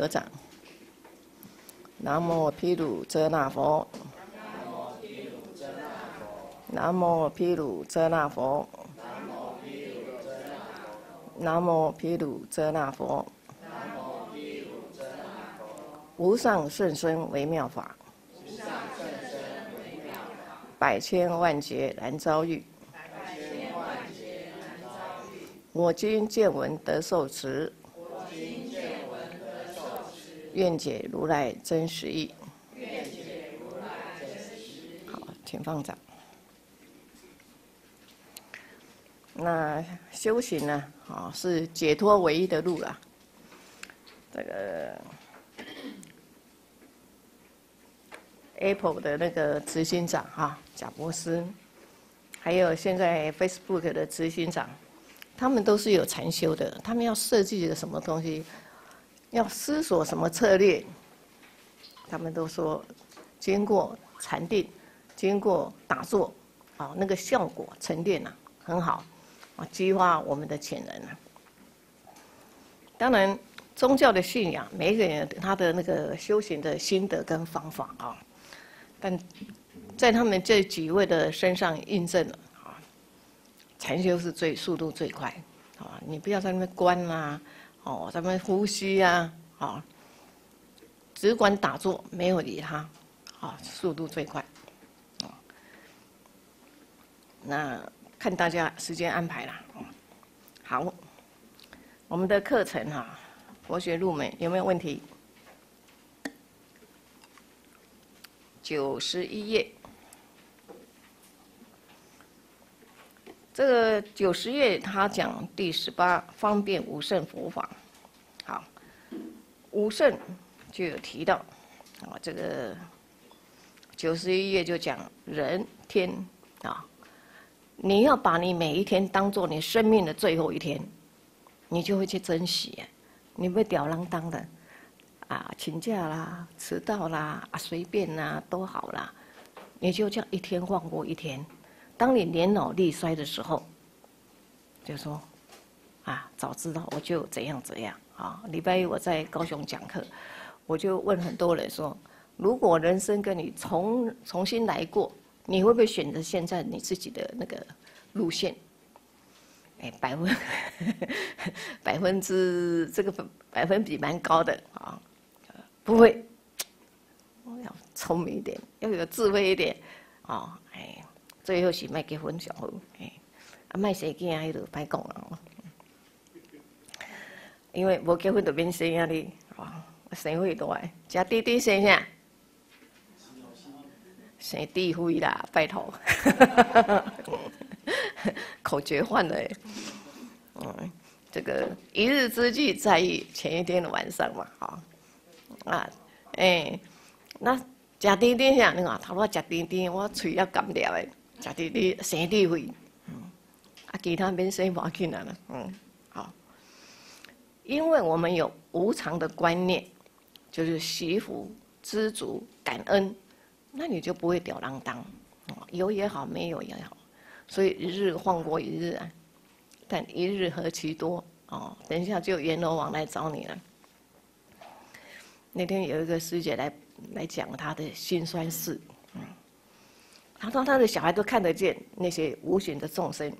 合掌。南无毗卢遮那佛。南无毗卢遮那佛。南无毗卢遮那佛。无上甚深微妙法，百千万劫难遭遇。我今见闻得受持，愿解如来真实义。好，请放掌。那修行呢？是解脱唯一的路啊。这个 Apple 的那个执行长贾伯斯，还有现在 Facebook 的执行长，他们都是有禅修的。他们要设计的什么东西，要思索什么策略，他们都说，经过禅定，经过打坐，那个效果沉淀很好，激发我们的潜能当然，宗教的信仰，每一个人他的那个修行的心得跟方法但在他们这几位的身上印证了禅修是速度最快你不要在那边观在那边呼吸只管打坐，没有理他速度最快那看大家时间安排啦好，我们的课程佛学入门有没有问题？91页，这个90页他讲第18方便无胜佛法。好，无胜就有提到这个91页就讲人天你要把你每一天当做你生命的最后一天，你就会去珍惜你不会吊郎当的。请假啦，迟到啦，随便啦，都好啦，你就这样一天晃过一天。当你年老力衰的时候，就说早知道我就怎样怎样礼拜一我在高雄讲课，我就问很多人说，如果人生跟你重新来过，你会不会选择现在你自己的那个路线？这个百分比蛮高的不会，要聪明一点，要有智慧一点最后是别结婚上好别生囝迄就歹讲啦因为无结婚就免生仔哩生费大吃滴滴生啥？生智慧啦，拜托口诀换了这个一日之计在于前一天的晚上嘛那吃甜甜啥？你看头仔吃甜甜，我嘴要干掉的，吃甜甜生智慧，其他免生无要紧啦好，因为我们有无常的观念，就是惜福、知足、感恩，那你就不会吊郎当，有也好，没有也好，所以一日晃过一日但一日何其多等一下就阎罗王来找你了。那天有一个师姐来讲她的辛酸事，她说她的小孩都看得见那些无形的众生。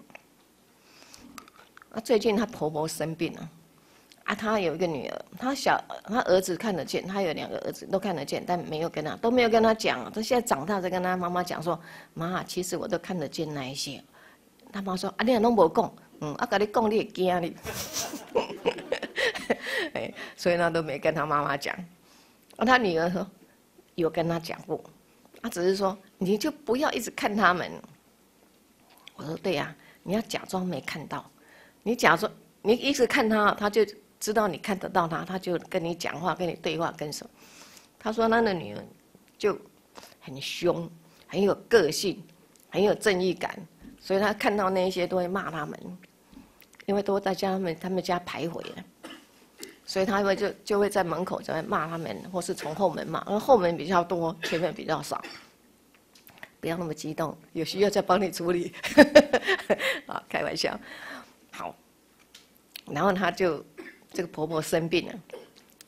最近她婆婆生病了，她有一个女儿，她儿子看得见，她有2个儿子都看得见，但都没有跟她讲。她现在长大才跟她妈妈讲说，妈，其实我都看得见那一些。她妈说你也拢无讲，跟你讲你会惊你，所以她都没跟她妈妈讲。他女儿说有跟他讲过，只是说你就不要一直看他们。我说对呀，你要假装没看到，你一直看他，他就知道你看得到他，他就跟你讲话，跟你对话，跟什么？他说他的女儿就很凶，很有个性，很有正义感，所以他看到那些都会骂他们，因为都在他们家徘徊了。所以他就会在门口在骂他们，或是从后门骂，而后门比较多，前面比较少。不要那么激动，有需要再帮你处理。开玩笑。好，然后他就这个婆婆生病了，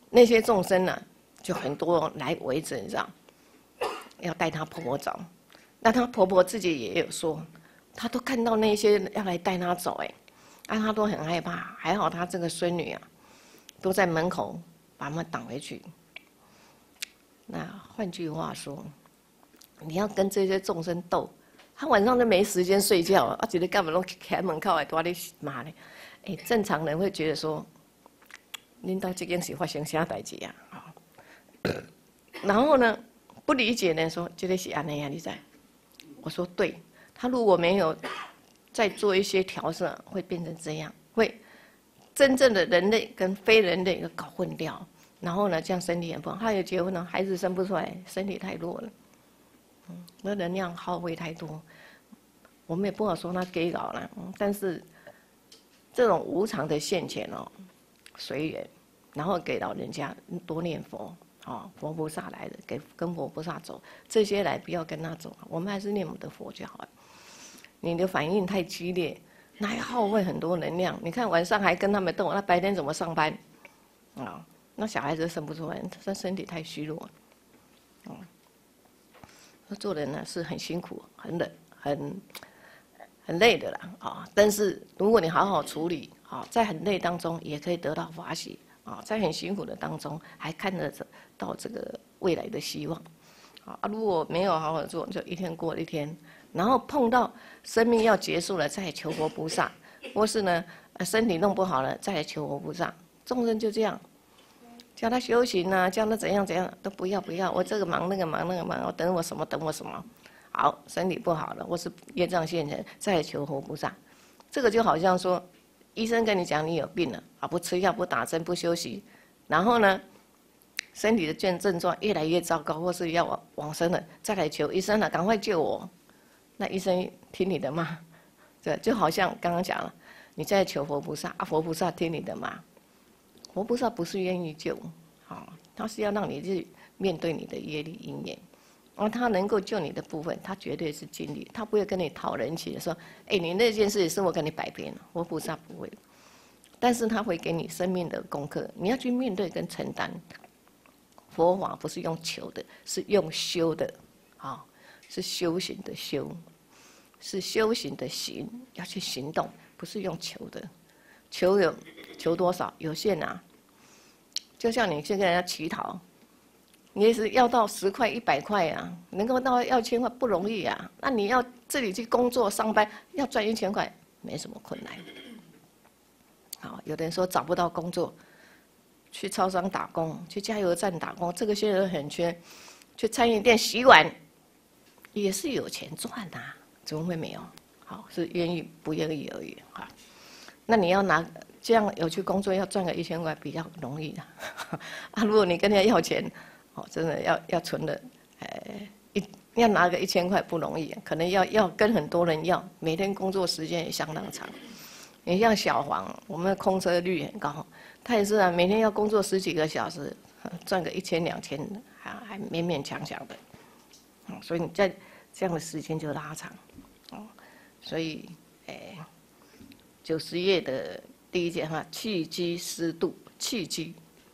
那些众生呢，就很多来围着，你知道，要带她婆婆走。那她婆婆自己也有说，她都看到那些要来带她走，她都很害怕。还好她这个孙女啊，都在门口把他们挡回去。那换句话说，你要跟这些众生斗，他晚上都没时间睡觉啊，觉得干嘛拢开门口来多你骂呢？正常人会觉得说，恁到这件事发生啥代志啊？然后呢，不理解呢，说这个是安尼啊，你知？我说对，他如果没有再做一些调色，会变成这样，会真正的人类跟非人类搞混掉。然后呢，这样身体也不好。他也结婚了，孩子生不出来，身体太弱了，那能量耗费太多。我们也不好说他给搞了，但是这种无常的现前哦，随缘，然后给老人家多念佛。佛菩萨来的，跟佛菩萨走，这些来不要跟他走，我们还是念我们的佛就好了。你的反应太激烈，那还耗费很多能量。你看晚上还跟他们斗，那白天怎么上班？那小孩子生不出来，他身体太虚弱了。做人呢是很辛苦、很冷、很累的啦。但是如果你好好处理，在很累当中也可以得到法喜。在很辛苦的当中，还看得到这个未来的希望。如果没有好好做，就一天过一天，然后碰到生命要结束了，再来求佛菩萨，或是呢身体弄不好了，再来求佛菩萨。众生就这样，叫他修行啊，叫他怎样怎样，都不要，我这个忙那个忙，我等我什么。好，身体不好了，或是业障现前，再来求佛菩萨。这个就好像说，医生跟你讲你有病了不吃药不打针不休息，然后呢，身体的症状越来越糟糕，或是要往生了，再来求医生了，赶快救我。那医生听你的吗？对，就好像刚刚讲了，你再求佛菩萨佛菩萨听你的吗？佛菩萨不是愿意救，他是要让你去面对你的业力因缘。他能够救你的部分，他绝对是尽力，他不会跟你讨人情说，你那件事是我跟你摆平了，佛菩萨不会，但是他会给你生命的功课，你要去面对跟承担。佛法不是用求的，是用修的，是修行的修，是修行的行，要去行动，不是用求的，求多少有限啊，就像你去跟人家乞讨。你也是要到10块100块啊，能够到要1000块不容易啊。那你要自己去工作上班，要赚1000块，没什么困难。有的人说找不到工作，去超商打工，去加油站打工，这个现在很缺。去餐饮店洗碗，也是有钱赚啊，怎么会没有？是愿意不愿意而已。那你要拿这样有去工作，要赚个1000块比较容易的。如果你跟人家要钱。真的要存的，要拿个1000块不容易，可能要跟很多人要，每天工作时间也相当长。你像小黄，我们的空车率很高，他也是每天要工作10几个小时，赚个1000、2000，还勉勉强强的。所以你在这样的时间就拉长。所以90页的第一节气机湿度，气机，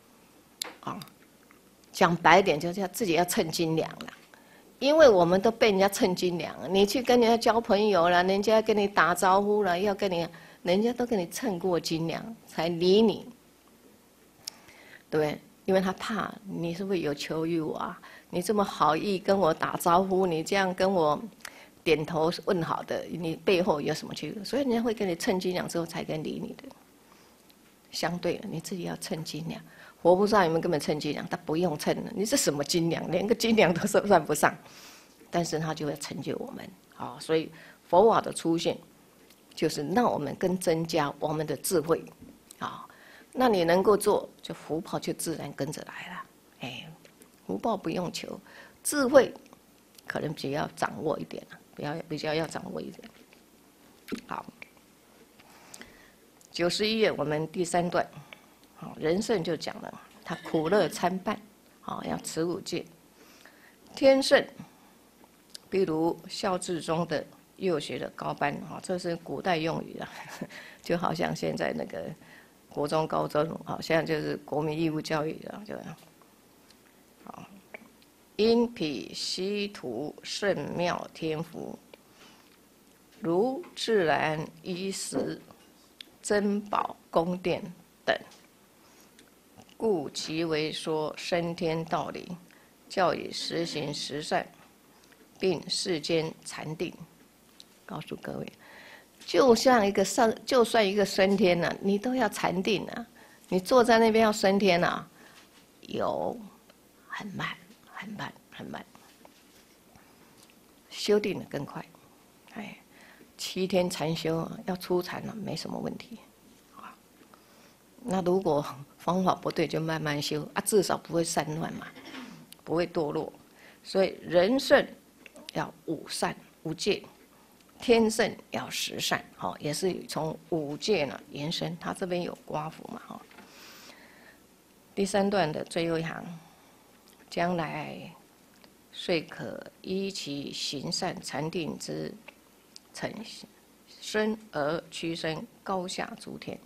讲白点，就是自己要称斤两了，因为我们都被人家称斤两。你去跟人家交朋友了，人家跟你打招呼了，要跟你，人家都跟你称过斤两才理你，对不对？因为他怕你是不是有求于我啊？你这么好意跟我打招呼，你这样跟我点头问好的，你背后有什么去？所以人家会跟你称斤两之后才跟理你的。相对的，你自己要称斤两。佛菩萨有没有根本称斤两？他不用称了，你是什么斤两？连个斤两都算不上，但是他就会成就我们。所以佛法的出现，就是让我们更增加我们的智慧。那你能够做，就福报就自然跟着来了。福报不用求，智慧可能比较掌握一点，比较要掌握一点。好，91页我们第3段。人圣就讲了，他苦乐参半，要持5戒。天圣，比如孝智中的幼学的高班，这是古代用语啊，就好像现在那个国中、高中，好，现在就是国民义务教育了，就好。因彼稀土圣妙天福，如自然衣食、珍宝宫殿等，故其为说升天道理，教以实行十善，并世间禅定。告诉各位，就算一个升天了，你都要禅定啊！你坐在那边要升天啊，很慢，很慢，很慢。修定的更快，哎，7天禅修要出禅了，没什么问题。那如果方法不对，就慢慢修啊，至少不会散乱嘛，不会堕落。所以人圣要5善5戒。天圣要10善，好，也是从5戒呢延伸。他这边有刮符嘛，哈。第3段的最后一行，将来遂可依其行善禅定之成身而屈伸高下诸天。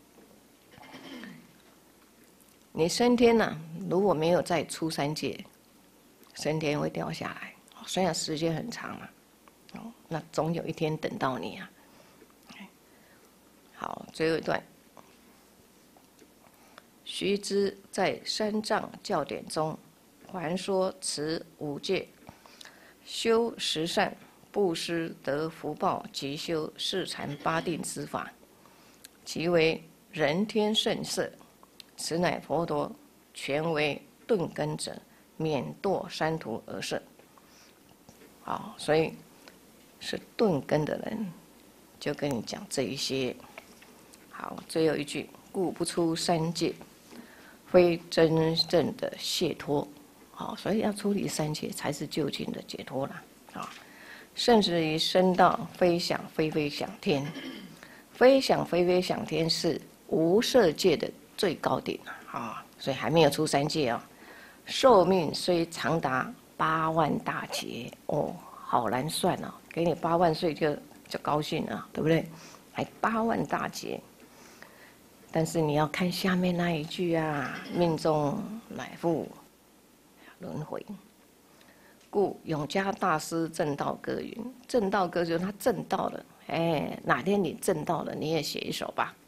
你升天呢，如果没有再出3戒，升天会掉下来，虽然时间很长啊。那总有一天等到你啊！好，最后一段。须知在三藏教典中，还说持5戒，修10善，布施得福报，及修4禅8定之法，即为人天圣色。此乃佛陀全为顿根者，免堕三途而设。好，所以。是顿根的人，就跟你讲这一些。好，最后一句，故不出3戒，非真正的解脱。好，所以要处理3戒，才是究竟的解脱了。啊，甚至于升到非想非非想天，非想非非想天是无色界的最高点啊，所以还没有出3戒哦。寿命虽长达8万大劫哦。好难算哦，给你8万岁就高兴了，对不对？还8万大劫，但是你要看下面那一句啊，命中乃复轮回。故永嘉大师正道歌云：正道歌就是他正道了，哎，哪天你正道了，你也写一首吧。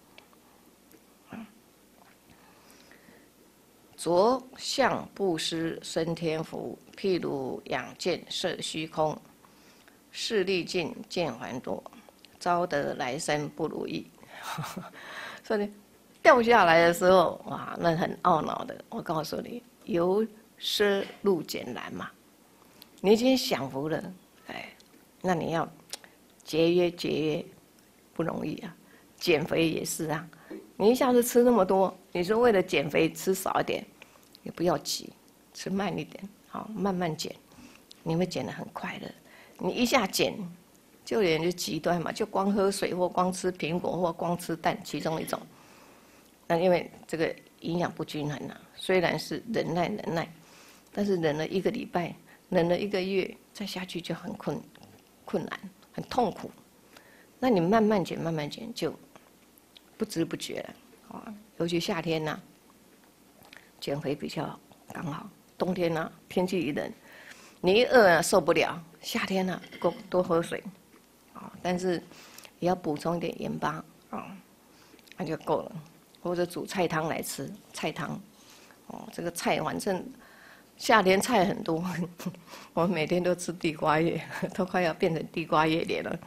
着相布施生天福，譬如仰见摄虚空。势力尽，见还多，招得来生不如意。所以掉下来的时候，哇，那很懊恼的。我告诉你，由奢入俭难嘛。你已经享福了，哎，那你要节约不容易啊。减肥也是啊，你一下子吃那么多，你说为了减肥吃少一点，也不要急，吃慢一点，好，慢慢减，你会减得很快乐。你一下减，就有人就极端嘛，就光喝水或光吃苹果或光吃蛋，其中一种。那因为这个营养不均衡啊，虽然是忍耐，但是忍了1个礼拜，忍了1个月，再下去就很困难，很痛苦。那你慢慢减，就不知不觉了啊。尤其夏天呐，减肥比较刚好。冬天呐，天气一冷，你一饿啊受不了。夏天呢，多喝水，啊，但是也要补充一点盐巴啊，那就够了。或者煮菜汤来吃，菜汤，哦，这个菜反正夏天菜很多，我每天都吃地瓜叶，都快要变成地瓜叶脸了。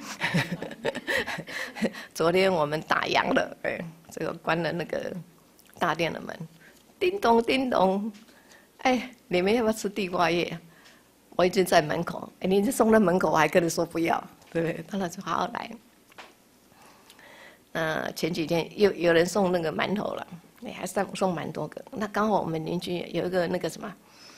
昨天我们打烊了，哎，这个关了那个大殿的门，叮咚叮咚，哎，你们要不要吃地瓜叶？我已经在门口，哎，你送到门口，我还跟你说不要，对不对？他说好来。前几天有人送那个馒头了，还送蛮多个。那刚好我们邻居有一个那个什么，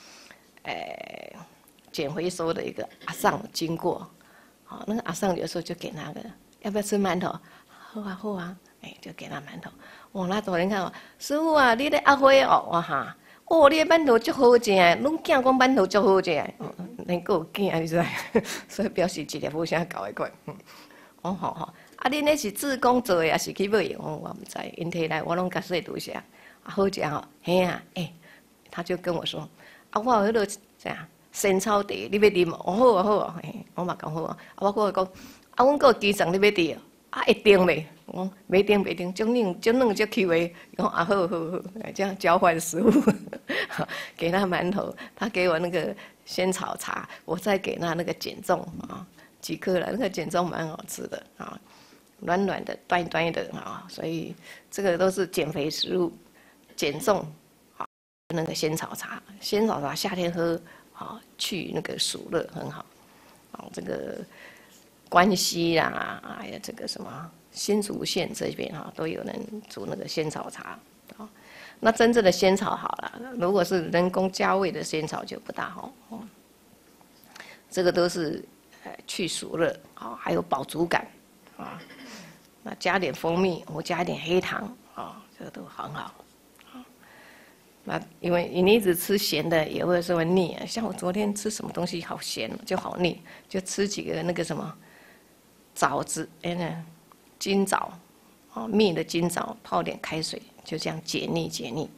捡回收的一个阿桑经过，好，那个阿桑有时候就给那个，要不要吃馒头？好啊，哎，就给他馒头。哇，那昨天看哦，师傅啊，你的阿辉哦，哇哈。哦，你的馒头足好食，拢囝讲馒头足好食，恁个有囝你知，所以表示一粒好啥搞一块。哦好，啊啊，恁那是自贡做的，还是去买的？我唔知，因摕来我拢甲说拄下，啊好食吼，嘿啊，他就跟我说，啊，我有迄个这样仙草茶，你要啉无？哦好啊好啊，我嘛讲好啊，我讲，啊，阮个鸡肠你要啉哦，啊会定袂？我袂定袂定，种冷足 Q 的，讲啊好好好，这样交换食物，给他馒头，他给我那个仙草茶，我再给他那个减重啊，几颗了，那个减重蛮好吃的啊，软软的、端端的啊，所以这个都是减肥食物，减重啊，那个仙草茶，仙草茶夏天喝啊，去那个暑热很好，啊，这个关西啦，还有这个什么。新竹县这边哈都有人煮那个仙草茶，啊，那真正的仙草好了，如果是人工加味的仙草就不大好。这个都是去暑热啊，还有饱足感啊。那加点蜂蜜或加一点黑糖啊，这个都很好。那因为你一直吃咸的也会说腻，像我昨天吃什么东西好咸就好腻，就吃几个那个什么枣子，金枣，哦，蜜的金枣，泡点开水，就这样解腻，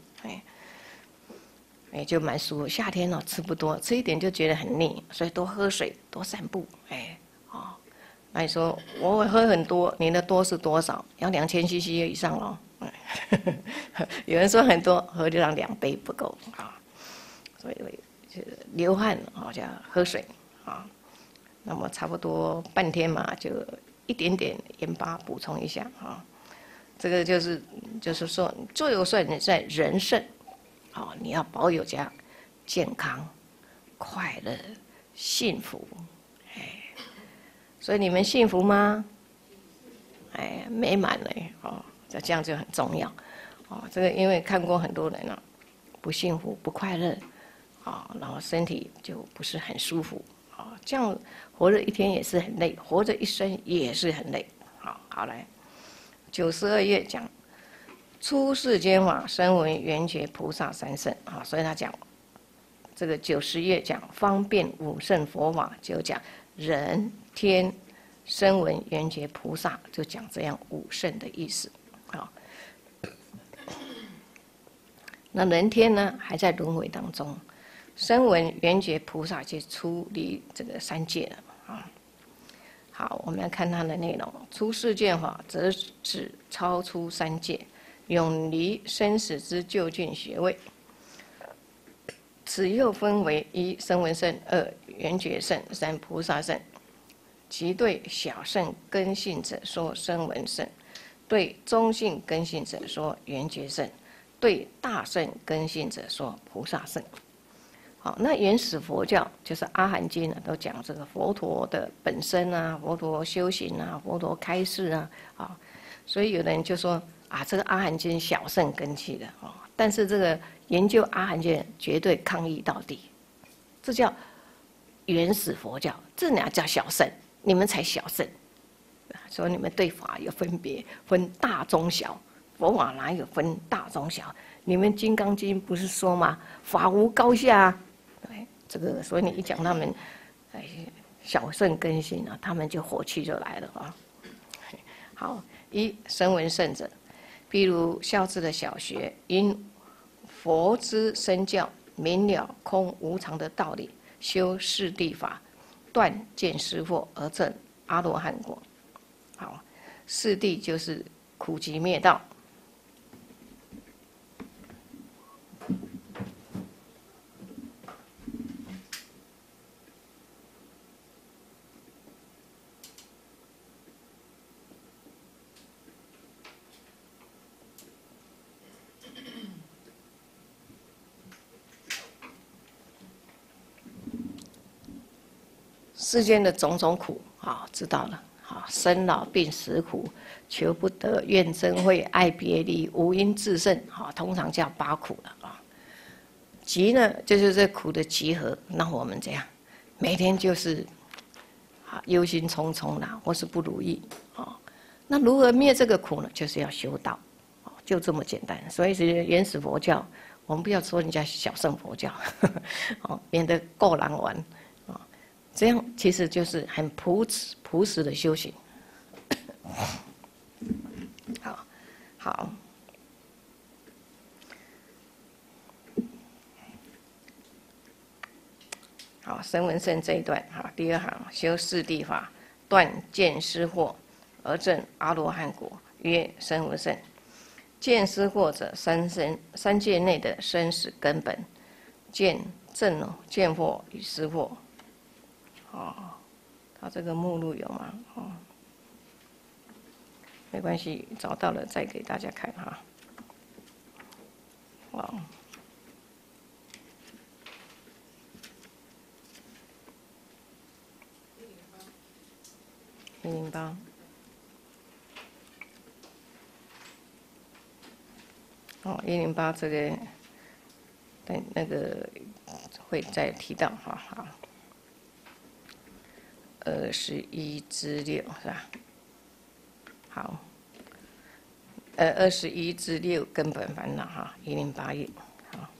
就蛮舒服。夏天哦吃不多，吃一点就觉得很腻，所以多喝水，多散步，那你说我喝很多，你的多是多少？要2000cc 以上咯。有人说很多，喝就让2杯不够啊，所以就是流汗哦，就要喝水啊。那么差不多半天嘛，就一点点盐巴补充一下啊。这个就是说，最后算在人肾，啊，你要保有这样健康、快乐、幸福，所以你们幸福吗？美满了哦，这样就很重要哦。这个因为看过很多人啊，不幸福、不快乐，啊，然后身体就不是很舒服。这样活着一天也是很累，活着一生也是很累。好来，92页讲出世间法，声闻缘觉菩萨三圣啊，所以他讲这个90页讲方便五圣佛法，就讲人天声闻缘觉菩萨，就讲这样五圣的意思啊。那人天呢，还在轮回当中。声闻缘觉菩萨就出离这个三界了啊。好，我们来看它的内容。出世间法，则指超出三界，永离生死之究竟学位。此又分为1声闻圣，2缘觉圣，3菩萨圣。其对小圣根性者说声闻圣，对中性根性者说缘觉圣，对大圣根性者说菩萨圣。好，那原始佛教就是阿含经都讲这个佛陀的本身啊，佛陀修行啊，佛陀开示啊，所以有的人就说啊，这个阿含经小圣根器的但是这个研究阿含经绝对抗议到底，这叫原始佛教，这哪叫小圣？你们才小圣，说你们对法有分别，分大中小，佛法哪有分大中小？你们《金刚经》不是说吗？法无高下啊。这个，所以你一讲他们，小圣根性啊，他们就火气就来了啊。好，1声闻圣者，譬如孝智的小学，因佛之身教，明了空无常的道理，修四谛法，断见思惑而证阿罗汉果。好，四谛就是苦集灭道。世间的种种苦，知道了。生老病死苦，求不得，怨憎会，爱别离，无因自胜，通常叫8苦了集呢，就是这苦的集合，让我们这样，每天就是忧心忡忡啦，或是不如意那如何灭这个苦呢？就是要修道就这么简单。所以是原始佛教，我们不要说人家小乘佛教免得够难玩这样其实就是很朴实的修行， 好。好，声闻乘这一段，好，第2行修四谛法，断见思惑，而证阿罗汉果，曰声闻乘。见思惑者，三界内的生死根本，见证见惑与思惑。哦，他这个目录有吗？哦，没关系，找到了再给大家看哈。哦。108，哦，108这个，等那个会再提到哈，好，21之6是吧？好，21之6根本烦恼哈，108页，好。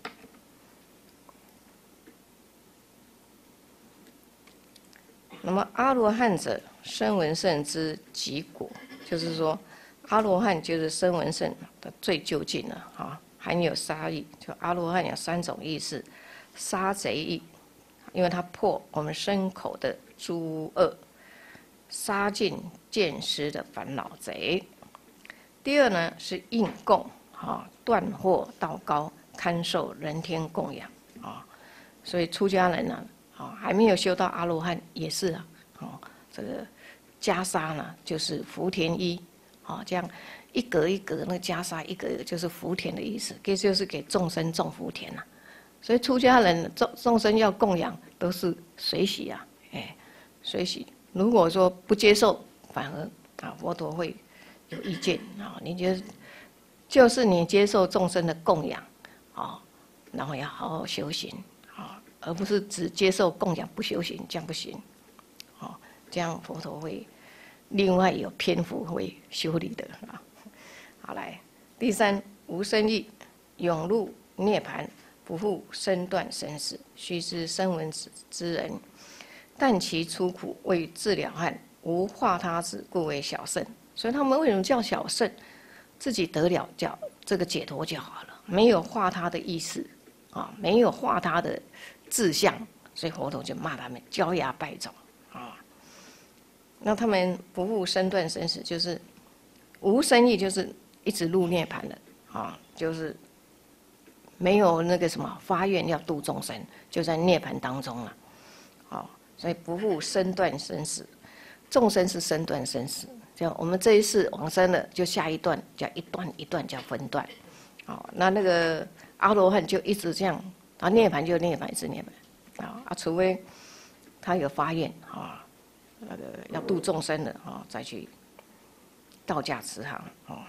那么阿罗汉者，声闻乘之极果，就是说，阿罗汉就是声闻乘的最究竟了啊，含有杀意。就阿罗汉有3种意识，杀贼意，因为它破我们身口的诸恶，杀尽见识的烦恼贼。第2呢是应供啊，断惑道高，堪受人天供养啊。所以出家人呢，还没有修到阿罗汉也是啊，这个袈裟呢就是福田衣，这样一格一格那个袈裟一格一格就是福田的意思，这就是给众生种福田呐。所以出家人众生要供养都是随喜啊，随喜。如果说不接受，反而佛陀会有意见啊。你就是你接受众生的供养然后要好好修行而不是只接受供养不修行，这样不行。这样佛陀会另外有篇幅会修理的啊。好，来第3，无生意，永入涅槃，不复身断生死。须知声闻之人，但其出苦为治了汉，无化他子，故为小圣。所以他们为什么叫小圣？自己得了叫这个解脱就好了，没有化他的意思没有化他的志向，所以佛陀就骂他们焦芽败种那他们不复身断生死，就是无生意，就是一直入涅槃了就是没有那个什么发愿要度众生，就在涅槃当中了所以不复身断生死。众生是身断生死，这样我们这一世往生了，就下一段叫一段一段叫分段那个阿罗汉就一直这样涅槃就涅槃，一直涅槃除非他有发愿那个要度众生的再去道驾慈航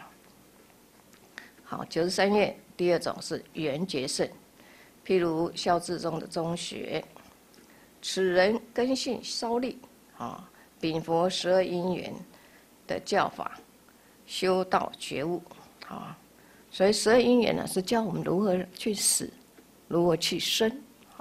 好，93页第2种是缘觉圣，譬如孝智中的中学，此人根性稍利禀佛12因缘的教法，修道觉悟所以12因缘呢是教我们如何去死，如何去生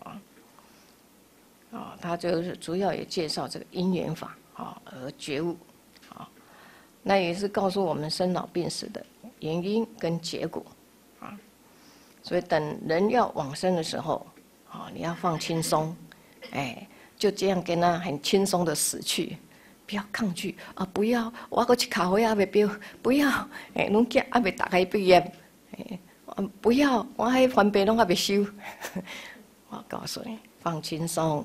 他就是主要也介绍这个因缘法而觉悟那也是告诉我们生老病死的原因跟结果所以等人要往生的时候你要放轻松就这样跟他很轻松的死去，不要抗拒不要我还去考会还没标，不要拢囝还没打开毕业不要我还还别拢还没修我告诉你放轻松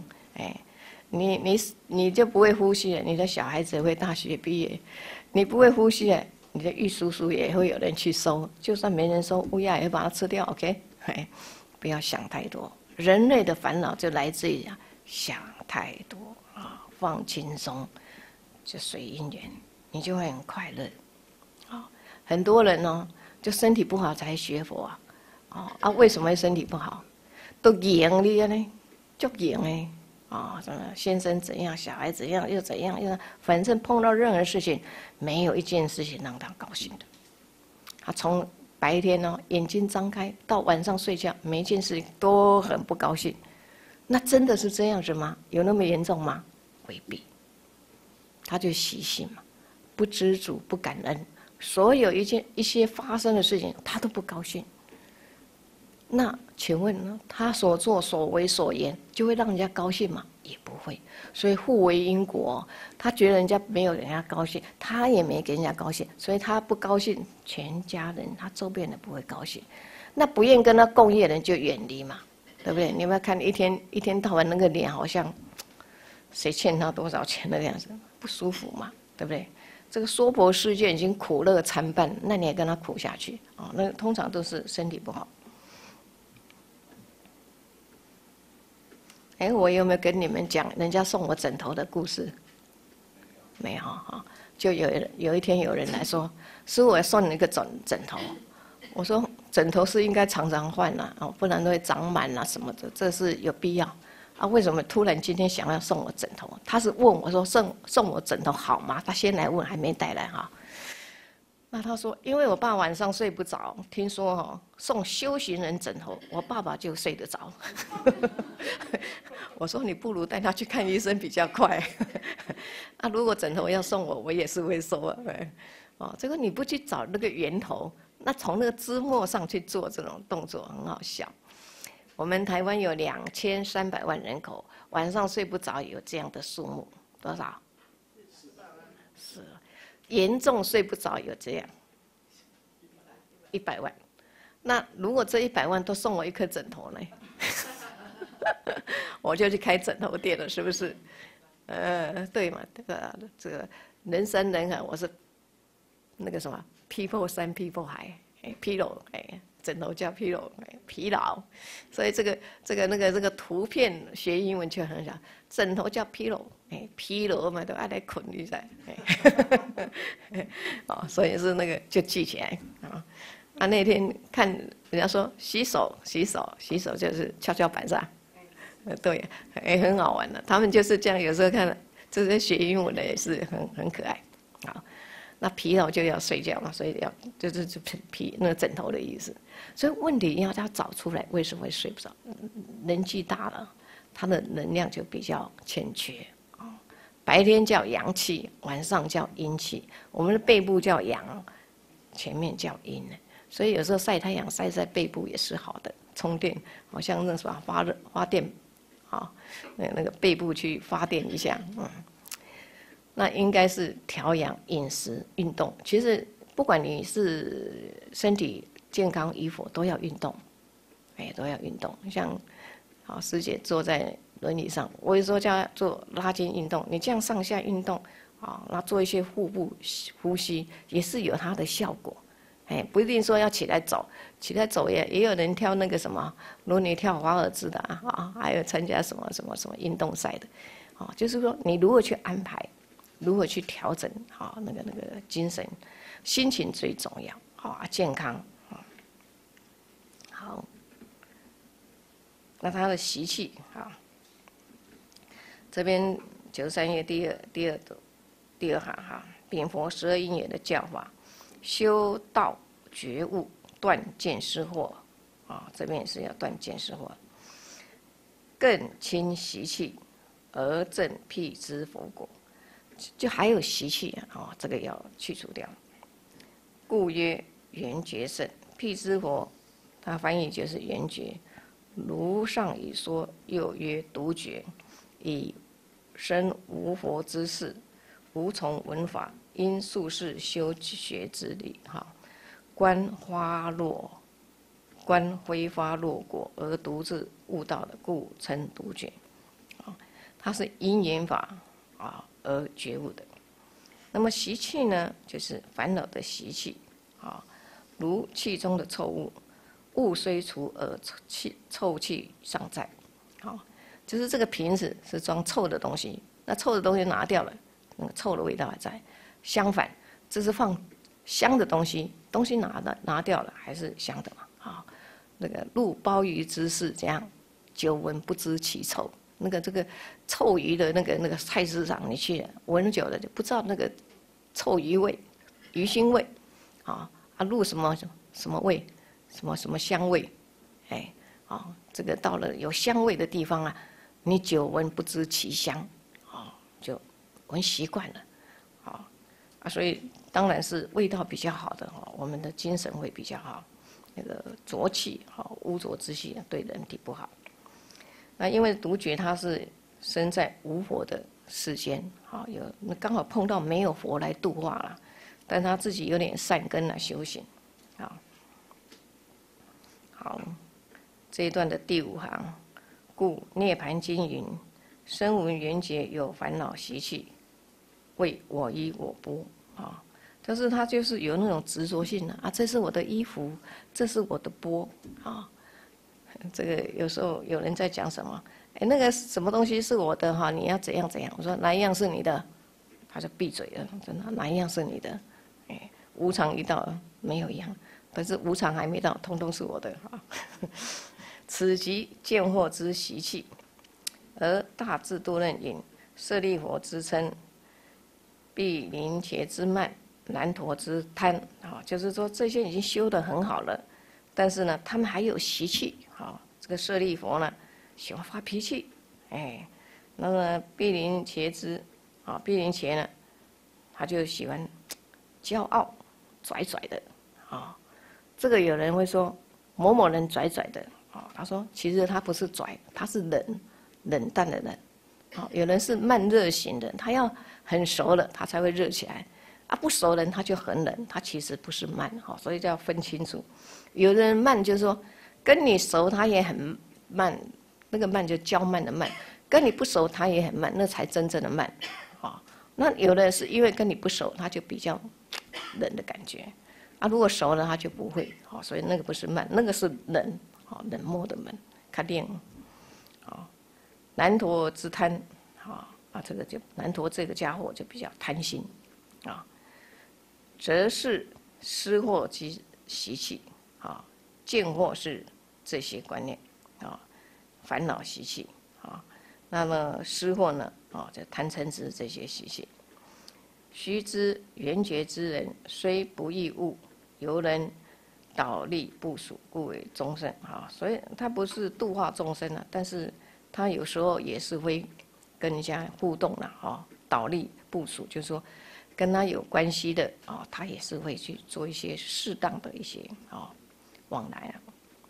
你就不会呼吸了，你的小孩子会大学毕业，你不会呼吸了，你的玉叔叔也会有人去收，就算没人收，乌鸦也会把它吃掉。OK， 不要想太多，人类的烦恼就来自于想太多放轻松，就随因缘，你就会很快乐很多人就身体不好才学佛为什么会身体不好？都赢你呢，就赢什么先生怎样，小孩怎样，又怎样，反正碰到任何事情，没有一件事情让他高兴的。他从白天眼睛张开到晚上睡觉，每一件事情都很不高兴。那真的是这样子吗？有那么严重吗？未必。他就习性嘛， 不知足、不感恩，所有一些发生的事情，他都不高兴。那请问呢？他所作所为所言，就会让人家高兴吗？也不会。所以互为因果，他觉得人家没有人家高兴，他也没给人家高兴，所以他不高兴，全家人他周边人不会高兴。那不愿跟他共业的人就远离嘛，对不对？你有没有看一天到晚那个脸好像谁欠他多少钱那个样子，不舒服嘛，对不对？这个娑婆世界已经苦乐参半，那你还跟他苦下去啊？那通常都是身体不好。哎，我有没有跟你们讲人家送我枕头的故事？没有哈，就有一天有人来说，师父，我送你一个枕头。我说枕头是应该常常换啦，哦，不然都会长螨啦什么的，这是有必要啊？为什么突然今天想要送我枕头？他是问我说送我枕头好吗？他先来问，还没带来哈。那他说，因为我爸晚上睡不着，听说哈送修行人枕头，我爸爸就睡得着。我说你不如带他去看医生比较快。啊，如果枕头要送我，我也是会收啊。哦，这个你不去找那个源头，那从那个枝末上去做这种动作很好笑。我们台湾有2300万人口，晚上睡不着有这样的数目多少？是。严重睡不着有这样100万，那如果这100万都送我一颗枕头呢？我就去开枕头店了，是不是？对嘛，这个人山人海，我是那个什么 people 山 people 海，pillow 枕头叫 pillow 疲劳，所以这个图片学英文就很小，枕头叫 pillow。疲劳嘛，都爱来捆你噻，哦，所以是那个就记起来啊。那天看人家说洗手就是跷跷板上，对，很好玩的。他们就是这样，有时候看这些学英文的也是很可爱。好，那疲劳就要睡觉嘛，所以就是那个枕头的意思。所以问题要找出来为什么会睡不着，年纪大了，他的能量就比较欠缺。白天叫阳气，晚上叫阴气。我们的背部叫阳，前面叫阴。所以有时候晒太阳晒在背部也是好的，充电，好像那什么发电，啊，那个背部去发电一下，那应该是调养饮食、运动。其实不管你是身体健康与否，都要运动，都要运动。像好师姐坐在轮椅上，我有时候叫他做拉筋运动，你这样上下运动啊，那做一些腹部呼吸也是有它的效果。不一定说要起来走，起来走也有人跳那个什么轮椅跳华尔兹的啊，还有参加什么运动赛的，啊，就是说你如何去安排，如何去调整，啊，那个精神、心情最重要，啊，健康，好，那他的习气啊。这边93页第二行哈，禀佛12因缘的教法，修道觉悟，断见思惑，啊，这边也是要断见思惑，更清习气，而证辟支佛果，就还有习气啊，这个要去除掉。故曰缘觉圣，辟支佛，它翻译就是缘觉。如上已说，又曰独觉，以生无佛之事，无从闻法，因宿世修学之理。哈，观挥发落果而独自悟道的，故称独觉。啊，它是因缘法啊而觉悟的。那么习气呢，就是烦恼的习气啊，如气中的臭物，物虽除而臭气尚在。好，就是这个瓶子是装臭的东西，那臭的东西拿掉了，那个臭的味道还在。相反，这是放香的东西，东西拿掉了还是香的嘛？啊，那个入鲍鱼之肆，这样久闻不知其臭。那个这个臭鱼的那个菜市场，你去闻久了就不知道那个臭鱼味、鱼腥味，入什么味，什么香味，这个到了有香味的地方啊，你久闻不知其香，就闻习惯了， 啊，所以当然是味道比较好的哈，我们的精神会比较好。那个浊气哈，污浊之气对人体不好。那因为独觉他是生在无佛的世间，好刚好碰到没有佛来度化了，但他自己有点善根来修行，好，这一段的第5行，故涅盘经云：身闻缘觉有烦恼习气，为我依我不啊。但是他就是有那种执着性啊，这是我的衣服，这是我的钵啊。这个有时候有人在讲什么，哎，那个什么东西是我的哈，你要怎样怎样。我说哪一样是你的，他就闭嘴了。真的，哪一样是你的？哎，无常一到，没有一样。但是无常还没到，通通是我的哈。此即见惑之习气，而大智度论引舍利弗之称，毗陵伽之慢，难陀之贪啊，就是说这些已经修得很好了，但是呢，他们还有习气啊。这个舍利弗呢，喜欢发脾气，哎，那么毗陵伽之啊，毗陵伽呢，他就喜欢骄傲、拽拽的啊。这个有人会说某某人拽拽的啊，他说其实他不是拽，他是冷淡的人。啊，有人是慢热型的，他要很熟了，他才会热起来。啊，不熟人他就很冷，他其实不是慢，哈，所以就要分清楚。有的人慢就是说，跟你熟他也很慢，那个慢就娇慢的慢；跟你不熟他也很慢，那才真正的慢，啊。那有的是因为跟你不熟，他就比较冷的感觉。啊，如果熟了他就不会，好，所以那个不是慢，那个是冷，好，冷漠的冷，看电影，好。难陀之贪，这个就难陀这个家伙就比较贪心，啊，则是失惑及习气，啊，见惑是这些观念，啊，烦恼习气，啊，那么失惑呢，啊，就贪嗔痴这些习气。须知缘觉之人，虽不异物，由人导力部署，故为众生，啊，所以他不是度化众生啊，但是他有时候也是会跟人家互动了，哈，导力部署，就是说跟他有关系的啊，他也是会去做一些适当的一些往来啊。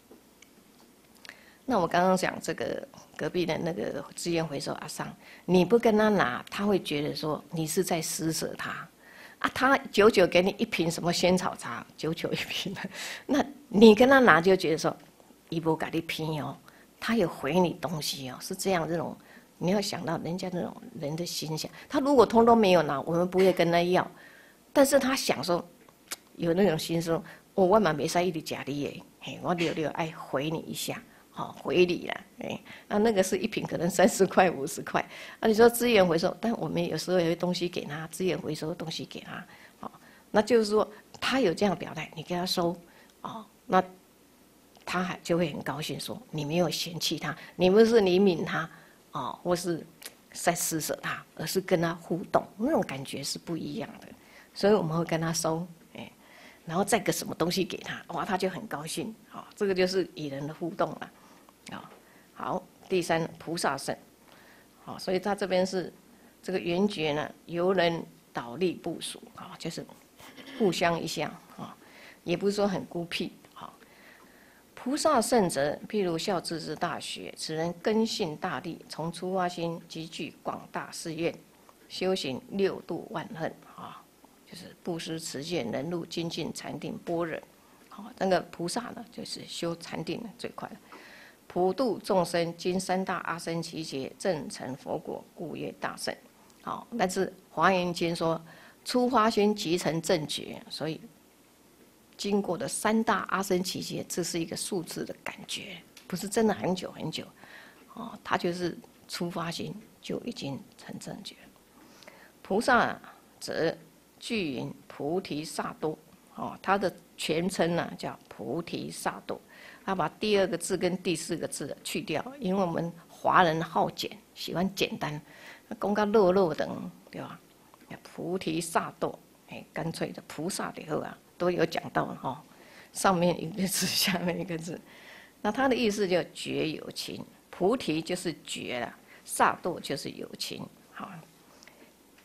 那我刚刚讲这个隔壁的那个资源回收阿桑，你不跟他拿，他会觉得说你是在施舍他啊。他久久给你一瓶什么仙草茶，久久一瓶，那你跟他拿就觉得说，伊不给你拼哦。他有回你东西哦，是这样，这种你要想到人家那种人的心想，他如果通通没有拿，我们不会跟他要，但是他想说，有那种心说，我嘛没使一直假你耶，嘿，我留爱回你一下，好回礼啦，哎，那个是一瓶可能30块50块，啊，你说资源回收，但我们有时候有些东西给他，资源回收的东西给他，好，那就是说他有这样表态，你给他收，哦，那。他就会很高兴，说你没有嫌弃他，你不是怜悯他，或是在施舍他，而是跟他互动，那种感觉是不一样的。所以我们会跟他收，然后再个什么东西给他，哇，他就很高兴，这个就是与人的互动了，好，第3菩萨圣，所以他这边是这个缘觉呢，由人导力部署，就是互相一下，也不是说很孤僻。菩萨圣者，譬如孝智之大学，此人根性大利，从出发心积聚广大誓愿，修行6度万恨，就是布施、持戒、忍辱、精进、禅定、般若。那个菩萨呢，就是修禅定的最快。普度众生，经3大阿僧祇劫，正成佛果，故曰大圣。但是华严经说，出发心即成正觉，所以。经过的3大阿僧祇劫，这是一个数字的感觉，不是真的很久很久，他就是出发心就已经成正觉。菩萨则具云菩提萨埵，他的全称呢叫菩提萨埵，他把第2个字跟第4个字去掉，因为我们华人好简，喜欢简单，讲到肉肉的，对吧？菩提萨埵，干脆的菩萨就好啊。都有讲到哈，上面一个字，下面一个字，那他的意思就觉有情，菩提就是觉了，萨埵就是有情，好，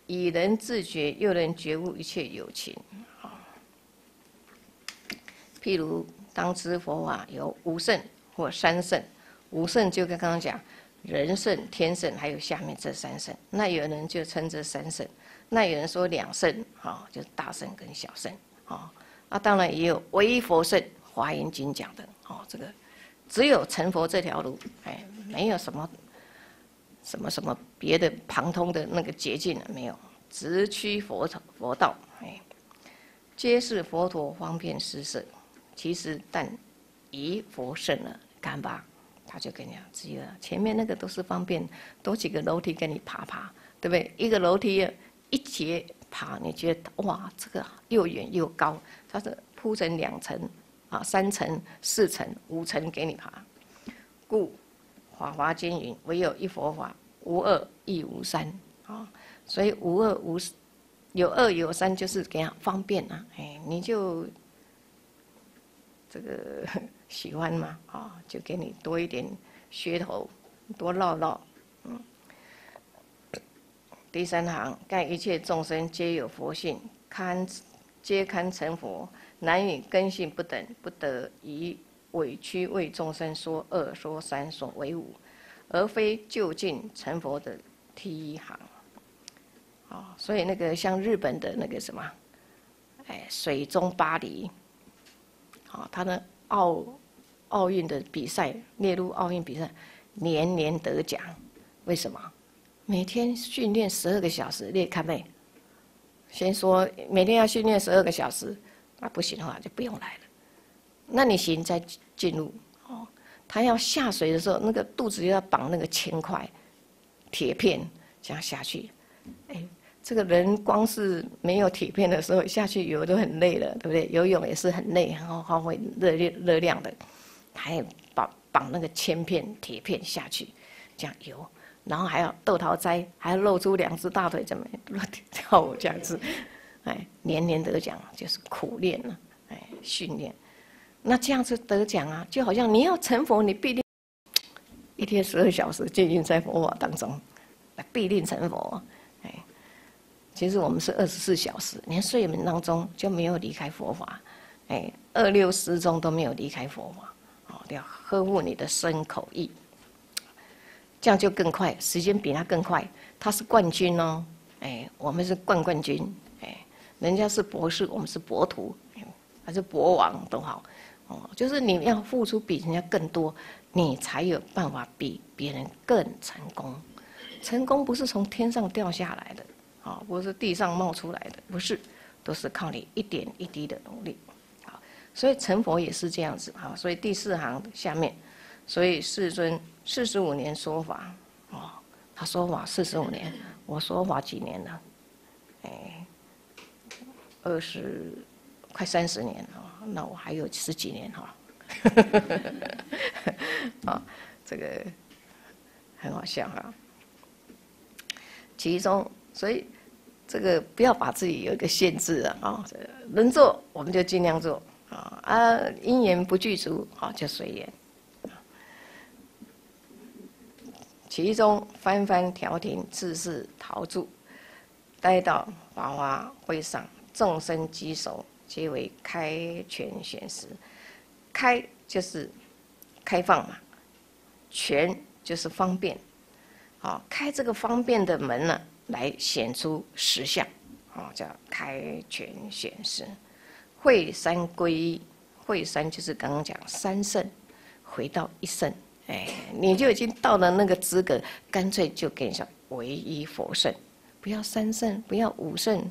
以人自觉，又能觉悟一切有情。譬如当知佛法有五圣或三圣，五圣就跟刚刚讲人圣、天圣，还有下面这三圣。那有人就称这三圣，那有人说两圣，就是大圣跟小圣。当然也有唯一佛圣，《华严经》讲的，这个只有成佛这条路，没有什么别的旁通的那个捷径了，没有，直趋佛道，皆是佛陀方便施设。其实但以佛圣了，干巴，他就跟你讲，只有前面那个都是方便，多几个楼梯跟你爬，对不对？一个楼梯一节爬，你觉得哇，这个又远又高，它是铺成2层3层、4层、5层给你爬。故《法华经》云：唯有一佛法，无二亦无三。所以无二无有二有三，就是给他方便啊，你就这个喜欢嘛，就给你多一点噱头，多绕。第3行，盖一切众生皆有佛性，皆堪成佛，难以根性不等，不得以委屈为众生说2说3说为5，而非就近成佛的第1行。所以那个像日本的那个什么，水中巴黎，他的奥运的比赛列入奥运比赛，年年得奖，为什么？每天训练12个小时，你看没？先说每天要训练12个小时，不行的话就不用来了。那你行再进入，他要下水的时候，那个肚子要绑那个铅块、铁片，这样下去。这个人光是没有铁片的时候下去游都很累了，对不对？游泳也是很累，然后耗费热量的，还要绑那个铅片、铁片下去，这样游。然后还要豆桃栽，还要露出2只大腿，怎么跳舞这样子，年年得奖，就是苦练了，训练。那这样子得奖啊，就好像你要成佛，你必定一天12小时浸淫在佛法当中，必定成佛。其实我们是24小时，连睡眠当中就没有离开佛法，2、6、10中都没有离开佛法，要呵护你的身口意。这样就更快，时间比他更快。他是冠军哦，我们是冠军，人家是博士，我们是博徒，还是博王都好，就是你要付出比人家更多，你才有办法比别人更成功。成功不是从天上掉下来的，不是地上冒出来的，不是，都是靠你一点一滴的努力。所以成佛也是这样子，所以第4行下面。所以世尊45年说法，他说法45年，我说法几年了？20快30年了，那我还有10几年这个很好笑其中，所以这个不要把自己有一个限制能做我们就尽量做因缘不具足就随缘。其中翻翻调停，自是陶铸，待到法华会上，众生稽首，皆为开权显实。开就是开放嘛，权就是方便，开这个方便的门呢，来显出实相，叫开权显实。会三归一，会三就是刚刚讲3圣，回到1圣。你就已经到了那个资格，干脆就跟你讲唯一佛圣，不要3圣，不要5圣，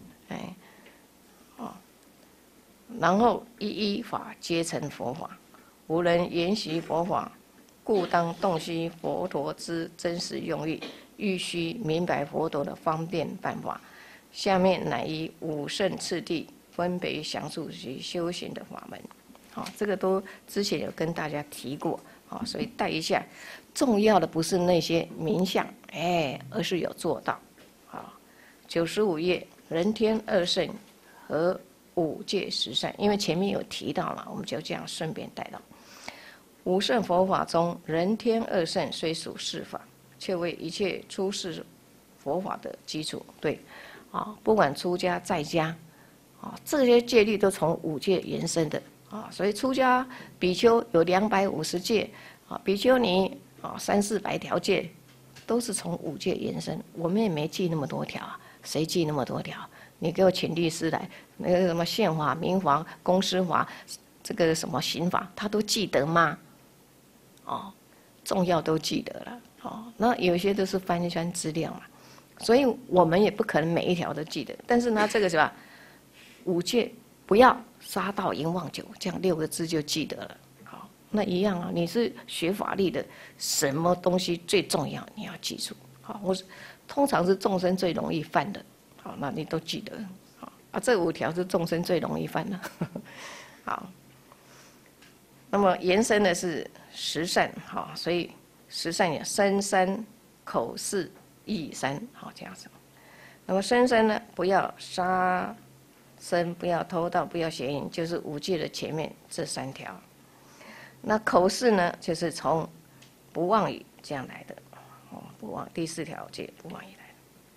然后一法皆成佛法，无人研习佛法，故当洞悉佛陀之真实用意，欲须明白佛陀的方便办法。下面乃以5圣次第分别详述其修行的法门。这个都之前有跟大家提过。所以带一下，重要的不是那些名相，而是有做到。95页，人天2圣和5戒10善，因为前面有提到了，我们就这样顺便带到。5圣佛法中，人天2圣虽属世法，却为一切出世佛法的基础。对， 啊，不管出家在家，啊，这些戒律都从五戒延伸的啊，所以出家比丘有250戒啊，比丘尼啊300-400条戒，都是从五戒延伸。我们也没记那么多条啊，谁记那么多条？你给我请律师来，那个什么宪法、民法、公司法，这个什么刑法，他都记得吗？哦，重要都记得了。哦，那有些都是翻一翻资料嘛，所以我们也不可能每一条都记得。但是呢，这个是吧？五戒不要杀盗淫妄酒，这样6个字就记得了。好，那一样啊，你是学法律的，什么东西最重要，你要记住。好，通常是众生最容易犯的。好，那你都记得。好啊，这5条是众生最容易犯的。好，那么延伸的是十善。好，所以十善有身三、口四、意三。好，这样子。那么身三呢，不要杀生，不要偷盗，不要邪淫，就是五戒的前面这3条。那口四呢，就是从不妄语这样来的。哦，不妄，第4条戒不妄语来的。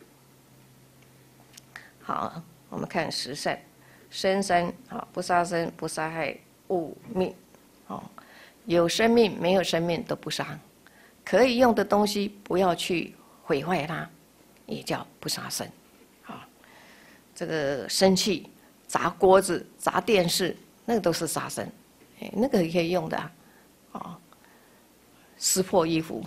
好，我们看十善，身三，好，不杀生，不杀害物命，哦，有生命没有生命都不杀，可以用的东西不要去毁坏它，也叫不杀生。好，这个生气、砸锅子、砸电视，那个都是杀生，哎，那个也可以用的啊，哦，撕破衣服。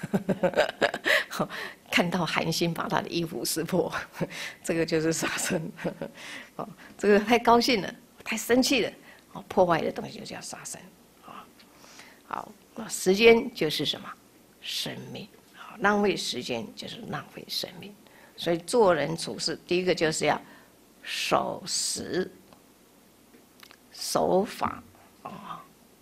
看到韩星把他的衣服撕破，这个就是杀生。哦，这个太高兴了，太生气了，哦，破坏的东西就叫杀生。啊，好，那时间就是什么？生命。好，浪费时间就是浪费生命。所以做人处事，第一个就是要守时、守法啊，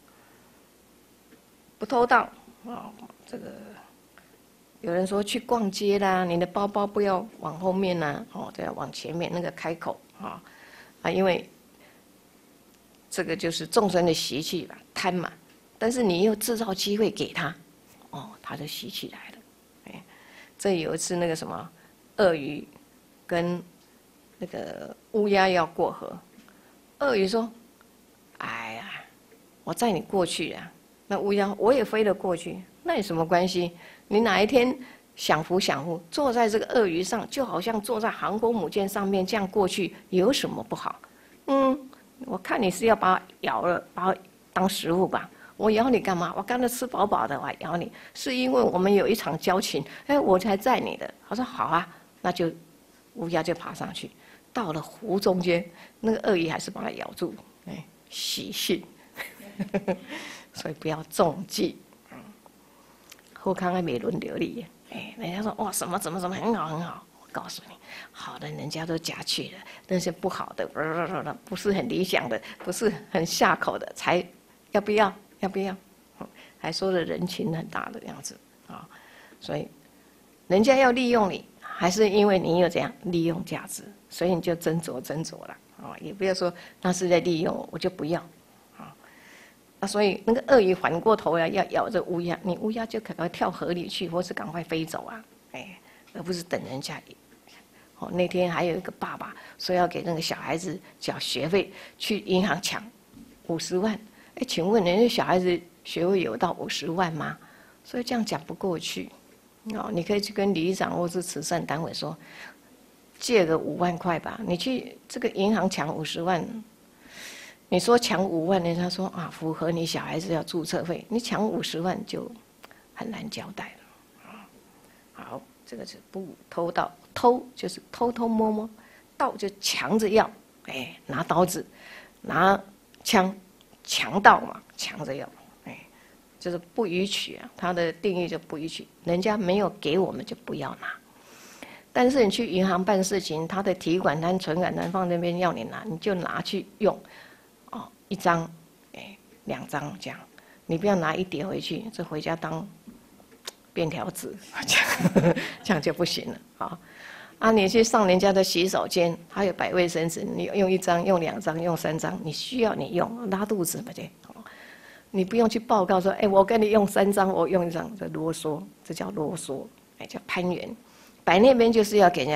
不偷盗啊，这个。有人说去逛街啦，你的包包不要往后面啦，哦，都要往前面那个开口啊，因为这个就是众生的习气吧，贪嘛。但是你又制造机会给他，哦，他就习气来了。哎，这有一次那个什么鳄鱼跟那个乌鸦要过河，鳄鱼说：“哎呀，我载你过去啊。”那乌鸦我也飞了过去，那有什么关系？你哪一天享福享福，坐在这个鳄鱼上，就好像坐在航空母舰上面，这样过去有什么不好？我看你是要把它咬了，把它当食物吧。我咬你干嘛？我刚才吃饱饱的，我还咬你，是因为我们有一场交情，哎，我才载你的。他说好啊，那就乌鸦就爬上去，到了湖中间，那个鳄鱼还是把它咬住，哎，喜讯。所以不要中计，后康还没轮流你，哎，人家说哇什么怎么很好很好，我告诉你，好的人家都夹去了，那些不好的，不是很理想的，不是很下口的，才要不要？还说的人情很大的样子啊，所以人家要利用你，还是因为你有这样利用价值，所以你就斟酌了啊，也不要说那是在利用我，我就不要。所以那个鳄鱼反过头来要咬这乌鸦，你乌鸦就赶快跳河里去，或是赶快飞走啊，哎，而不是等人家。哦，那天还有一个爸爸说要给那个小孩子缴学费，去银行抢50万，哎，请问人家小孩子学费有到50万吗？所以这样讲不过去。哦，你可以去跟里长或是慈善单位说，借个5万块吧，你去这个银行抢50万。你说抢5万，人家说啊，符合你小孩子要注册费，你抢50万就很难交代了。好，这个是不偷盗，偷就是偷偷摸摸，盗就强着要，哎，拿刀子，拿枪，强盗嘛，强着要，哎，就是不允许啊，它的定义就不允许，人家没有给我们就不要拿。但是你去银行办事情，他的提款单、存款单放那边要你拿，你就拿去用。1张，哎，2张这样，你不要拿1叠回去，这回家当便条纸，这样就不行了啊！你去上人家的洗手间，他有摆卫生纸，你用1张、用2张、用3张，你需要你用，拉肚子嘛对，你不用去报告说，哎，我跟你用3张，我用1张，这啰嗦，这叫啰嗦，哎，叫攀援，摆那边就是要给人家用，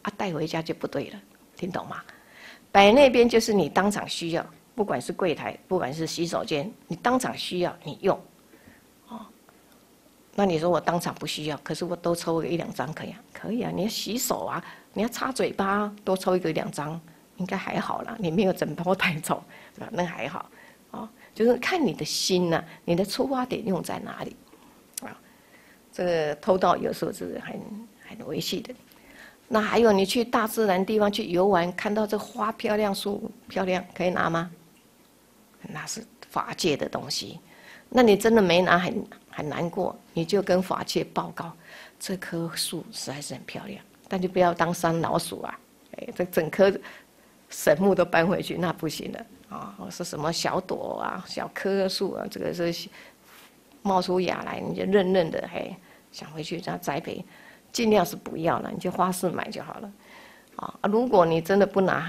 啊，带回家就不对了，听懂吗？摆那边就是你当场需要，不管是柜台，不管是洗手间，你当场需要你用，哦，那你说我当场不需要，可是我多抽个1、2张可以啊？可以啊，你要洗手啊，你要擦嘴巴，多抽1个2张，应该还好啦，你没有整包带走，那还好，哦，就是看你的心呐、你的出发点用在哪里，啊，这个偷盗有时候是很危险的。那还有你去大自然地方去游玩，看到这花漂亮，树漂亮，可以拿吗？那是法界的东西。那你真的没拿很难过，你就跟法界报告，这棵树实在是很漂亮，但就不要当山老鼠啊！哎，这整棵神木都搬回去，那不行了啊！是什么小朵啊、小棵树啊，这个是冒出芽来，你就认的，嘿，想回去这样栽培。尽量是不要了，你就花市买就好了，啊！如果你真的不拿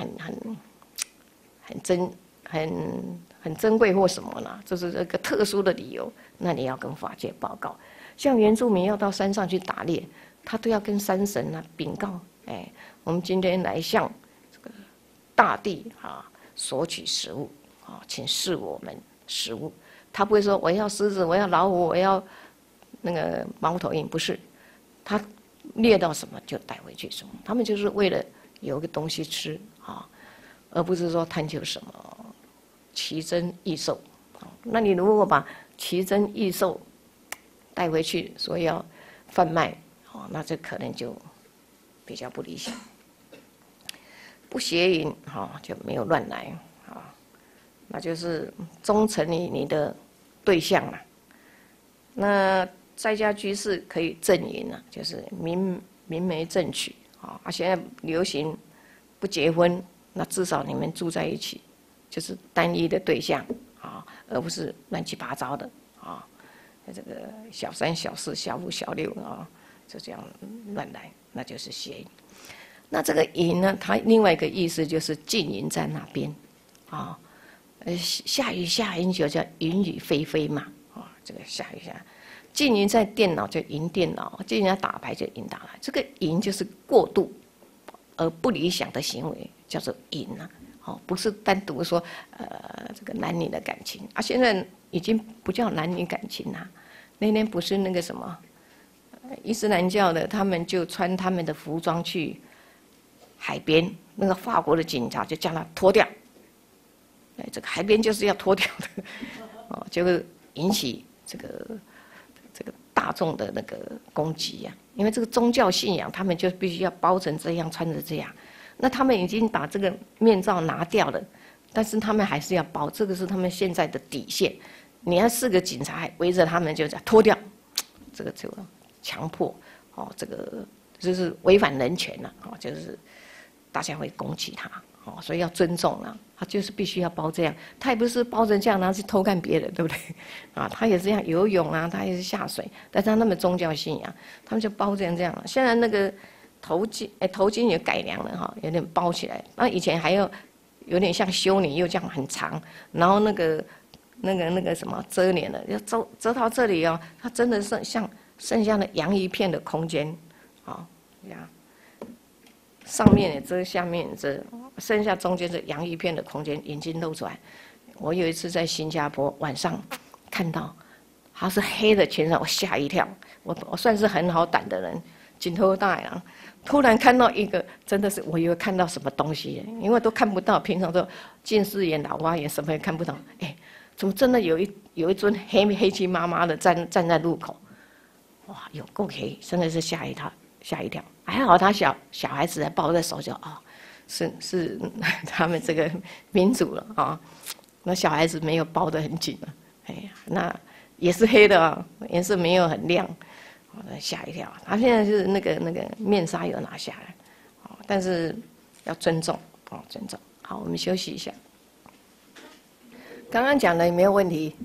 很珍贵或什么呢，这是一个特殊的理由，那你要跟法界报告。像原住民要到山上去打猎，他都要跟山神啊禀告，哎，我们今天来向这个大地啊索取食物啊，请赐我们食物。他不会说我要狮子，我要老虎，我要那个猫头鹰，不是，他猎到什么就带回去什么，他们就是为了有个东西吃啊，而不是说探求什么奇珍异兽。那你如果把奇珍异兽带回去，说要贩卖，哦，那这可能就比较不理想。不邪淫，哈，就没有乱来啊，那就是忠诚你的对象了。那在家居士可以正淫啊，就是明媒正娶啊。现在流行不结婚，那至少你们住在一起，就是单一的对象啊，而不是乱七八糟的啊。这个小3、小4、小5、小6啊，就这样乱来，那就是邪淫。那这个淫呢，它另外一个意思就是浸淫在那边啊。下雨下很久叫云雨霏霏嘛，啊，这个下雨下。浸淫在电脑就淫电脑，浸淫在打牌就淫打牌。这个淫就是过度而不理想的行为，叫做淫啊。哦，不是单独说这个男女的感情啊，现在已经不叫男女感情啦。那天不是那个什么伊斯兰教的，他们就穿他们的服装去海边，那个法国的警察就叫他脱掉。哎，这个海边就是要脱掉的，哦，就会引起这个大众的那个攻击呀。因为这个宗教信仰，他们就必须要包成这样，穿着这样。那他们已经把这个面罩拿掉了，但是他们还是要包，这个是他们现在的底线。你要4个警察还围着他们，就讲脱掉，这个就强迫哦，这个就是违反人权了哦，就是大家会攻击他哦，所以要尊重啊。他就是必须要包这样，他也不是包成这样然后去偷看别人，对不对？啊，他也是这样游泳啊，他也是下水，但是他那么宗教信仰，他们就包这样了。现在那个头巾也改良了哈，有点包起来。那以前还要有点像修女，又这样很长，然后那个什么遮脸的，要遮到这里哦，它真的是像剩下的洋一片的空间，啊，这样。上面也遮，下面也遮，剩下中间是洋一片的空间，眼睛露出来。我有一次在新加坡晚上看到，它是黑的全身，我吓一跳。我算是很好胆的人，镜头大呀，突然看到一个，真的是我以为看到什么东西，因为都看不到，平常都近视眼、老花眼，什么也看不到。哎，怎么真的有一尊黑漆麻麻的站在路口？哇，有够黑，真的是吓一跳。还好他小孩子还抱在手，就哦，是他们这个民族了啊。那小孩子没有包得很紧了，哎呀，那也是黑的啊，颜色没有很亮，吓一跳。他现在是那个面纱有拿下来，但是要尊重哦，尊重。好，我们休息一下。刚刚讲的有没有问题？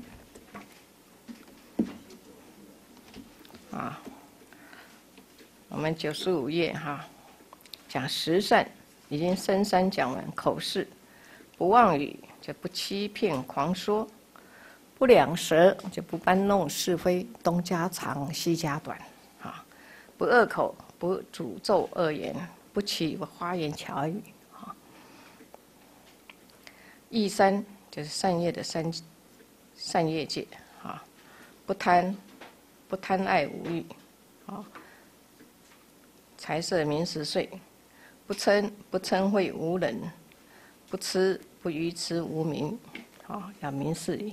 啊。我们95页哈，讲十善，已经深3讲完。口是不妄语，就不欺骗狂说；不两舌，就不搬弄是非，东家长西家短啊；不恶口，不诅咒恶言不起花言巧语啊。义三就是善业的善业界啊，不贪爱无欲啊，财色名食睡，不嗔恚无人，不痴不愚痴无明啊，要明事理。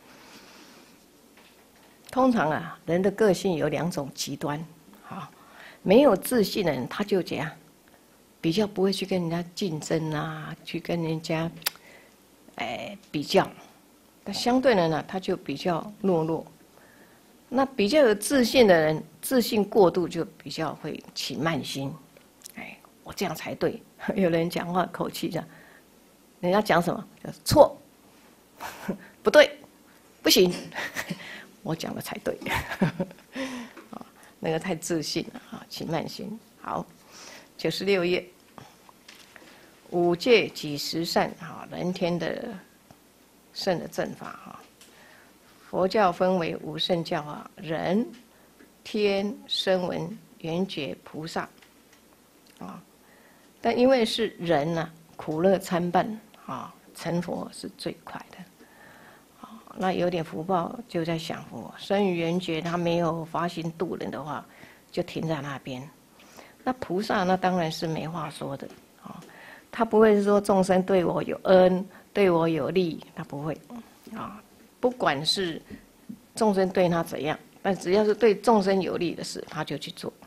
通常啊，人的个性有2种极端啊，没有自信的人，他就这样，比较不会去跟人家竞争啊，去跟人家比较。但相对的呢，他就比较懦弱。那比较有自信的人，自信过度就比较会起慢心。我这样才对。有人讲话口气这样，人家讲什么错，不对，不行。我讲的才对，那个太自信了啊，起慢心。好，96页，5戒几十善啊，人天的圣的正法啊。佛教分为5圣教啊，人、天、声闻、缘觉、菩萨啊。但因为是人呢，苦乐参半啊，成佛是最快的。那有点福报，就在享福。生于缘觉，他没有发心度人的话，就停在那边。那菩萨那当然是没话说的啊，他不会说众生对我有恩，对我有利，他不会啊。不管是众生对他怎样，但只要是对众生有利的事，他就去做。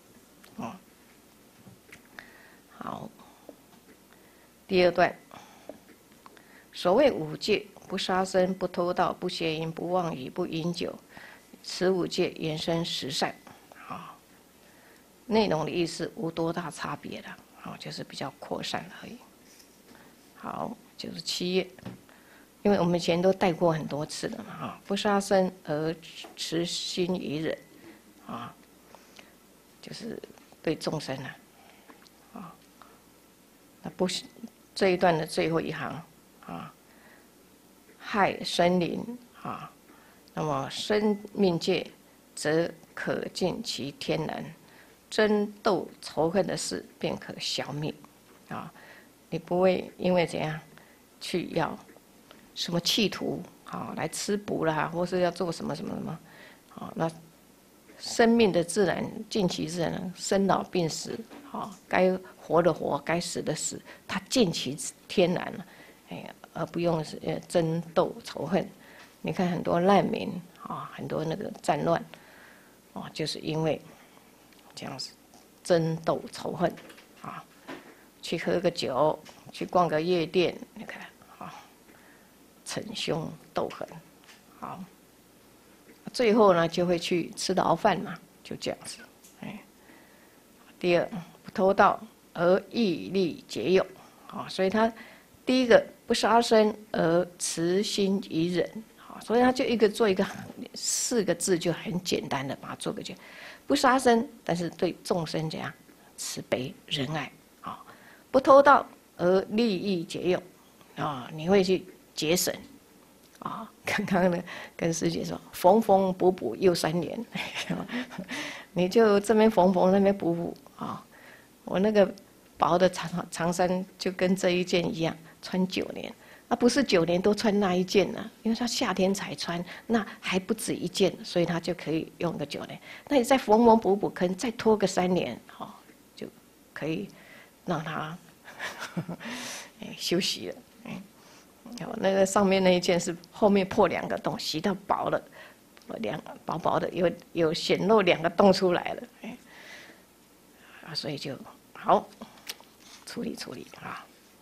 好，第2段，所谓5戒。不杀生，不偷盗，不邪淫，不妄语，不饮酒，此5戒延伸10善，啊，内容的意思无多大差别的，啊，就是比较扩散而已。好，97页，因为我们以前都带过很多次了嘛，啊，不杀生而慈心于人，啊，就是对众生啊，啊，那不是这一段的最后一行，啊。害生灵啊，那么生命界则可尽其天然，争斗仇恨的事便可消灭啊！你不会因为怎样去要什么企图啊来吃补啦，或是要做什么什么什么啊？那生命的自然尽其自然，生老病死啊，该活的活，该死的死，它尽其天然了，而不用争斗仇恨。你看很多难民啊，很多那个战乱啊，就是因为这样子争斗仇恨啊，去喝个酒，去逛个夜店，你看啊，逞凶斗狠，好，最后呢就会去吃牢饭嘛，就这样子。第2，不偷盗而义利节用啊，所以他第1个。不杀生而慈心于人，好，所以他就做一个4个字就很简单的把它做个不杀生，但是对众生这样慈悲仁爱，啊，不偷盗而利益节用，啊，你会去节省，啊，刚刚呢跟师姐说缝缝补补又3年，你就这边缝缝那边补补啊，我那个薄的长衫就跟这一件一样。穿9年，那不是9年都穿那一件呢，因为他夏天才穿，那还不止1件，所以他就可以用个9年。那你再缝缝补补，可能再拖个3年，哦，就可以让他休息了。那个上面那一件是后面破2个洞，洗到薄了，2个薄薄的，有显露2个洞出来了，所以就好处理啊。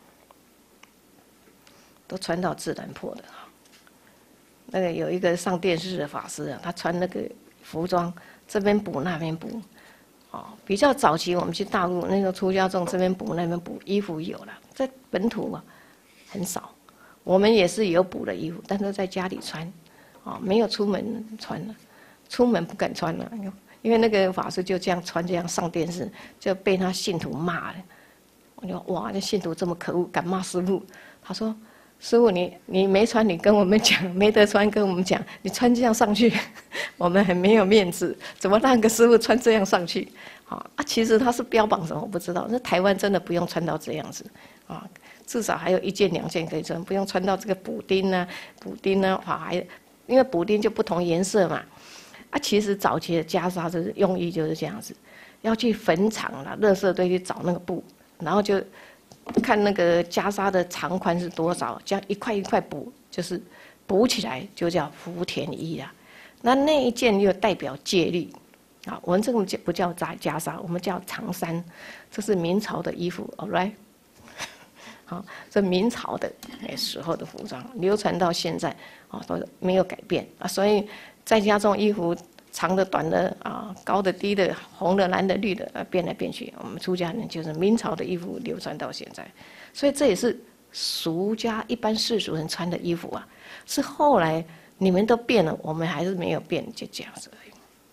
都穿到自然破的。那个有一个上电视的法师啊，他穿那个服装，这边补那边补，哦，比较早期我们去大陆那个出家众这边补那边补，衣服有了，在本土啊很少。我们也是有补的衣服，但是在家里穿，哦，没有出门穿了，出门不敢穿了，因为那个法师就这样穿这样上电视，就被他信徒骂了。我就哇，那信徒这么可恶，敢骂师父。他说：“ 师傅你没穿，你跟我们讲，没得穿跟我们讲，你穿这样上去，我们很没有面子，怎么让个师傅穿这样上去？其实他是标榜什么我不知道，那台湾真的不用穿到这样子，至少还有1件2件可以穿，不用穿到这个补丁啊，因为补丁就不同颜色嘛，其实早期的袈裟就是用意就是这样子，要去坟场啦、垃圾堆去找那个布，然后就看那个袈裟的长宽是多少，这样一块一块补，就是补起来就叫福田衣啊。那一件又代表戒律，我们这个不叫袈裟，我们叫长衫，这是明朝的衣服 ，all right。好，这明朝的时候的服装流传到现在，都没有改变啊。所以在家中衣服长的、短的高的、低的、红的、蓝的、绿的变来变去。我们出家人就是明朝的衣服流传到现在，所以这也是俗家一般世俗人穿的衣服啊。是后来你们都变了，我们还是没有变，就这样子而已。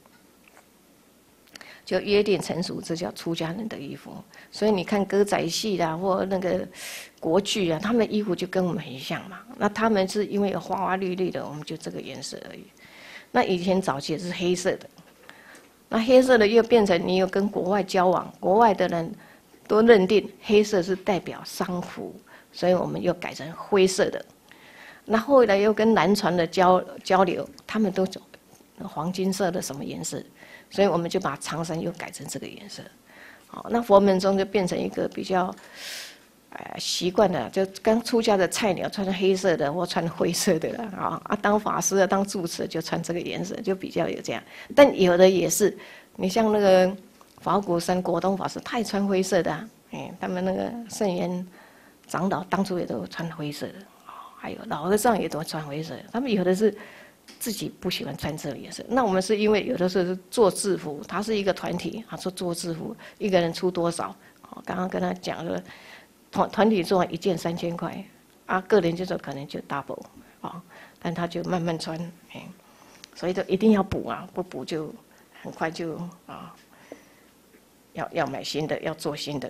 就约定成熟，这叫出家人的衣服。所以你看歌仔戏啦，或那个国剧啊，他们的衣服就跟我们很像嘛。那他们是因为有花花绿绿的，我们就这个颜色而已。那以前早期是黑色的，那黑色的又变成你有跟国外交往，国外的人都认定黑色是代表丧服，所以我们又改成灰色的。那后来又跟南传的交流，他们都走黄金色的什么颜色。所以我们就把长衫又改成这个颜色，那佛门中就变成一个比较，习惯的，就刚出家的菜鸟穿黑色的或穿灰色的了当法师的当住持就穿这个颜色，就比较有这样。但有的也是，你像那个法鼓山国东法师，他也穿灰色的他们那个圣严长老当初也都穿灰色的，还有老和尚也都穿灰色的，他们有的是。自己不喜欢穿这个颜色，那我们是因为有的时候是做制服，它是一个团体，做制服，一个人出多少？刚刚跟他讲了，团体做1件3000块，个人就做可能就 double 但他就慢慢穿，所以就一定要补不补就很快就要买新的，要做新的。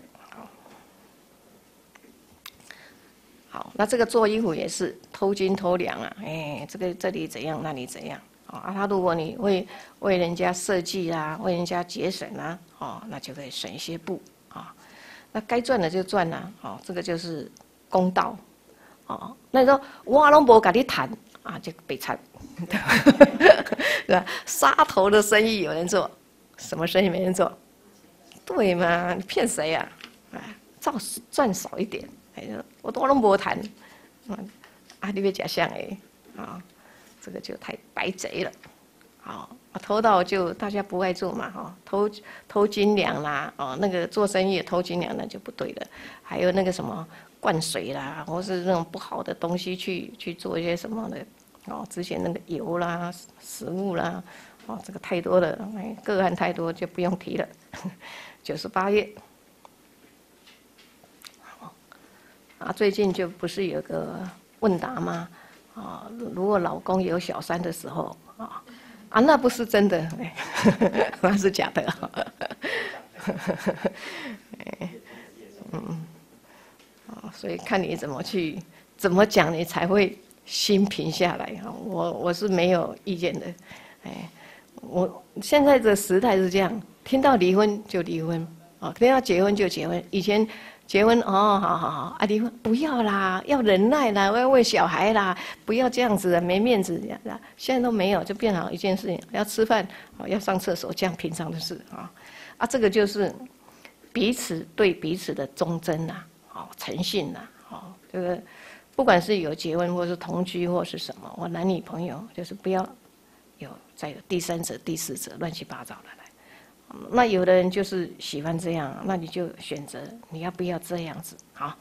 好，那这个做衣服也是偷斤偷两这里怎样，那里怎样他如果你为人家设计啦，为人家节省啦，那就可以省一些布那该赚的就赚啦，这个就是公道那你说我拢无跟你谈就被惨，对吧？杀头的生意有人做，什么生意没人做？对嘛？你骗谁呀？赚少一点。我都拢无谈，你要吃啥的这个就太白贼了，偷盗就大家不爱做嘛，偷斤两啦，那个做生意偷斤两那就不对了。还有那个什么灌水啦，或是那种不好的东西去做一些什么的，之前那个油啦、食物啦，这个太多了，个案太多就不用提了。98页。最近就不是有个问答吗？如果老公有小三的时候，那不是真的，那是假的。所以看你怎么讲，你才会心平下来。我是没有意见的。我现在的时代是这样，听到离婚就离婚，听到结婚就结婚。以前。结婚好，离婚不要啦，要忍耐啦，要为小孩啦，不要这样子没面子。现在都没有，就变好一件事情，要吃饭，要上厕所，这样平常的事这个就是彼此对彼此的忠贞诚信这个不管是有结婚或是同居或是什么，或男女朋友，就是不要再有第三者、第四者乱七八糟的。那有的人就是喜欢这样，那你就选择你要不要这样子。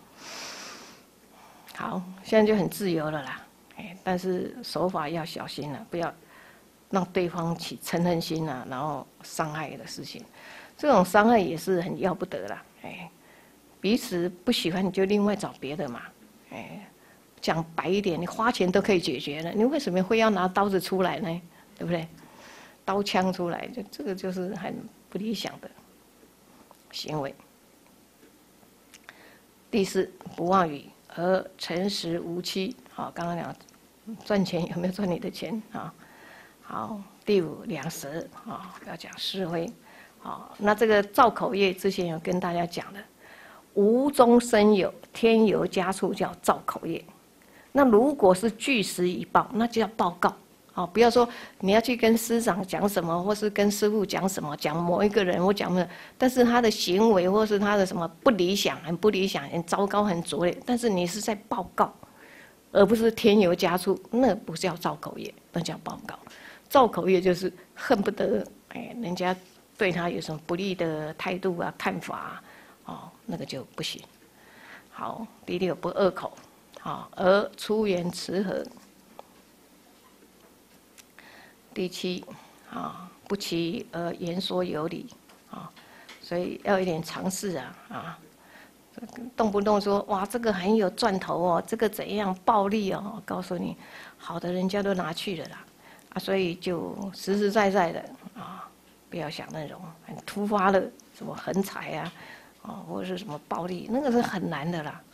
好，现在就很自由了啦，但是手法要小心了，不要让对方起嗔恨心然后伤害的事情，这种伤害也是很要不得啦。彼此不喜欢你就另外找别的嘛。讲白一点，你花钱都可以解决了，你为什么会要拿刀子出来呢？对不对？刀枪出来，这个就是很不理想的行为。第4，不妄语而诚实无欺。好，刚刚讲赚钱有没有赚你的钱啊？好，第五良舌啊，不要讲是非。好，那这个造口业之前有跟大家讲的，无中生有，添油加醋叫造口业。那如果是据实以报，那就叫报告。好，不要说你要去跟师长讲什么，或是跟师父讲什么，讲某一个人或讲什么，但是他的行为或是他的什么不理想，很不理想，很糟糕，很拙劣，但是你是在报告，而不是添油加醋，那不叫造口业，那叫报告。造口业就是恨不得人家对他有什么不利的态度啊、看法啊，那个就不行。好，第六不恶口，好，而出言辞和。第七，不齐而言说有理，所以要有点常识动不动说哇这个很有赚头哦，这个怎样暴利哦，告诉你，好的人家都拿去了啦，所以就实实在在的不要想那种很突发的什么横财或者是什么暴利，那个是很难的啦，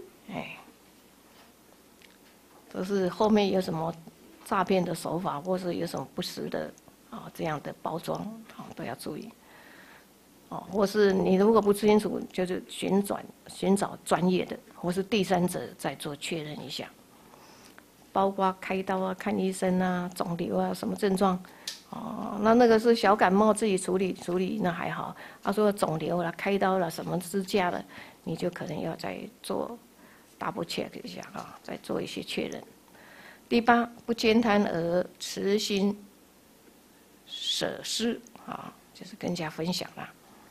都是后面有什么诈骗的手法，或是有什么不实的这样的包装都要注意或是你如果不清楚，就是寻找专业的，或是第三者再做确认一下。包括开刀看医生肿瘤什么症状那个是小感冒自己处理那还好。说肿瘤开刀了什么支架了，你就可能要再做 double check 一下再做一些确认。第八，不兼贪而慈心舍施就是跟人家分享啦。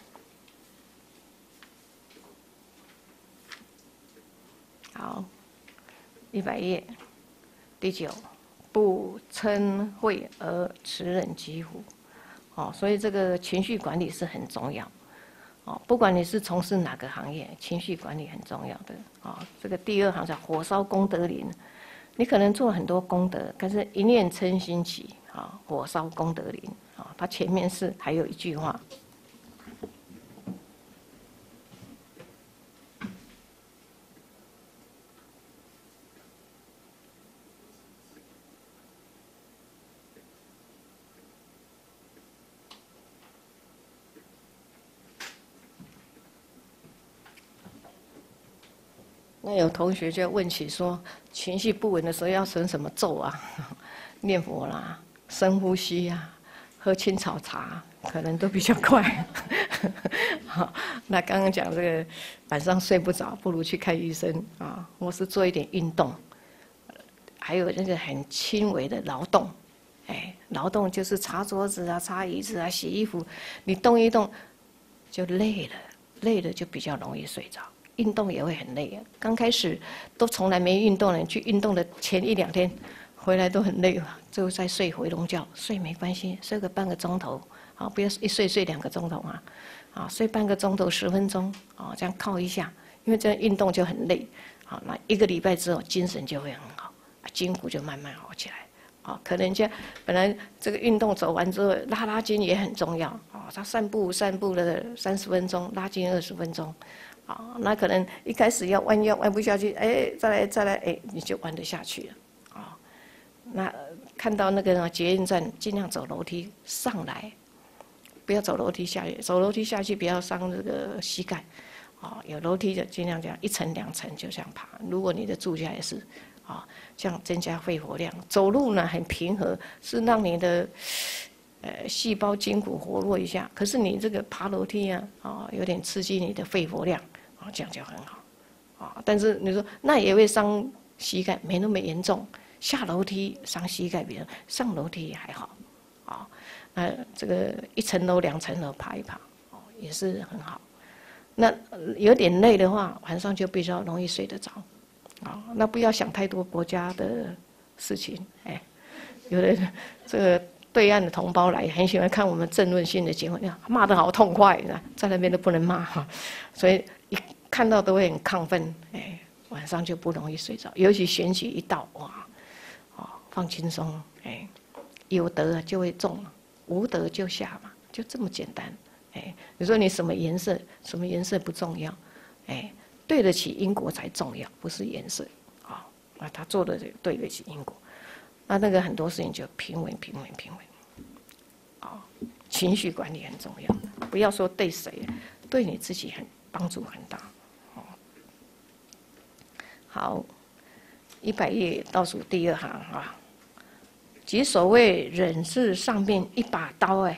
好，100页，第9，不嗔恚而持忍己乎？所以这个情绪管理是很重要。不管你是从事哪个行业，情绪管理很重要的。这个第2行叫火烧功德林。你可能做了很多功德，可是一念嗔心起，火烧功德林。它前面是还有一句话。那有同学就问起说，情绪不稳的时候要存什么咒念佛啦，深呼吸喝青草茶，可能都比较快。好，那刚刚讲这个晚上睡不着，不如去看医生或是做一点运动，还有那个很轻微的劳动，劳动就是擦桌子擦椅子洗衣服，你动一动就累了，累了就比较容易睡着。运动也会很累刚开始都从来没运动的，你去运动的前1、2天回来都很累就再睡回笼觉，睡没关系，睡个半个钟头，不要一睡2个钟头睡半个钟头10分钟这样靠一下，因为这样运动就很累那1个礼拜之后精神就会很好筋骨就慢慢好起来可能人家本来这个运动走完之后拉筋也很重要他散步了30分钟，拉筋20分钟那可能一开始要弯腰弯不下去，再来，你就弯得下去了那看到那个捷运站，尽量走楼梯上来，不要走楼梯下去。走楼梯下去不要伤这个膝盖有楼梯的尽量这样1层2层就这样爬。如果你的住家也是这样增加肺活量。走路呢很平和，是让你的细胞筋骨活络一下。可是你这个爬楼梯有点刺激你的肺活量这样就很好但是你说那也会伤膝盖，没那么严重。下楼梯伤膝盖比较，上楼梯还好这个1层楼2层楼爬一爬也是很好。那有点累的话，晚上就比较容易睡得着那不要想太多国家的事情有的这个对岸的同胞来很喜欢看我们政论性的节目，骂得好痛快在那边都不能骂所以一看到都会很亢奋晚上就不容易睡着。尤其选举一到放轻松有德就会中，无德就下嘛，就这么简单你说你什么颜色不重要对得起因果才重要，不是颜色啊。他做的对得起因果，那个很多事情就平稳。情绪管理很重要，不要说对谁，对你自己帮助很大。好，100页倒数第2行啊，即所谓忍是上面一把刀，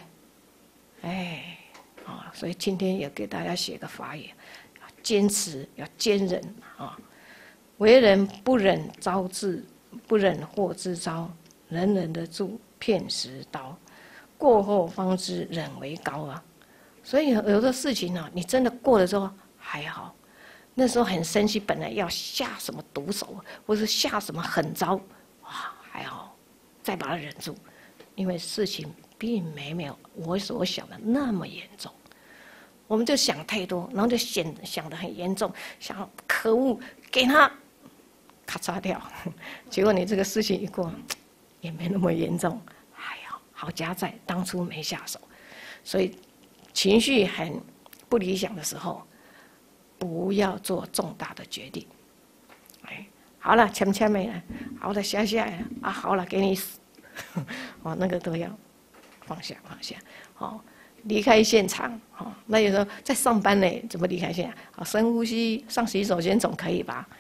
所以今天也给大家写个法言，要坚持，要坚忍啊。为人不忍招致，不忍祸之招，人忍得住片时刀。过后方知忍为高啊，所以有的事情呢，你真的过了之后还好，那时候很生气，本来要下什么毒手，或是下什么狠招，哇，还好，再把它忍住，因为事情并没有我所想的那么严重，我们就想太多，然后就想得很严重，想可恶，给他咔嚓掉，结果你这个事情一过，也没那么严重。好家在当初没下手，所以情绪很不理想的时候，不要做重大的决定。好了，签没了，好了，下啊，好了，给你死，那个都要放下。离开现场，那有时候在上班呢，怎么离开现场？深呼吸，上洗手间总可以吧？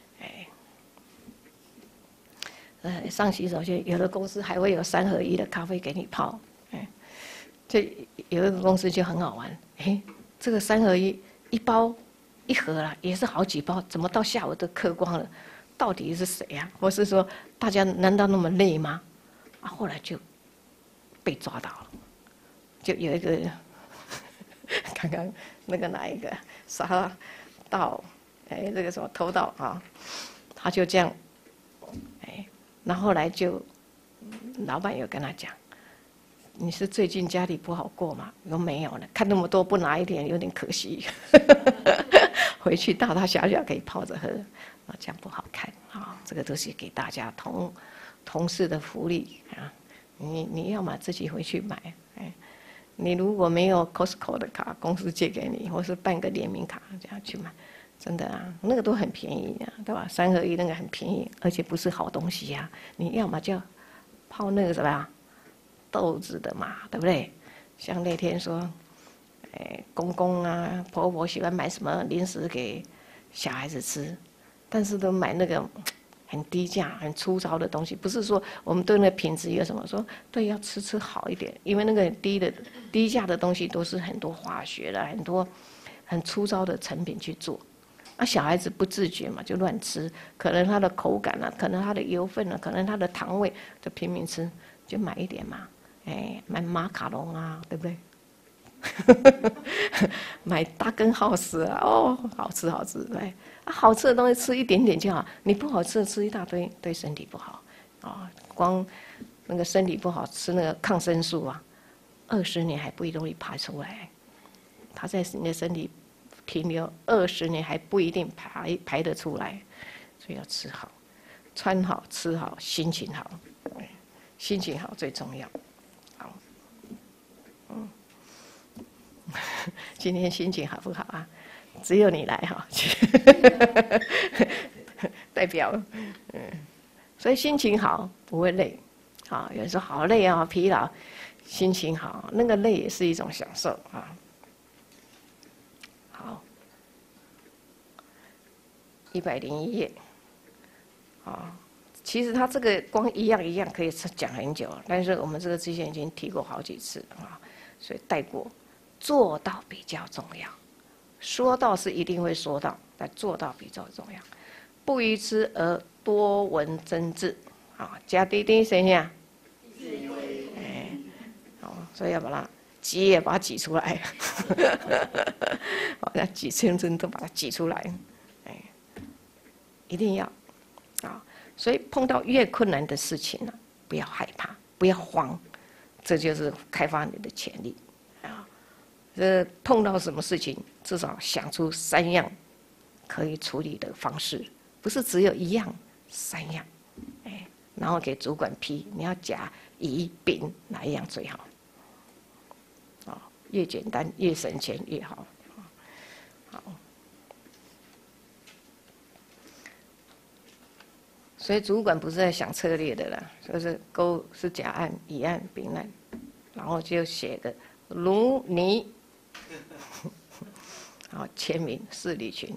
上洗手间，有的公司还会有3合1的咖啡给你泡，这有一个公司就很好玩，这个3合1一包1盒啦，也是好几包，怎么到下午都嗑光了？到底是谁呀？或是说大家难道那么累吗？后来就被抓到了，就有一个刚刚那个哪一个杀盗，这个什么偷盗啊，他就这样。然后后来就，老板有跟他讲，你是最近家里不好过吗？说没有呢，看那么多不拿一点有点可惜，回去大大小小可以泡着喝，这样不好看啊。这个都是给大家同事的福利啊。你要么自己回去买，你如果没有 Costco 的卡，公司借给你，或是办个联名卡这样去买。真的啊，那个都很便宜的，对吧？3合1那个很便宜，而且不是好东西呀。你要么就泡那个什么豆子的嘛，对不对？像那天说，公公啊、婆婆喜欢买什么零食给小孩子吃，但是都买那个很低价、很粗糙的东西。不是说我们对那个品质有什么说，对，要吃好一点，因为那个低价的东西都是很多化学的、很多很粗糙的成品去做。小孩子不自觉嘛，就乱吃，可能他的口感啊，可能他的油分啊，可能他的糖味，就拼命吃，就买一点嘛，买马卡龙啊，对不对？买大根耗时啊，好吃，对，好吃的东西吃一点点就好，你不好吃的吃一大堆，对身体不好，光那个身体不好吃那个抗生素啊，20年还不容易排出来，它在你的身体停留20年还不一定排得出来，所以要吃好、穿好、吃好，心情好，心情好最重要。好，今天心情好不好啊？只有你来哈，代表，所以心情好不会累，有人说好累啊，疲劳，心情好，那个累也是一种享受啊。101页，其实他这个光一样可以讲很久，但是我们这个之前已经提过好几次啊，所以带过。做到比较重要，说到是一定会说到，但做到比较重要。不逾之而多闻真志，加滴滴谁呀？所以要把它挤也把它挤出来，要挤青春都把它挤出来。一定要所以碰到越困难的事情呢，不要害怕，不要慌，这就是开发你的潜力碰到什么事情，至少想出3样可以处理的方式，不是只有1样，3样，然后给主管批，你要甲、乙、丙哪一样最好？越简单越省钱越好。好。 所以主管不是在想策略的啦，就是勾是甲案、乙案、丙案，然后就写个如你，好签名是李群。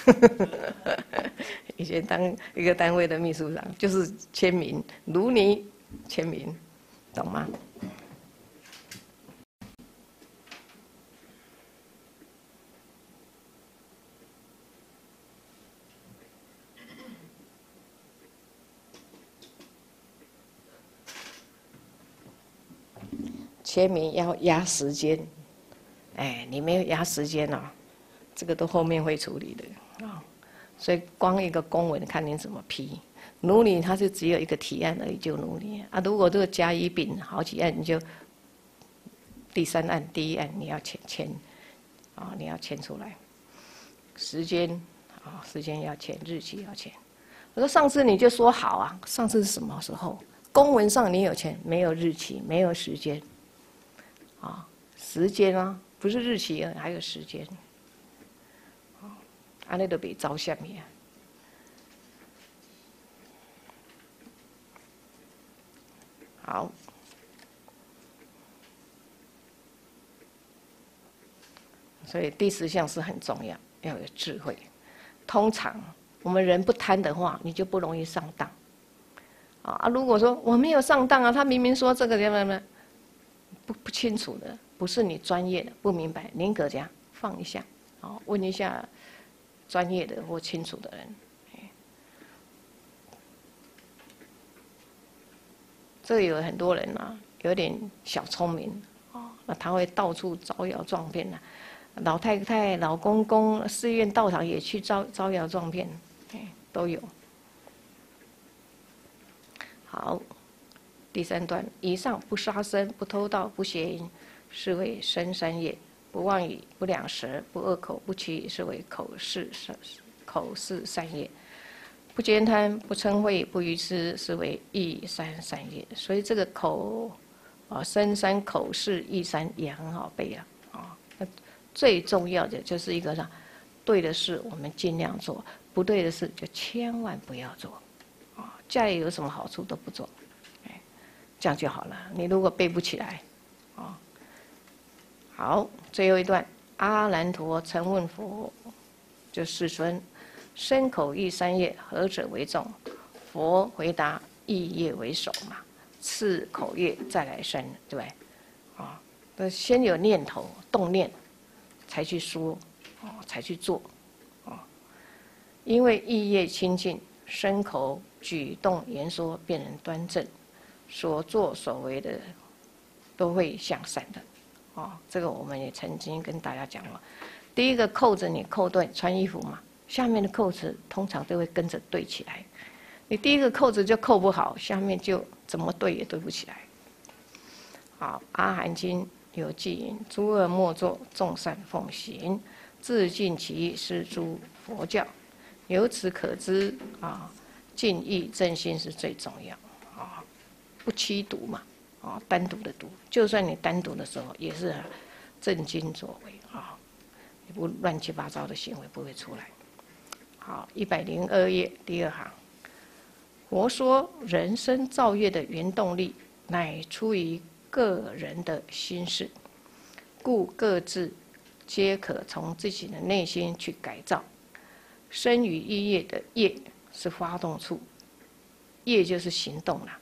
以前当一个单位的秘书长，就是签名如你签名，懂吗？签名要压时间，哎，你没有压时间哦，这个都后面会处理的啊。所以光一个公文看你怎么批，如你它就只有一个提案而已，就如你啊。如果这个甲乙丙好几案，你就第三案第一案你要签啊，你要签出来，时间啊，时间要签，日期要签。我说上次你就说好啊，上次是什么时候？公文上你有签，没有日期，没有时间。啊，时间啊，不是日期，还有时间。啊，安尼都别照下面。好，所以第10项是很重要，要有智慧。通常我们人不贪的话，你就不容易上当。啊，如果说我没有上当啊，他明明说这个什么不清楚的，不是你专业的，不明白，宁可这样放一下，啊，问一下专业的或清楚的人。这个有很多人啊，有点小聪明啊，那他会到处招摇撞骗啊，老太太、老公公、寺院道场也去招摇撞骗，都有。好，第3段，以上不杀生、不偷盗、不邪淫，是为身三业；不妄语、不两舌、不恶口、不绮语，是为口事三业；不奸贪、不嗔恚、不愚痴，是为意三业。所以这个口啊，身三、口事、意三也很好背啊。啊，那最重要的就是一个对的事我们尽量做，不对的事就千万不要做。啊，家里有什么好处都不做，这样就好了。你如果背不起来，啊，好，最后一段，阿难陀曾问佛，就世尊，身口意三业何者为重？佛回答：意业为首嘛，次口业，再来身，对不对？啊，那先有念头动念，才去说，才去做，因为意业清净，身口举动言说便能端正，所作所为的都会向善的。这个我们也曾经跟大家讲过。第一个扣子你扣对，穿衣服嘛，下面的扣子通常都会跟着对起来。你第一个扣子就扣不好，下面就怎么对也对不起来。好，《阿含经》有记云：诸恶莫作，众善奉行，自尽其意，是诸佛教。由此可知啊，净意正心是最重要啊，不欺独嘛，啊，单独的独，就算你单独的时候，也是正经作为啊，你不乱七八糟的行为不会出来。好，102页第2行，佛说人生造业的原动力，乃出于个人的心事，故各自皆可从自己的内心去改造。生于意业的业是发动处，业就是行动了。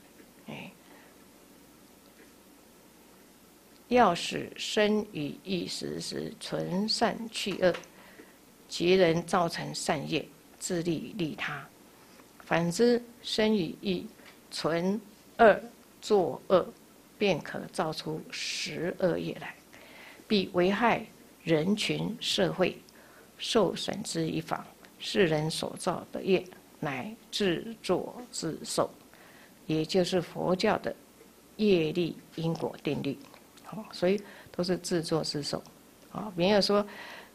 要使生于意时存善去恶，即能造成善业，自利利他。反之，生于意存恶作恶，便可造出10恶业来，必危害人群社会，受损之以防。世人所造的业，乃自作自受，也就是佛教的业力因果定律。所以都是自作自受。没有说，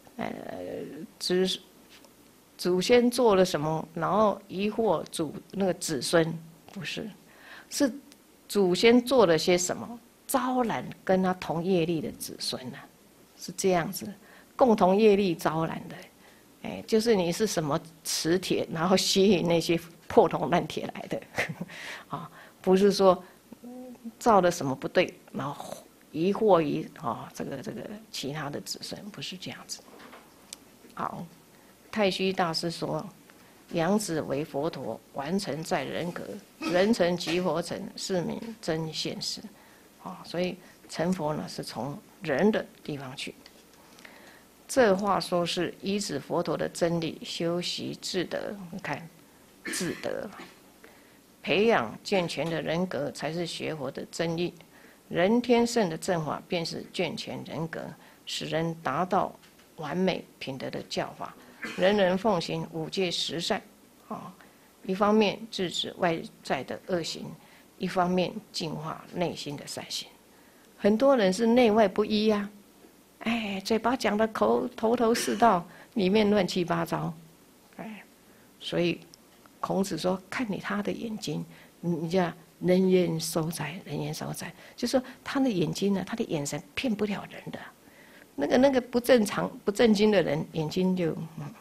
祖先做了什么，然后疑惑那个子孙，不是，是祖先做了些什么，招揽跟他同业力的子孙呢，是这样子，共同业力招揽的。就是你是什么磁铁，然后吸引那些破铜烂铁来的，啊，不是说造了什么不对，然后疑惑于这个其他的子孙，不是这样子。好，太虚大师说，养子为佛陀，完成在人格，人成即佛成，是名真现实。所以成佛呢是从人的地方去。这话说是依止佛陀的真理，修习智德。你看，智德，培养健全的人格，才是学佛的真意。人天圣的正法，便是健全人格，使人达到完美品德的教法。人人奉行五戒十善，一方面制止外在的恶行，一方面净化内心的善行。很多人是内外不一呀，嘴巴讲的头头是道，里面乱七八糟，所以孔子说，看你他的眼睛，你叫人言收窄，人言收窄，就说他的眼睛呢，他的眼神骗不了人的。那个不正常、不正经的人，眼睛就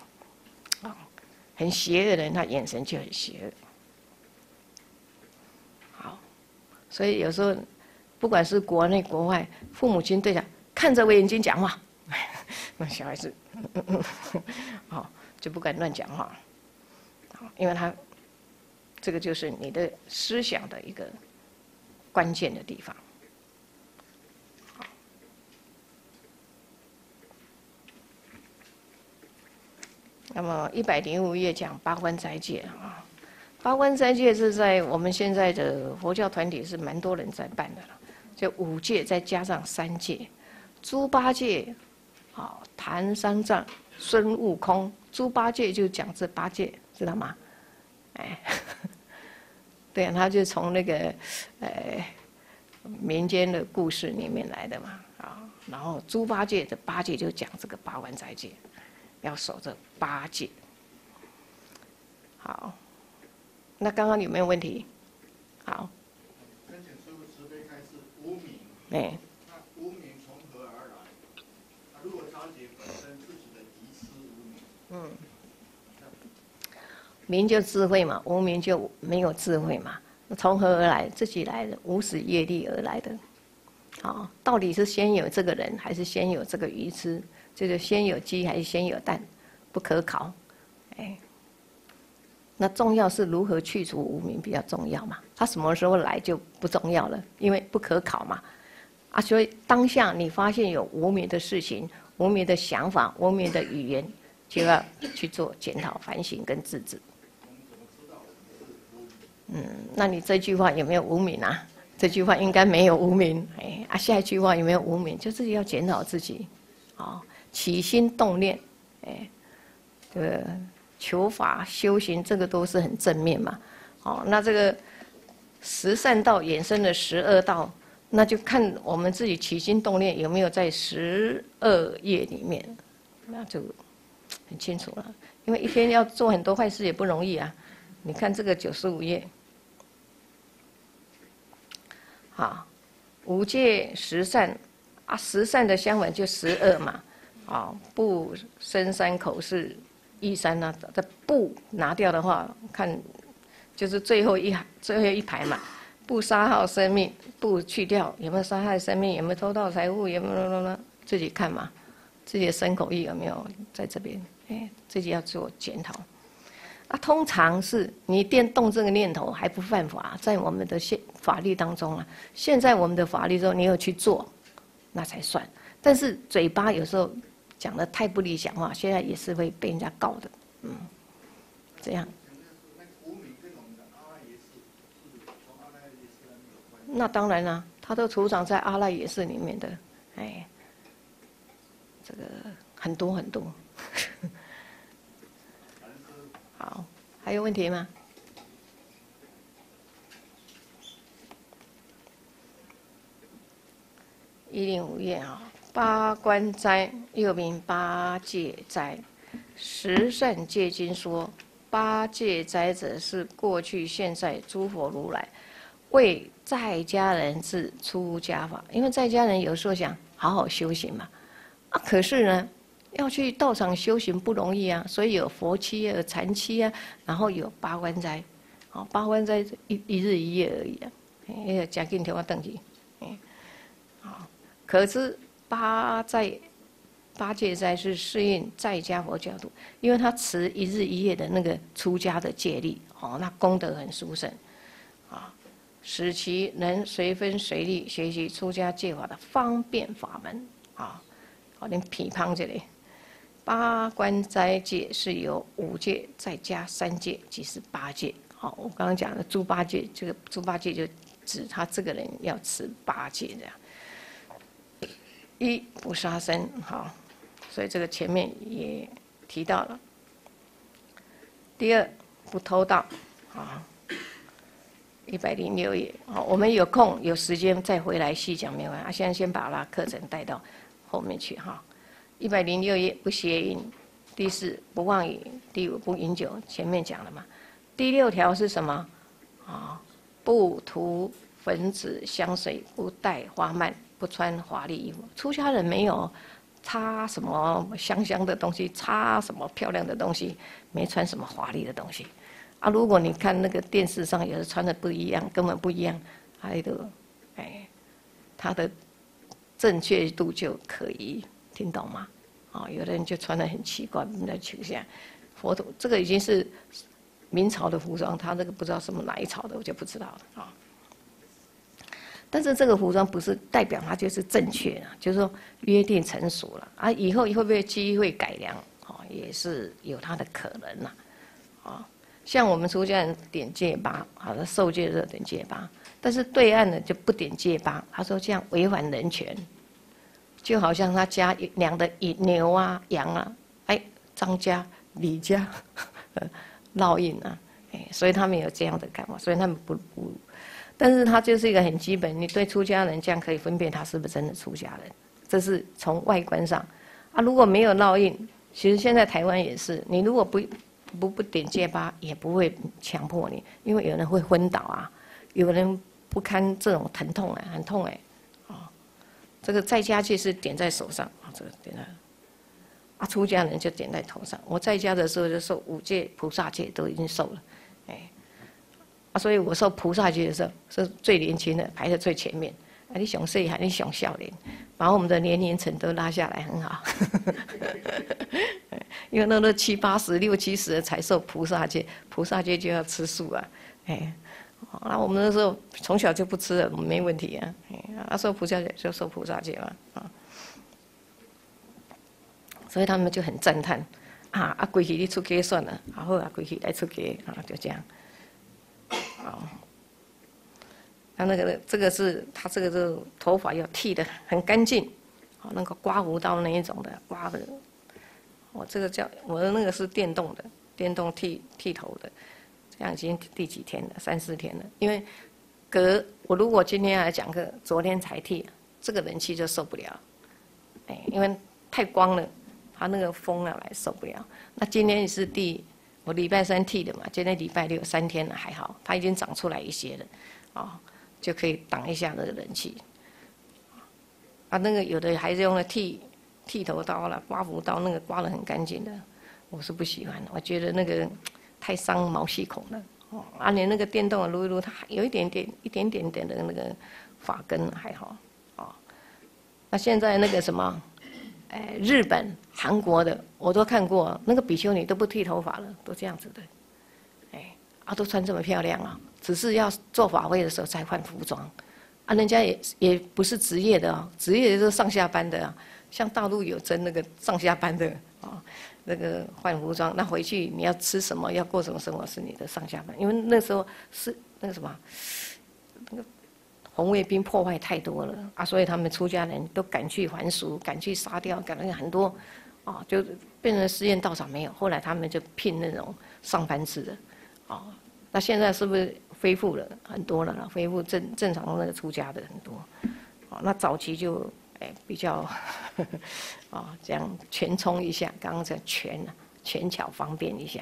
很邪恶的人，他眼神就很邪恶。好，所以有时候不管是国内国外，父母亲对他看着我眼睛讲话，那小孩子就不敢乱讲话，因为他这个就是你的思想的一个关键的地方。那么105页讲八关斋戒啊，八关斋戒是在我们现在的佛教团体是蛮多人在办的了，就5戒再加上3戒，猪八戒，唐三藏、孙悟空，猪八戒就讲这8戒，知道吗？对啊，他就从那个民间的故事里面来的嘛，然后猪八戒的8戒就讲这个八关斋戒。要守这8戒。好，那刚刚有没有问题？好。 跟请师父慈悲开示无明。那无明从何而来？如果察觉本身自己的遗失无明。 明就智慧嘛，无明就没有智慧嘛。从何而来？自己来的，无始业力而来的。到底是先有这个人，还是先有这个鱼吃？就是先有鸡还是先有蛋，不可考。那重要是如何去除无明比较重要嘛？他什么时候来就不重要了，因为不可考嘛。所以当下你发现有无明的事情、无明的想法、无明的语言，就要去做检讨、反省跟自治。那你这句话有没有无明啊？这句话应该没有无明。下一句话有没有无明？就自己要检讨自己。起心动念，这个求法修行，这个都是很正面嘛。那这个10善道衍生的12道，那就看我们自己起心动念有没有在12业里面，那就很清楚了。因为一天要做很多坏事也不容易啊。你看这个95页，5戒10善10善的相反就12嘛。不生3口是一三呢，这不拿掉的话，看就是最后一排嘛。不杀害生命，不去掉有没有杀害生命，有没有偷盗财物，有没有自己看嘛，自己的身口意有没有在这边？自己要做检讨。通常是你电动这个念头还不犯法，在我们的法律当中啊，现在我们的法律中你有去做，那才算。但是嘴巴有时候讲的太不理想化，现在也是会被人家告的，这样。那当然啦，他都储藏在阿赖耶识里面的，这个很多很多。好，还有问题吗？105页八关斋又名八戒斋，十善戒经说，八戒斋者是过去现在诸佛如来为在家人之出家法。因为在家人有时候想好好修行嘛，可是呢，要去道场修行不容易啊，所以有佛七有禅七啊，然后有八关斋， 8关斋一日一夜而已啊，真紧听我回去，可是八戒斋是适应在家佛教徒，因为他持一日一夜的那个出家的戒律，那功德很殊胜，使其能随分随力学习出家戒法的方便法门，连批判这里。8关斋戒是由5戒再加3戒，即是8戒。我刚刚讲的猪八戒，这个猪八戒就指他这个人要持8戒这样。1不杀生，所以这个前面也提到了。第2不偷盗，106页。我们有空有时间再回来细讲，没关系。现在先把课程带到后面去106页不邪淫，第4不妄语，第5不饮酒，前面讲了嘛。第6条是什么？不涂粉脂香水，不戴花蔓，不穿华丽衣服。出家人没有擦什么香香的东西，擦什么漂亮的东西，没穿什么华丽的东西。如果你看那个电视上有的穿的不一样，根本不一样，他的正确度就可疑，听懂吗？有的人就穿得很奇怪，那求下佛陀这个已经是明朝的服装，他这个不知道什么哪一朝的，我就不知道了但是这个服装不是代表它就是正确的，就是说约定成熟了以后会不会机会改良也是有它的可能像我们出家人点戒疤，受戒热点戒疤，但是对岸的就不点戒疤，他说这样违反人权。就好像他家养的牛啊、羊啊，张家、李家烙印所以他们有这样的看法，所以他们不，但是他就是一个很基本，你对出家人这样可以分辨他是不是真的出家人，这是从外观上如果没有烙印，其实现在台湾也是，你如果不点戒疤，也不会强迫你，因为有人会昏倒有人不堪这种疼痛很痛这个在家戒是点在手上这个点在出家人就点在头上。我在家的时候就受5戒、菩萨戒都已经受了，所以我受菩萨戒的时候是最年轻的，排在最前面。你想细还你想少年，把我们的年龄层都拉下来，很好。因为那都7、80、60、70才受菩萨戒，菩萨戒就要吃素那我们那时候从小就不吃了，没问题受菩萨戒就受菩萨戒嘛所以他们就很赞叹规矩你出家算了，好规矩来出家就这样。这个是他这个是头发要剃得很干净，那个刮胡刀那一种的刮的，我的那个是电动的，电动剃头的。这样已经第几天了？3、4天了。因为我如果今天来讲课，昨天才剃，这个人气就受不了，因为太光了，他那个风来受不了。那今天是我礼拜3剃的嘛，今天礼拜63天了还好，它已经长出来一些了，就可以挡一下那个人气。那个有的还是用了剃头刀了，刮胡刀，那个刮得很干净的，我是不喜欢的，我觉得那个太伤毛细孔了连那个电动的撸一撸，它有一点点的那个发根还好那现在那个什么，日本、韩国的我都看过，那个比丘尼都不剃头发了，都这样子的，都穿这么漂亮只是要做法会的时候才换服装人家也不是职业的职业就是上下班的像大陆有真那个上下班的那个换服装，那回去你要吃什么，要过什么生活是你的上下班，因为那时候是那个什么，那个红卫兵破坏太多了所以他们出家人都赶去还俗，赶去杀掉，赶了很多就变成实验道场没有，后来他们就聘那种上班制的那现在是不是恢复了很多了？恢复正常的那个出家的很多那早期就比较这样全冲一下，刚刚讲权巧方便一下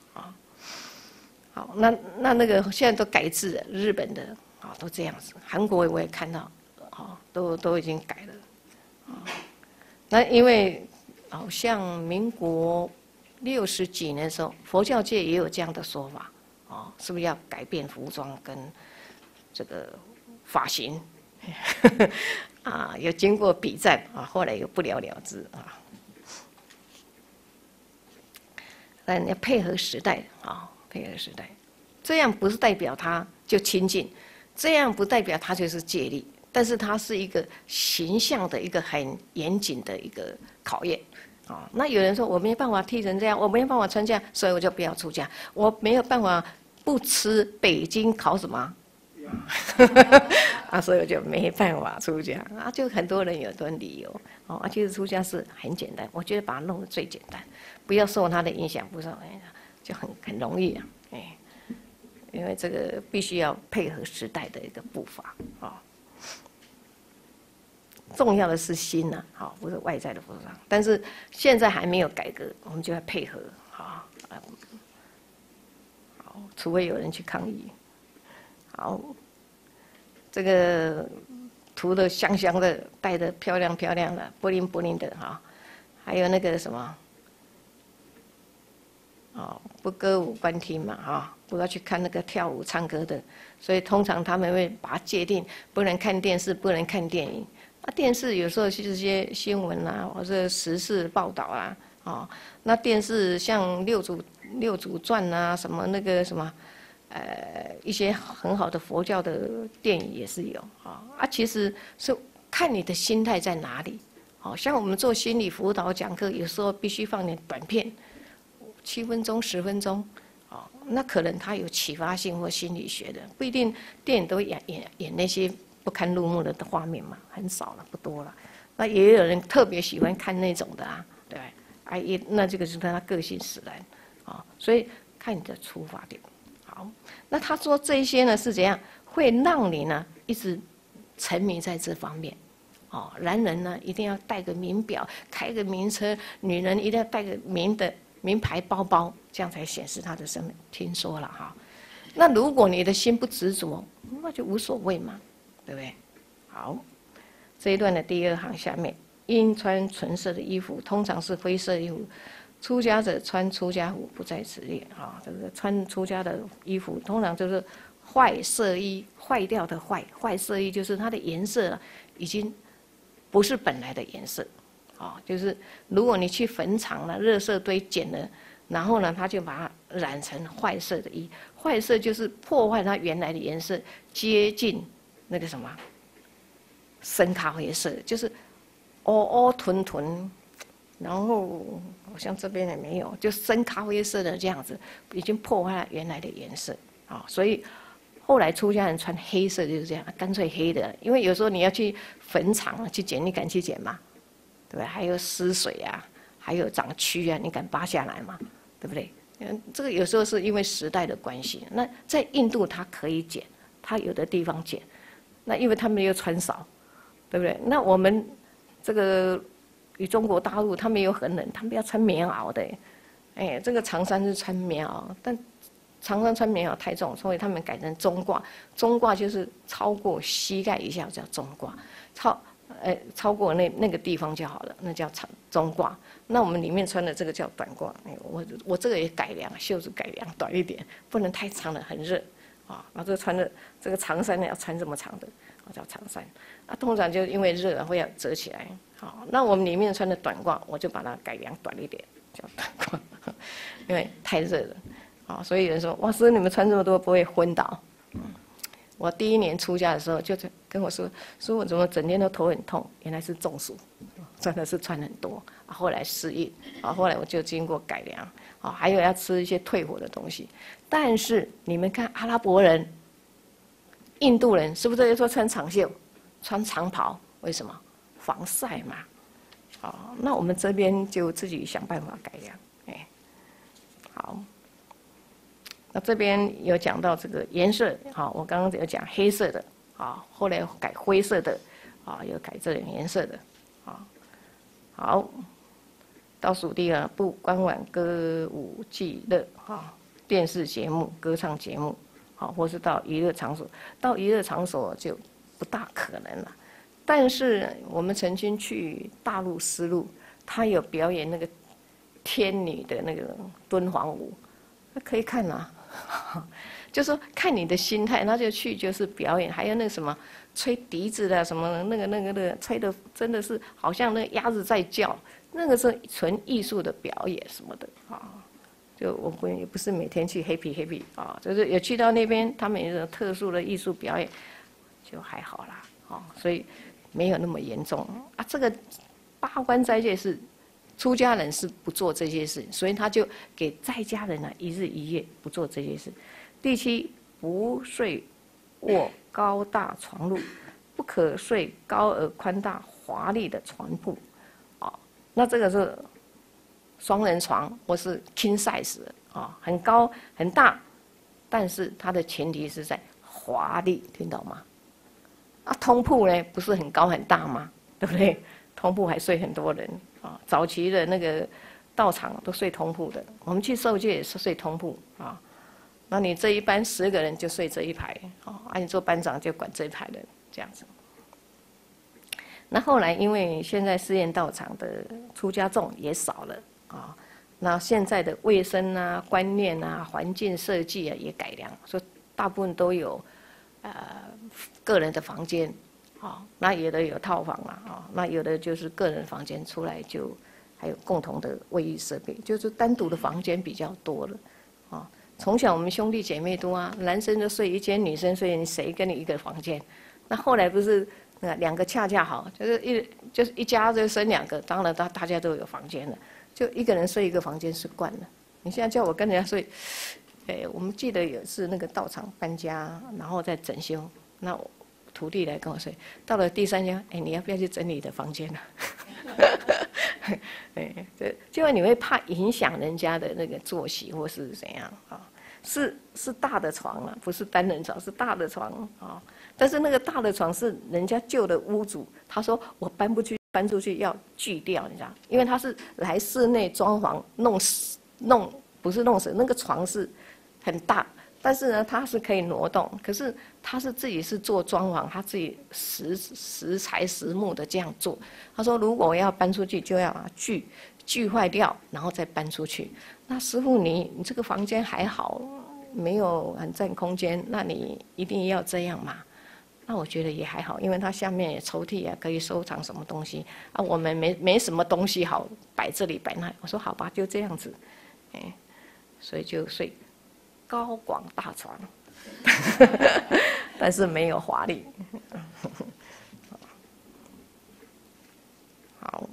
好，那个现在都改制了，日本的都这样子，韩国我也看到都已经改了那因为好像民国60几年的时候，佛教界也有这样的说法哦，是不是要改变服装跟这个发型？啊，有经过比战啊，后来又不了了之啊。但要配合时代啊，配合时代，这样不是代表他就亲近，这样不代表他就是戒律，但是它是一个形象的一个很严谨的一个考验。啊，那有人说我没办法剃成这样，我没办法穿这样，所以我就不要出家。我没有办法不吃北京烤什么，啊，所以我就没办法出家。啊，就很多人有很多理由。哦，其实出家是很简单，我觉得把它弄得最简单，不要受它的影响，不受影响就很容易啊。哎，因为这个必须要配合时代的一个步伐啊。重要的是心呐，好，不是外在的服装。但是现在还没有改革，我们就要配合，好，好，除非有人去抗议。好，这个涂的香香的，戴的漂亮漂亮的，不灵不灵的哈。还有那个什么，哦，不歌舞观听嘛，哈，不要去看那个跳舞唱歌的。所以通常他们会把它界定，不能看电视，不能看电影。那电视有时候是些新闻啊，或者时事报道啊，哦，那电视像六祖传啊，什么那个什么，一些很好的佛教的电影也是有啊。其实是看你的心态在哪里。好像我们做心理辅导讲课，有时候必须放点短片，7分钟、10分钟，哦，那可能它有启发性或心理学的，不一定电影都演那些不堪入目的画面嘛，很少了，不多了。那也有人特别喜欢看那种的啊，对吧？那这个是他个性使然，啊，所以看你的出发点。好，那他说这些呢是怎样，会让你呢一直沉迷在这方面。哦，男人呢一定要带个名表，开个名车；女人一定要带个名牌包包，这样才显示他的身份。听说了哈，那如果你的心不执着，那就无所谓嘛。对不对？好，这一段的第2行下面，应穿纯色的衣服，通常是灰色衣服。出家者穿出家服，不在此列。啊，这个穿出家的衣服，通常就是坏色衣，坏掉的坏色衣就是它的颜色已经不是本来的颜色。啊，就是如果你去坟场了，垃圾堆捡了，然后呢，他就把它染成坏色的衣。坏色就是破坏它原来的颜色，接近那个什么深咖啡色，就是凹凸凸，然后好像这边也没有，就深咖啡色的这样子，已经破坏了原来的颜色啊。所以后来出家人穿黑色就是这样，干脆黑的，因为有时候你要去坟场去捡，你敢去捡吗？对不对？还有湿水啊，还有长蛆啊，你敢扒下来吗？对不对？这个有时候是因为时代的关系。那在印度它可以捡，它有的地方捡。那因为他们又穿少，对不对？那我们这个与中国大陆，他们又很冷，他们要穿棉袄的，哎，这个长衫是穿棉袄，但长衫穿棉袄太重，所以他们改成中褂。中褂就是超过膝盖以下叫中褂，超过那个地方就好了，那叫中褂。那我们里面穿的这个叫短褂。我这个也改良，袖子改良短一点，不能太长了，很热。啊，那这个穿的这个长衫呢，要穿这么长的，叫长衫。啊，通常就因为热会要折起来。好，那我们里面穿的短褂，我就把它改良短一点，叫短褂，因为太热了。啊，所以有人说，哇，师你们穿这么多不会昏倒？我第1年出家的时候，就跟我说，师父怎么整天都头很痛？原来是中暑，真的是穿很多。啊，后来适应，啊，后来我就经过改良。啊，还有要吃一些退火的东西。但是你们看阿拉伯人、印度人是不是说穿长袖、穿长袍？为什么？防晒嘛。好，那我们这边就自己想办法改良。哎，好。那这边有讲到这个颜色，好，我刚刚有讲黑色的，啊，后来改灰色的，啊，有改这种颜色的，啊，好。倒数第2，不观览歌舞伎乐，哈，电视节目、歌唱节目，好，或是到娱乐场所。到娱乐场所就不大可能了。但是我们曾经去大陆丝路，他有表演那个天女的那个敦煌舞，那可以看啊。 就说看你的心态，那就去就是表演，还有那个什么吹笛子的什么那个吹的真的是好像那个鸭子在叫，那个是纯艺术的表演什么的啊。就我们也不是每天去 happy 啊，就是也去到那边，他们有种特殊的艺术表演，就还好啦，啊，所以没有那么严重啊。这个八关斋戒是出家人是不做这些事，所以他就给在家人呢一日一夜不做这些事。第七，不睡卧高大床褥，不可睡高而宽大华丽的床铺，啊，那这个是双人床或是 king size 啊，很高很大，但是它的前提是在华丽，听到吗？啊，通铺呢不是很高很大吗？对不对？通铺还睡很多人啊，早期的那个道场都睡通铺的，我们去受戒也是睡通铺啊。那你这一班10个人就睡这一排啊，你做班长就管这一排人这样子。那后来因为现在寺院道场的出家众也少了啊，那现在的卫生啊、观念啊、环境设计啊也改良，所以大部分都有个人的房间啊，那有的有套房啊，那有的就是个人房间出来就还有共同的卫浴设备，就是单独的房间比较多了啊。从小我们兄弟姐妹多啊，男生就睡一间，女生睡谁跟你一个房间？那后来不是2个恰恰好，就是一家就生2个，当然大家都有房间了，就一个人睡一个房间是惯了。你现在叫我跟人家睡，我们记得有次那个道场搬家，然后再整修，那徒弟来跟我睡，到了第3家，你要不要去整理你的房间呢？对，就你会怕影响人家的那个作息或是怎样啊？是大的床啊，不是单人床，是大的床啊。但是那个大的床是人家旧的屋主，他说我搬不去，搬出去要锯掉，你知道？因为他是来室内装潢弄不是弄死，那个床是很大，但是呢它是可以挪动，可是他是自己是做装潢，他自己石材实木的这样做。他说如果我要搬出去，就要把它锯坏掉，然后再搬出去。那师父你这个房间还好，没有很占空间，那你一定要这样嘛？那我觉得也还好，因为它下面有抽屉啊，可以收藏什么东西啊。我们没什么东西好摆这里摆那，我说好吧，就这样子，所以就睡高广大床，但是没有华丽。好。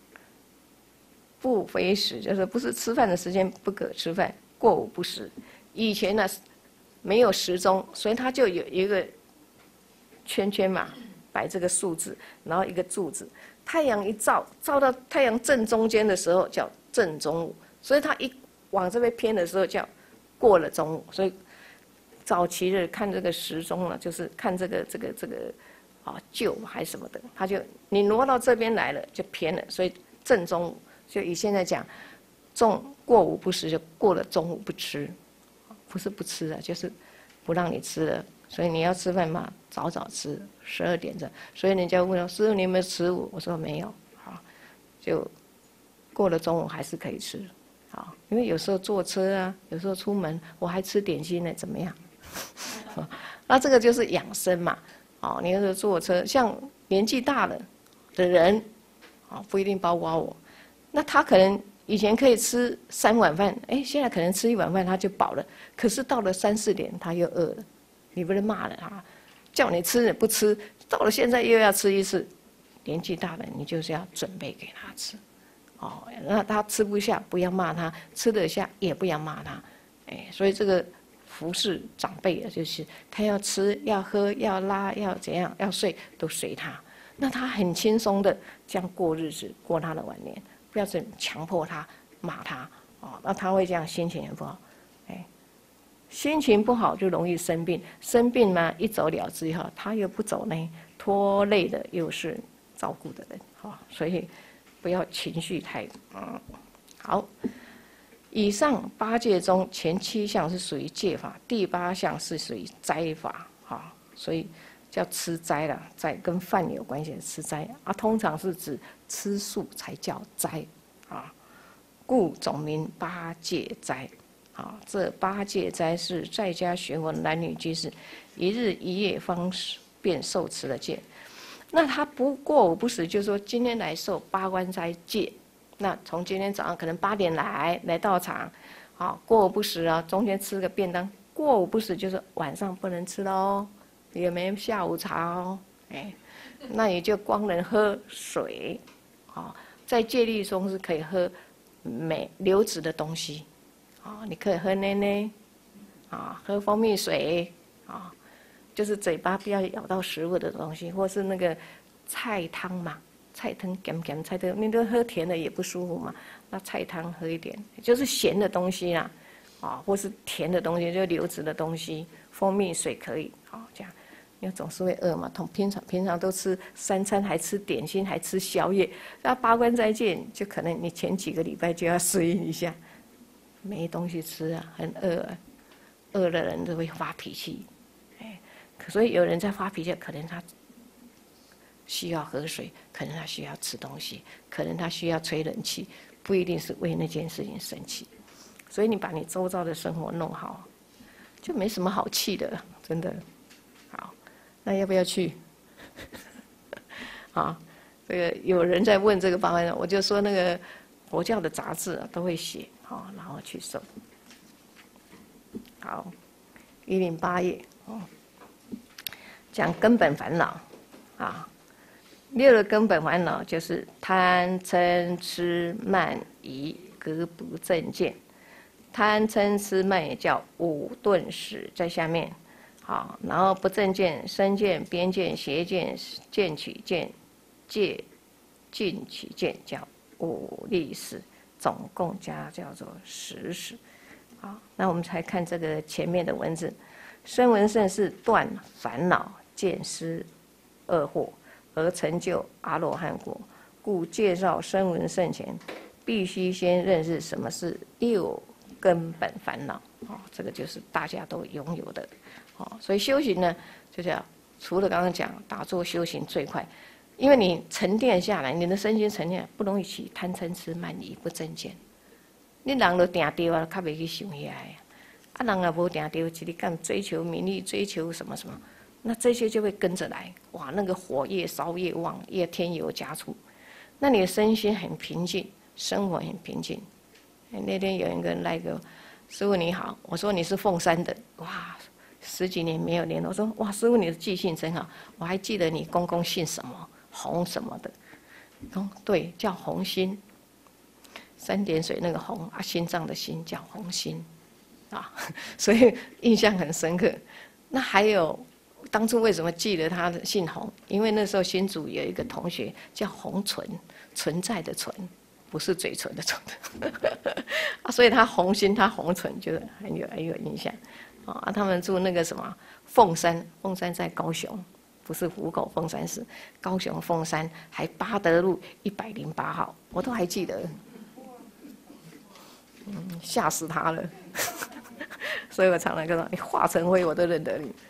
不非时，就是不是吃饭的时间不可吃饭，过午不食。以前呢没有时钟，所以它就有一个圈圈嘛，摆这个数字，然后一个柱子。太阳一照到太阳正中间的时候叫正中午，所以它一往这边偏的时候叫过了中午。所以早期的看这个时钟呢，就是看这个旧还是什么的，它就你挪到这边来了就偏了，所以正中午。就以现在讲，过午不食，就过了中午不吃，不是不吃了，就是不让你吃了。所以你要吃饭嘛，早吃，12点这。所以人家问我师父你有没有吃午？我说没有，好，就过了中午还是可以吃，好，因为有时候坐车啊，有时候出门我还吃点心呢，怎么样？那这个就是养生嘛，你要是坐车，像年纪大了的人，不一定包括我。那他可能以前可以吃3碗饭，现在可能吃1碗饭他就饱了。可是到了3、4点他又饿了，你不能骂了他，叫你吃你不吃，到了现在又要吃一次。年纪大了，你就是要准备给他吃，那他吃不下不要骂他，吃得下也不要骂他，所以这个服侍长辈啊，就是他要吃要喝要拉要怎样要睡都随他，那他很轻松的这样过日子，过他的晚年。不要是强迫他骂他，那他会这样心情也不好，心情不好就容易生病，生病嘛一走了之以后，他又不走呢，拖累的又是照顾的人，所以不要情绪太好。以上8戒中前7项是属于戒法，第8项是属于斋法，所以叫吃斋啦，斋跟饭有关系的吃斋啊，通常是指吃素才叫斋啊，故总名8戒斋啊，这8戒斋是在家学佛男女居士，1日1夜方便受持的戒。那他不过午不食，就是说今天来受8关斋戒，那从今天早上可能8点来到场，好过午不食啊，中间吃个便当，过午不食就是晚上不能吃喽，也没下午茶哦，哎，那你就光能喝水，啊，在戒律中是可以喝流质的东西，啊，你可以喝奶奶，啊，喝蜂蜜水，啊。就是嘴巴不要咬到食物的东西，或是那个菜汤嘛，菜汤咸菜汤，你都喝甜的也不舒服嘛。那菜汤喝一点，就是咸的东西啦，啊，或是甜的东西，就流质的东西，蜂蜜水可以，啊，这样，因为总是会饿嘛。平常都吃3餐，还吃点心，还吃宵夜，那8关斋戒就可能你前几个礼拜就要适应一下，没东西吃啊，很饿啊，饿的人都会发脾气。所以有人在发脾气，可能他需要喝水，可能他需要吃东西，可能他需要吹冷气，不一定是为那件事情生气。所以你把你周遭的生活弄好，就没什么好气的，真的。好，那要不要去？啊，这个有人在问这个方面，我就说那个佛教的杂志都会写，好，然后去受。好，108页，哦。讲根本烦恼，啊，6的根本烦恼就是贪嗔痴慢疑各不正见，贪嗔痴慢也叫五钝使在下面，好，然后不正见、身见、边见、邪见、见取见、戒禁取见叫五利使，总共加叫做10使。好，那我们才看这个前面的文字，声闻乘是断烦恼。见思2惑而成就阿罗汉果，故介绍声闻乘前，必须先认识什么是6根本烦恼。这个就是大家都拥有的。所以修行呢，就叫除了刚刚讲打坐修行最快，因为你沉淀下来，你的身心沉淀不容易起贪嗔痴慢疑不正见。你人就定着啊，较袂去想遐个。啊，人也无定着，一日干追求名利，追求什么什么。那这些就会跟着来，哇，那个火越烧越旺，越添油加醋。那你的身心很平静，生活很平静。那天有一个人来给我，师父你好，我说你是凤山的，哇，10几年没有联络，我说哇，师父你的记性真好，我还记得你公公姓什么，洪什么的。哦，对，叫洪心，3点水那个洪啊，心脏的心叫洪心，啊，所以印象很深刻。那还有。当初为什么记得他的姓洪？因为那时候新竹有一个同学叫洪存，存在的存，不是嘴唇的唇啊，所以他洪心，他洪存，就很有印象啊。他们住那个什么凤山，凤山在高雄，不是虎口凤山市，高雄凤山，还八德路108号，我都还记得，吓死他了。所以我常常跟他说：“你化成灰，我都认得你。”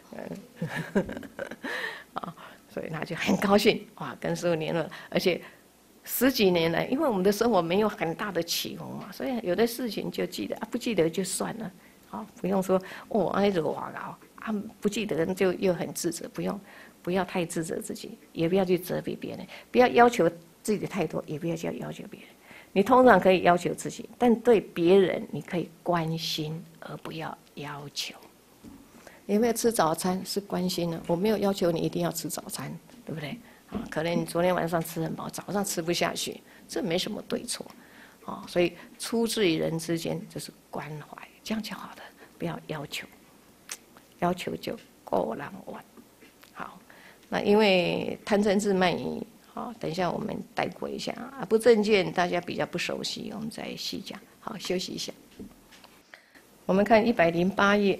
啊，所以他就很高兴哇，跟师父联络，而且10几年来，因为我们的生活没有很大的起伏嘛，所以有的事情就记得，不记得就算了，好，不用说哦，那个哇搞啊，不记得就又很自责，不要太自责自己，也不要去责备别人，不要要求自己太多，也不要去要求别人。你通常可以要求自己，但对别人你可以关心，而不要要求。有没有吃早餐是关心呢？我没有要求你一定要吃早餐，对不对？啊，可能你昨天晚上吃很饱，早上吃不下去，这没什么对错，啊，所以出自于人之间就是关怀，这样就好了，不要要求，要求就够难玩。好，那因为贪嗔痴慢疑。好，等一下我们带过一下啊，不正见大家比较不熟悉，我们再细讲。好，休息一下。我们看108页，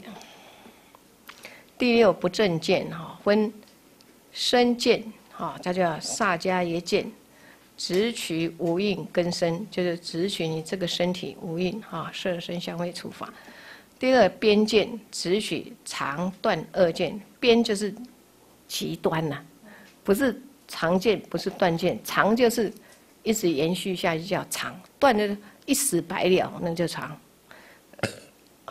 第6不正见哈，分身见哈，它叫萨迦耶见，直取无印根身，就是直取你这个身体无印哈，色声香味触法。第2边见，直取长短2见，边就是极端呐，不是。长见不是断见，长就是一直延续下去叫长，断的一死百了那就长。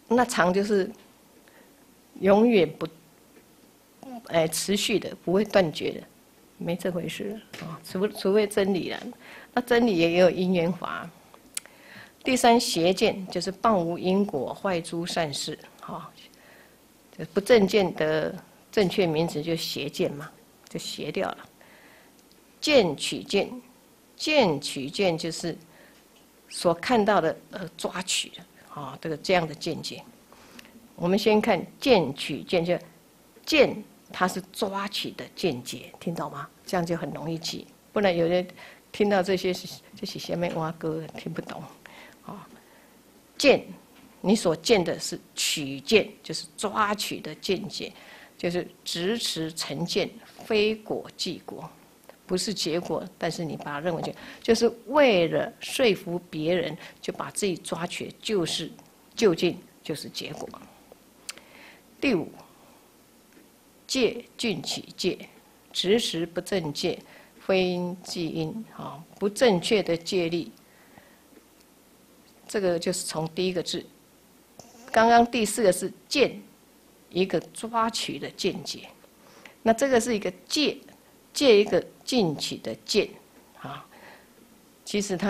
那常就是永远不持续的，不会断绝的，没这回事啊！除非真理了，那真理也有因缘法。第三邪见就是谤无因果，坏诸善事，不正见的正确名词就邪见嘛，就邪掉了。见取见，见取见就是所看到的抓取的这样的见解。我们先看见取见，就见它是抓取的见解，听懂吗？这样就很容易记，不然有人听到这些就是下面挖歌听不懂。见，你所见的是取见，就是抓取的见解，就是执持成见，非果即果，不是结果，但是你把它认为就是为了说服别人，就把自己抓取，就是究竟就是结果。第五，戒峻起戒，执持不正戒，非因即因不正确的戒律。这个就是从第一个字，刚刚第四个是见，一个抓取的见解，那这个是一个戒，戒一个进取的见其实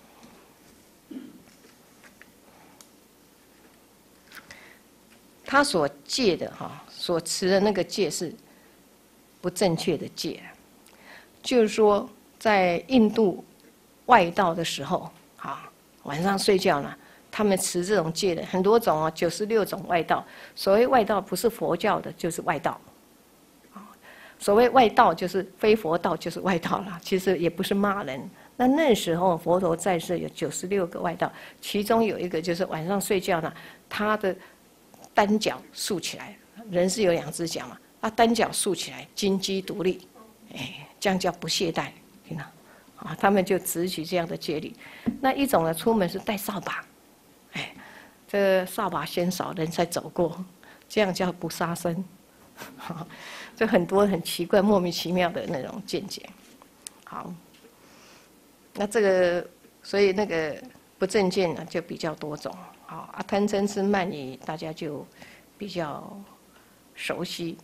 他所戒的所持的那个戒是不正确的戒，就是说在印度外道的时候晚上睡觉呢，他们持这种戒的很多种96种外道。所谓外道，不是佛教的，就是外道。所谓外道，就是非佛道，就是外道了。其实也不是骂人。那时候佛陀在世有96个外道，其中有一个就是晚上睡觉呢，他的单脚竖起来，人是有2只脚嘛，单脚竖起来，金鸡独立，这样叫不懈怠，听到？他们就执取这样的戒律。那一种呢，出门是带扫把，这个扫把先扫，人才走过，这样叫不杀生。就很多很奇怪、莫名其妙的那种见解。好，那这个，所以那个不正见呢，就比较多种。贪嗔痴慢疑，大家就比较熟悉。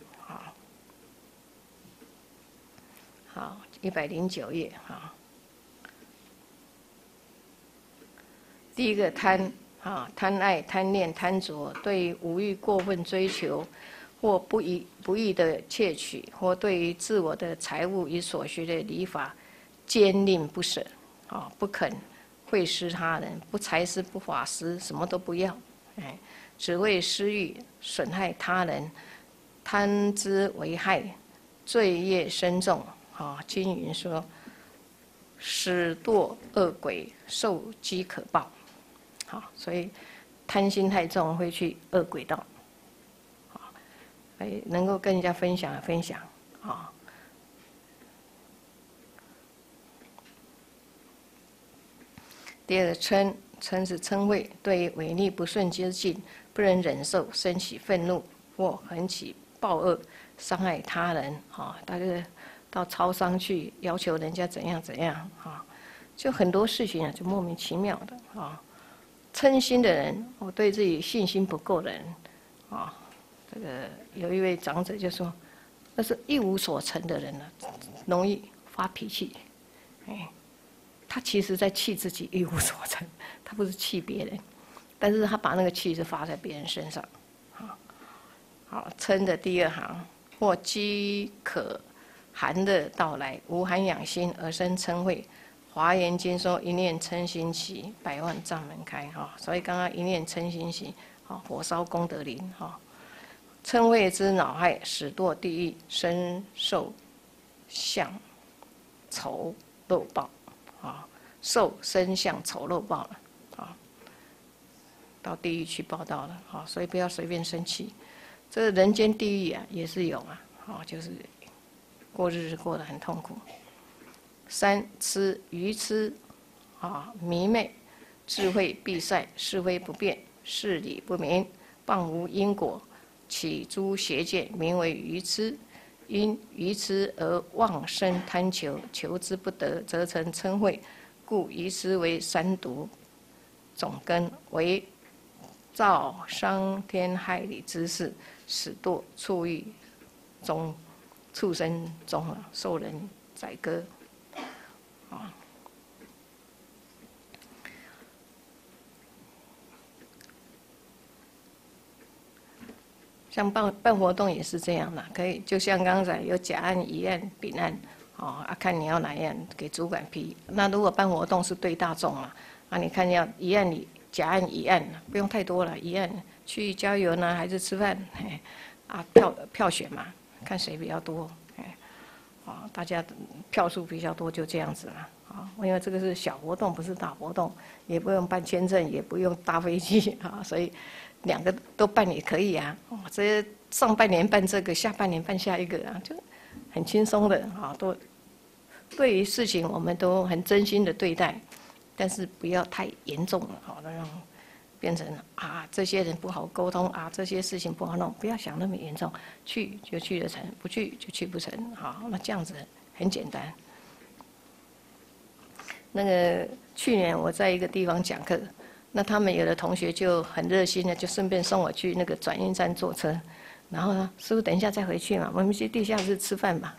好，109页第一个贪贪爱、贪恋、贪着，对于五欲过分追求，或不义的窃取，或对于自我的财物与所学的礼法坚定不舍，不肯惠施他人，不财施不法施，什么都不要，只为私欲损害他人，贪之为害，罪业深重。经云说，使堕恶鬼，受饥可报。所以贪心太重，会去恶鬼道。能够跟人家分享。第二个嗔是嗔恚，对违逆不顺之境不能忍受，生起愤怒或横起暴恶，伤害他人。大概到超商去要求人家怎样，就很多事情就莫名其妙的嗔心的人，对自己信心不够的人，这个有一位长者就说，那是一无所成的人容易发脾气。他其实在气自己一无所成，他不是气别人，但是他把那个气是发在别人身上。好，嗔的第二行，或饥渴寒的到来，无寒养心而生嗔恚。华严经说，一念嗔心起，百万障门开。所以刚刚一念嗔心起，火烧功德林。嗔恚之恼害，使堕地狱，身受相丑陋报。受身相丑陋报了。到地狱去报道了。所以不要随便生气。这个人间地狱也是有就是过日子过得很痛苦。三痴愚痴迷昧，智慧闭塞，是非不辨，事理不明，谤无因果，起诸邪见，名为愚痴。因愚痴而妄生贪求，求之不得，则成嗔恚。故愚痴为三毒种根，为造伤天害理之事，使堕畜欲中，畜生中啊，受人宰割。啊，像办活动也是这样的，可以就像刚才有甲案、乙案、丙案。看你要哪样给主管批。那如果办活动是对大众嘛，你看要乙案、甲案、乙案，不用太多了。乙案去郊游呢，还是吃饭？票选嘛，看谁比较多。大家票数比较多，就这样子了。因为这个是小活动，不是大活动，也不用办签证，也不用搭飞机所以2个都办也可以啊。这上半年办这个，下半年办下一个就很轻松的都对于事情我们都很真心的对待，但是不要太严重了那让变成这些人不好沟通这些事情不好弄，不要想那么严重，去就去得成，不去就去不成那这样子很简单。那个去年我在一个地方讲课，那他们有的同学就很热心的，就顺便送我去那个转运站坐车。然后呢，师父等一下再回去嘛，我们去地下室吃饭吧。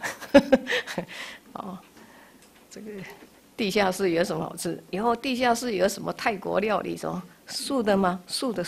这个地下室有什么好吃？以后地下室有什么泰国料理？什么素的吗？素的，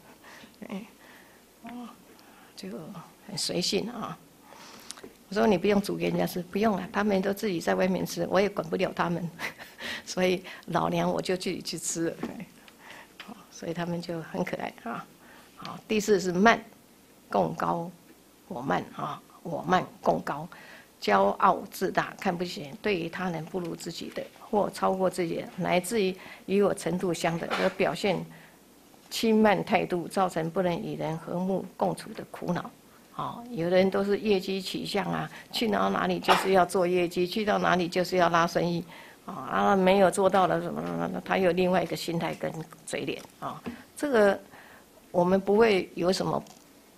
就很随性我说你不用煮给人家吃，不用了，他们都自己在外面吃，我也管不了他们，所以老娘我就自己去吃了。所以他们就很可爱好，第4是慢。共高，我慢我慢共高，骄傲自大，看不起人，对于他人不如自己的，或超过自己的，乃至于与我程度相等，而表现轻慢态度，造成不能与人和睦共处的苦恼。有的人都是业绩取向去到哪里就是要做业绩，去到哪里就是要拉生意没有做到了什么，他有另外一个心态跟嘴脸这个我们不会有什么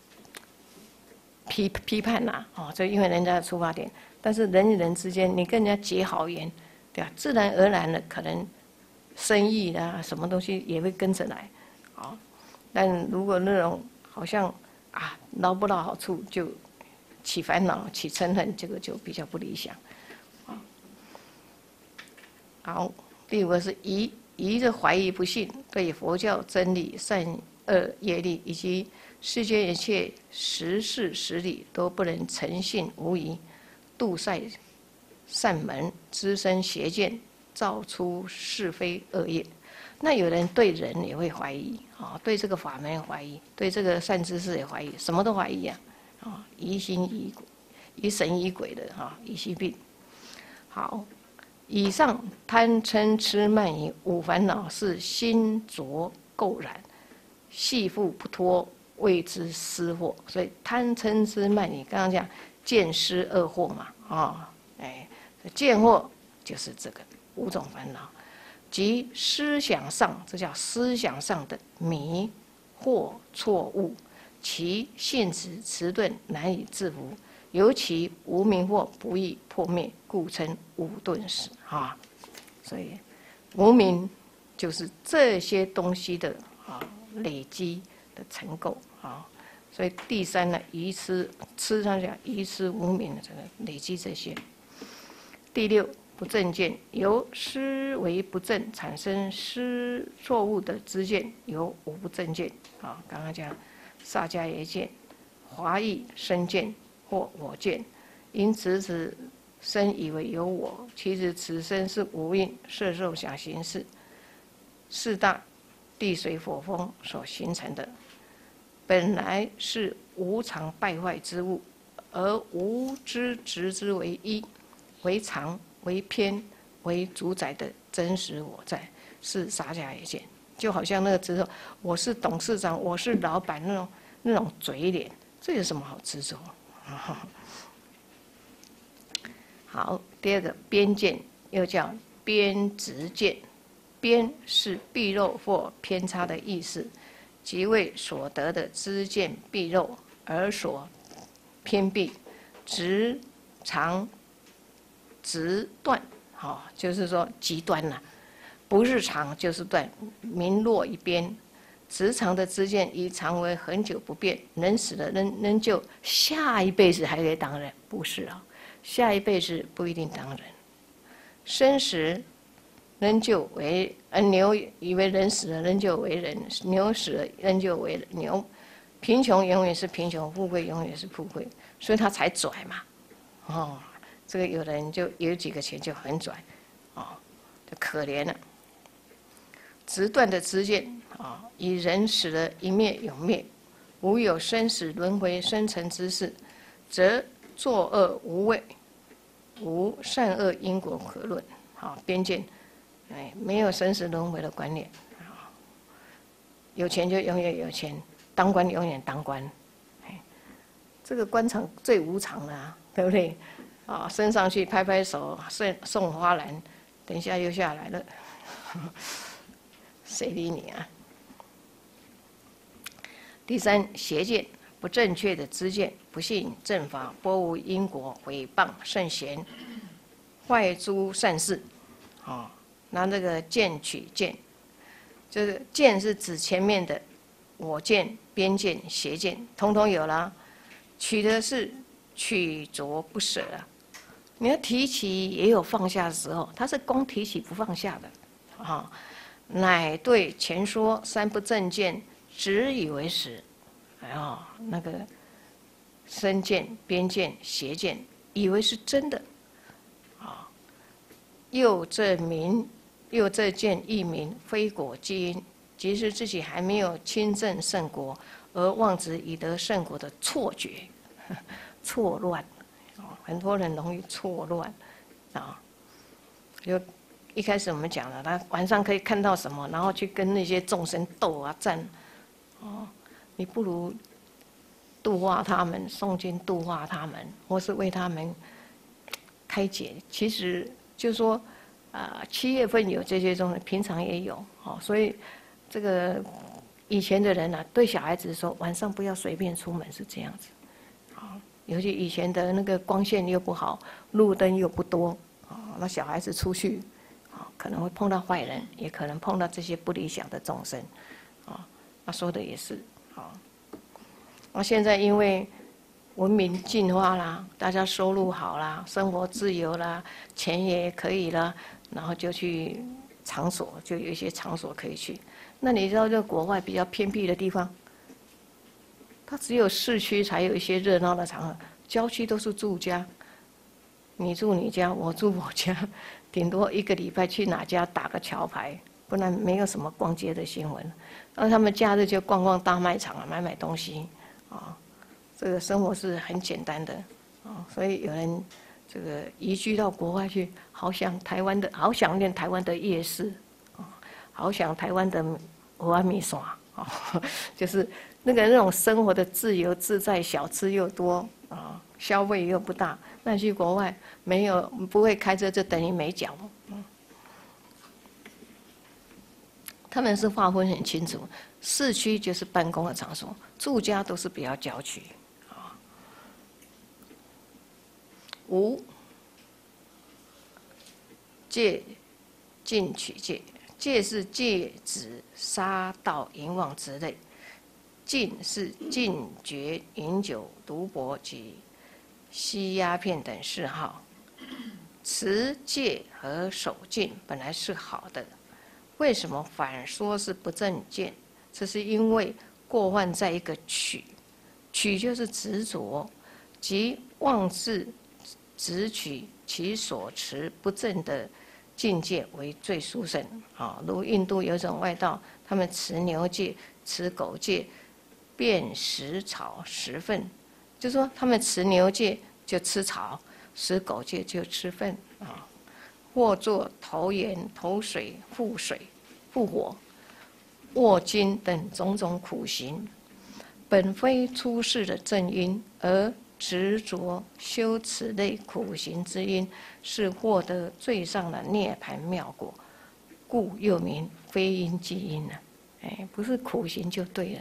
批判这因为人家的出发点，但是人与人之间，你跟人家结好缘，对吧？自然而然的，可能生意什么东西也会跟着来，但如果那种好像捞不到好处，就起烦恼、起嗔恨，这个就比较不理想。好，第5个是疑着怀疑不信，对佛教真理、善恶业力以及世间一切实事实理都不能诚信无疑，度塞善门，滋生邪见，造出是非恶业。那有人对人也会怀疑对这个法门怀疑，对这个善知识也怀疑，什么都怀疑疑心疑神疑鬼的疑心病。好，以上贪嗔痴慢疑5烦恼是心浊垢染，系缚不脱，谓之私祸。所以贪嗔痴慢疑，刚刚讲见思二惑嘛见惑就是这个5种烦恼，即思想上，这叫思想上的迷惑错误，其性质迟钝，难以制服，尤其无明惑不易破灭，故称五钝死所以无明就是这些东西的累积的成垢所以第3呢，愚痴上讲愚痴无明的这个累积这些。第6，不正见，由思维不正产生思错误的知见，由无不正见刚刚讲萨迦耶见、华义身见或我见，因此身以为有我，其实此身是无印色受想行识4大地水火风所形成的，本来是无常败坏之物，而无知执之为一，为常为偏为主宰的真实我在，是萨迦耶见。就好像那个执着，我是董事长，我是老板那种嘴脸，这有什么好执着？好，第2个边见，又叫边执见，边是蔽漏或偏差的意思，即为所得的知见蔽漏而所偏蔽，执常直断，就是说极端不是常就是断，明落一边， 直肠的知见以肠为恒久不变，人死了仍旧下一辈子还可以当人，不是啊，下一辈子不一定当人。生死仍旧为牛以为人死了仍旧为人，牛死了仍旧为牛。贫穷永远是贫穷，富贵永远是富贵，所以他才拽嘛。哦，这个有的人就有几个钱就很拽，哦，就可怜了。直断的知见啊，以人死了一灭永灭，无有生死轮回生成之事，则作恶无畏，无善恶因果可论。好，边见，没有生死轮回的观念。有钱就永远有钱，当官永远当官。这个官场最无常了啊，对不对？啊，升上去拍拍手，送花篮，等一下又下来了。谁理你啊？第三，邪见，不正确的知见，不信正法，拨无因果，毁谤圣贤，坏诸善事。哦，拿这个见取见，就是见是指前面的我见、边见、邪见，统统有了。取的是取着不舍啊。你要提起也有放下的时候，它是光提起不放下的啊。乃对前说三不正见，只以为实。那个身见、边见、邪见，以为是真的啊。又这见亦名非果基因，即是自己还没有亲证圣果，而妄执以得圣果的错觉、错乱。很多人容易错乱啊。就一开始我们讲了，他晚上可以看到什么，然后去跟那些众生斗啊战，哦，你不如度化他们，诵经度化他们，或是为他们开解。其实就说7月份有这些众生，平常也有，哦，所以这个以前的人啊，对小孩子说晚上不要随便出门是这样子，尤其以前的那个光线又不好，路灯又不多，那小孩子出去。可能会碰到坏人，也可能碰到这些不理想的众生，他说的也是，那现在因为文明进化啦，大家收入好啦，生活自由啦，钱也可以啦，然后就去场所，就有一些场所可以去。那你知道，这国外比较偏僻的地方，它只有市区才有一些热闹的场合，郊区都是住家。你住你家，我住我家，顶多1个礼拜去哪家打个桥牌，不然没有什么逛街的新闻。那他们假日就逛逛大卖场啊，买东西，这个生活是很简单的，所以有人这个移居到国外去，好想念台湾的夜市，好想台湾的蚵仔米线，就是那种生活的自由自在，小吃又多啊，消费又不大。那去国外不会开车就等于没脚，他们是划分很清楚，市区就是办公的场所，住家都是比较郊区，无戒禁取戒，戒是戒止、杀盗、淫妄之类，禁是禁绝饮酒、赌博及吸鸦片等嗜好。持戒和守禁本来是好的，为什么反说是不正见？这是因为过患在一个取，取就是执着，即妄自执取其所持不正的境界为最殊胜。如印度有一种外道，他们持牛戒、持狗戒，便食草食粪，就说他们持牛戒就吃草，食狗戒就吃粪或作投盐、投水、覆火、卧金等种种苦行，本非出世的正因，而执着修此类苦行之因，是获得最上的涅槃妙果，故又名非因即因不是苦行就对了。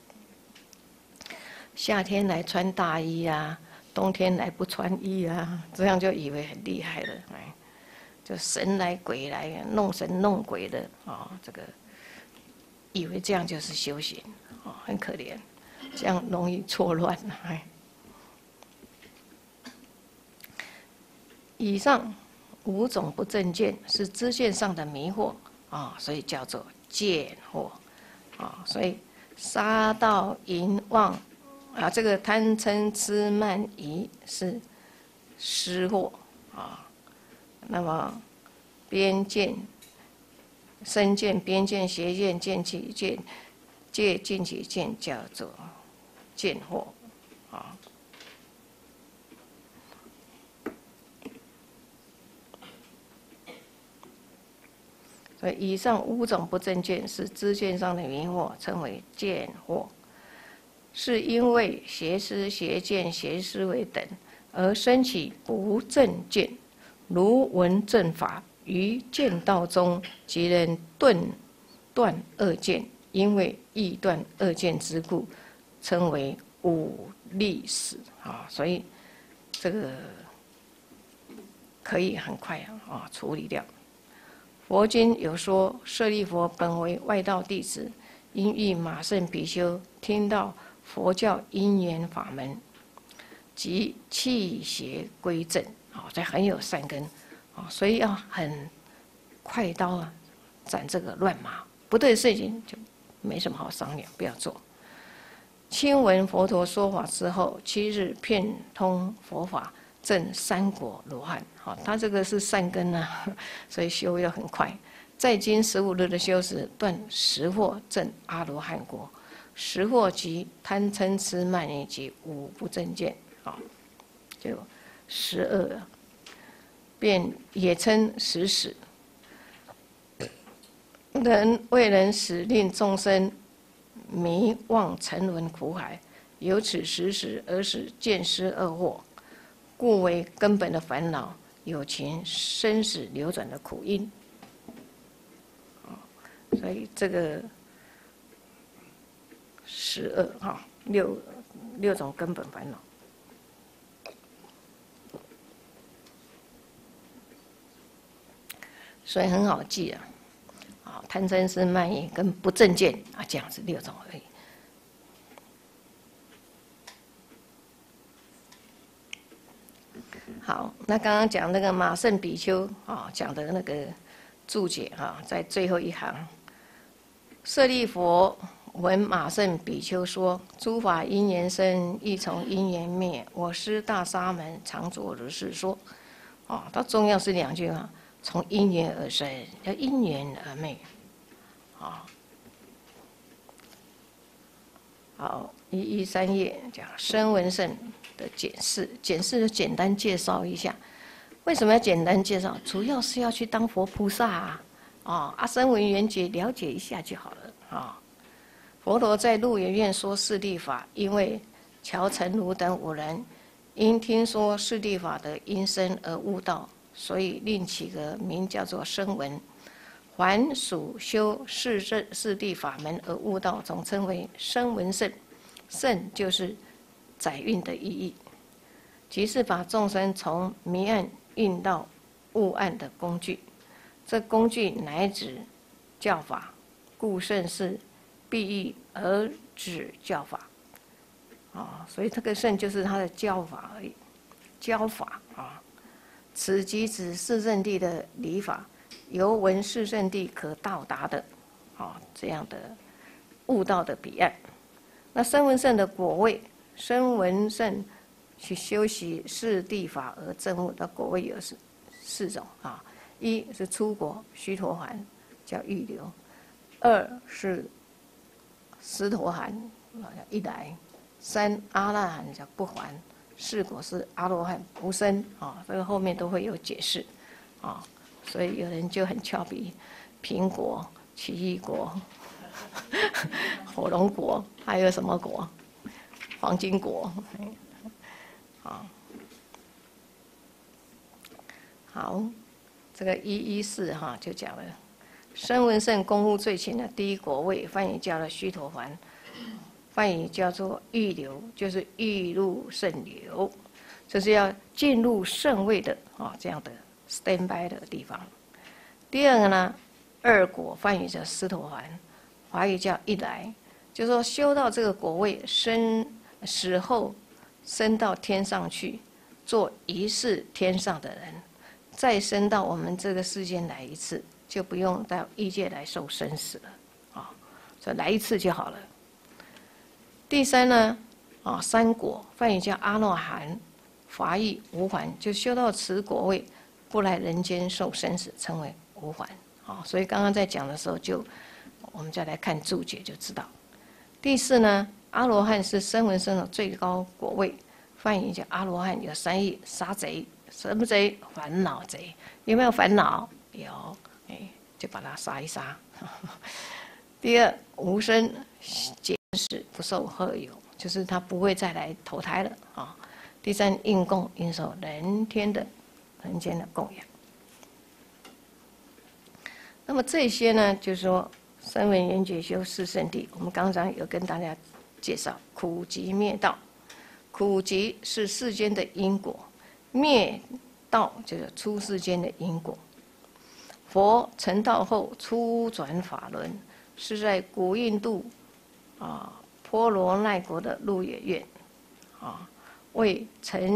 夏天来穿大衣啊，冬天来不穿衣啊，这样就以为很厉害了，就神来鬼来，弄神弄鬼的这个以为这样就是修行，很可怜，这样容易错乱。以上5种不正见是知见上的迷惑所以叫做见惑所以杀盗淫妄这个贪嗔痴慢疑是失惑那么边见、身见、边见、邪见、见起见、戒禁起见叫做见惑所以以上5种不正见是知见上的迷惑，称为见惑。是因为邪思、邪见、邪思维等而生起不正见，如闻正法于见道中，即能断恶见，因为易断恶见之故，称为五利使所以这个可以很快处理掉。佛经有说，舍利弗本为外道弟子，因遇马胜比丘，听到佛教因缘法门，即弃邪归正这很有善根所以要很快刀斩这个乱麻，不对的事情就没什么好商量，不要做。亲闻佛陀说法之后，7日遍通佛法，证3果罗汉他这个是善根所以修要很快。在经15日的修持，断10惑，证阿罗汉果。10惑即贪嗔痴慢疑及5不正见就12了，便也称10使。为人使令众生迷妄沉沦苦海，由此10使而使见思恶惑，故为根本的烦恼，有情生死流转的苦因。所以这个12六种根本烦恼。所以很好记贪嗔痴慢疑跟不正见这样子6种而已。好，那刚刚讲那个马胜比丘讲的那个注解在最后一行，舍利弗闻马胜比丘说：“诸法因缘生，亦从因缘灭。我师大沙门常作如是说。”它重要是2句从因缘而生，要因缘而灭。好，113页讲声闻乘的解释，解释就简单介绍一下。为什么要简单介绍？主要是要去当佛菩萨声闻缘觉了解一下就好了佛陀在鹿野苑说四谛法，因为乔成如等5人因听说四谛法的因身而悟道，所以另起个名叫做声闻。凡属修四谛法门而悟道，总称为声闻乘。乘就是载运的意义，即是把众生从迷暗运到悟暗的工具。这工具乃指教法，故乘是必喻而指教法所以这个乘就是他的教法而已，教法此即指四圣谛的理法，由闻四圣谛可到达的这样的悟道的彼岸。那声闻乘的果位，声闻乘去修习四谛法而证悟的果位有4种1是出国须陀洹，叫预流；2是斯陀含，叫一来；3阿那含，叫不还；4果是阿罗汉无生这个后面都会有解释所以有人就很俏皮，苹果、奇异果、火龙果，还有什么果？黄金果好，这个114就讲了，声闻乘功夫最浅的第一果位，翻译叫了须陀洹，翻译叫做预流，就是预入圣流，就是要进入圣位的这样的 stand by 的地方。第二个呢，2果翻译叫斯陀洹， 华语叫一来，就是说修到这个果位，死后升到天上去，做一世天上的人，再升到我们这个世间来一次，就不用到异界来受生死了，啊，所以来一次就好了。第三呢，啊，三果，梵语叫阿罗汉，法义无还，就修到此果位，不来人间受生死，称为无还。啊，所以刚刚在讲的时候我们再来看注解就知道。第四呢，阿罗汉是声闻生的最高果位，梵语叫阿罗汉，有三义：杀贼、什么贼？烦恼贼。有没有烦恼？有，就把它杀一杀。第二，无生劫死，不受贺有，就是他不会再来投胎了啊。第三，应供应受人间的供养。那么这些呢，就是说声闻缘觉修四圣谛，我们刚刚有跟大家介绍苦集灭道。苦集是世间的因果，灭道就是出世间的因果。佛成道后初转法轮，是在古印度婆罗奈国的鹿野苑为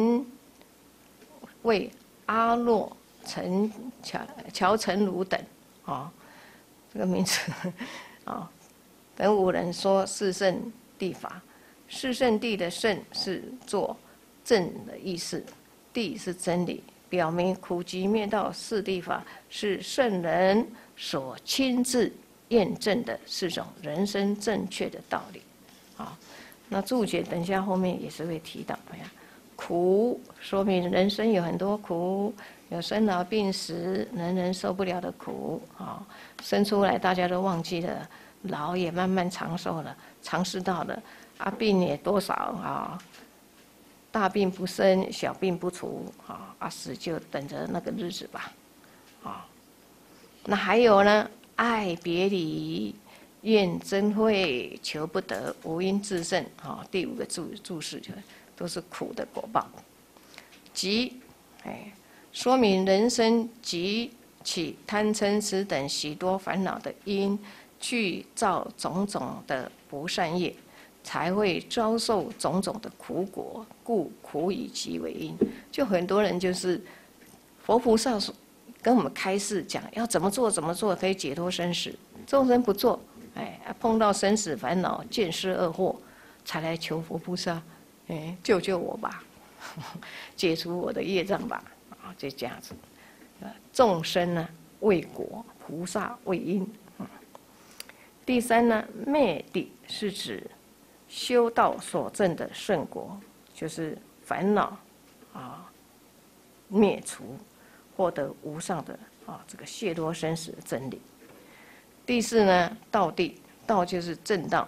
阿洛乔成儒等这个名字等五人说四圣谛法。四圣谛的圣是做正的意思，谛是真理，表明苦集灭道四谛法是圣人所亲自验证的4种人生正确的道理。那注解等一下后面也是会提到。苦说明人生有很多苦，有生老病死，人人受不了的苦生出来大家都忘记了，老也慢慢长寿了，尝试到了病也多少大病不生，小病不除死就等着那个日子吧那还有呢，爱别离，愿真慧，求不得，无因自胜第5个注释都是苦的果报。集说明人生集起贪嗔痴等许多烦恼的因，具造种种的不善业，才会遭受种种的苦果，故苦以集为因。就很多人就是佛菩萨跟我们开示讲要怎么做可以解脱生死，众生不做，碰到生死烦恼、见思恶惑，才来求佛菩萨，救救我吧，解除我的业障吧，就这样子。众生呢为果，菩萨为因。第三呢，灭谛是指修道所证的圣果，就是烦恼灭除，获得无上的这个解脱生死的真理。第四呢，道谛，道就是正道，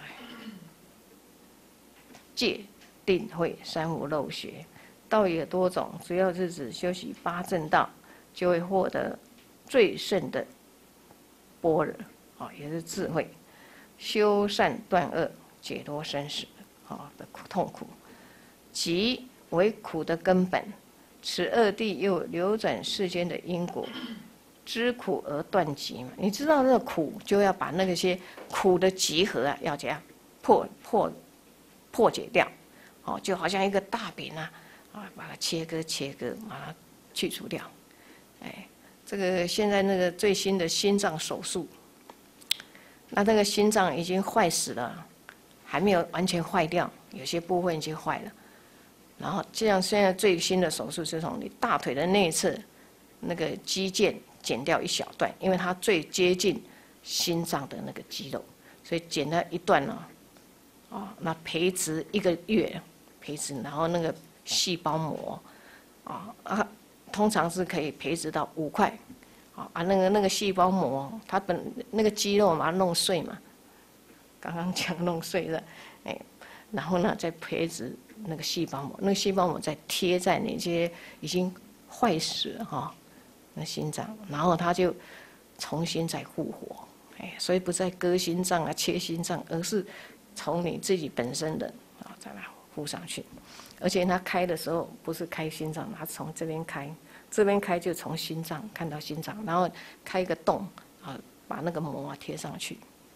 戒定慧三无漏学。道也多种，主要是指修习8正道，就会获得最胜的般若也是智慧，修善断恶，解脱生死的痛苦。集为苦的根本，此2谛又流转世间的因果，知苦而断集嘛。你知道这个苦，就要把那些苦的集合要怎样破解掉，就好像一个大饼把它切割，把它去除掉。这个现在那个最新的心脏手术，那个心脏已经坏死了，还没有完全坏掉，有些部分已经坏了。然后这样，现在最新的手术是从你大腿的内侧那个肌腱剪掉一小段，因为它最接近心脏的那个肌肉，所以剪了一段那培植1个月，然后那个细胞膜通常是可以培植到5块那个细胞膜，它那个肌肉把它弄碎嘛，刚刚讲弄碎了，然后呢再培植那个细胞膜，那个细胞膜再贴在那些已经坏死了那心脏，然后它就重新再复活，所以不是在割心脏切心脏，而是从你自己本身的再来敷上去。而且它开的时候不是开心脏，它从这边开就从心脏看到心脏，然后开一个洞把那个膜贴上去。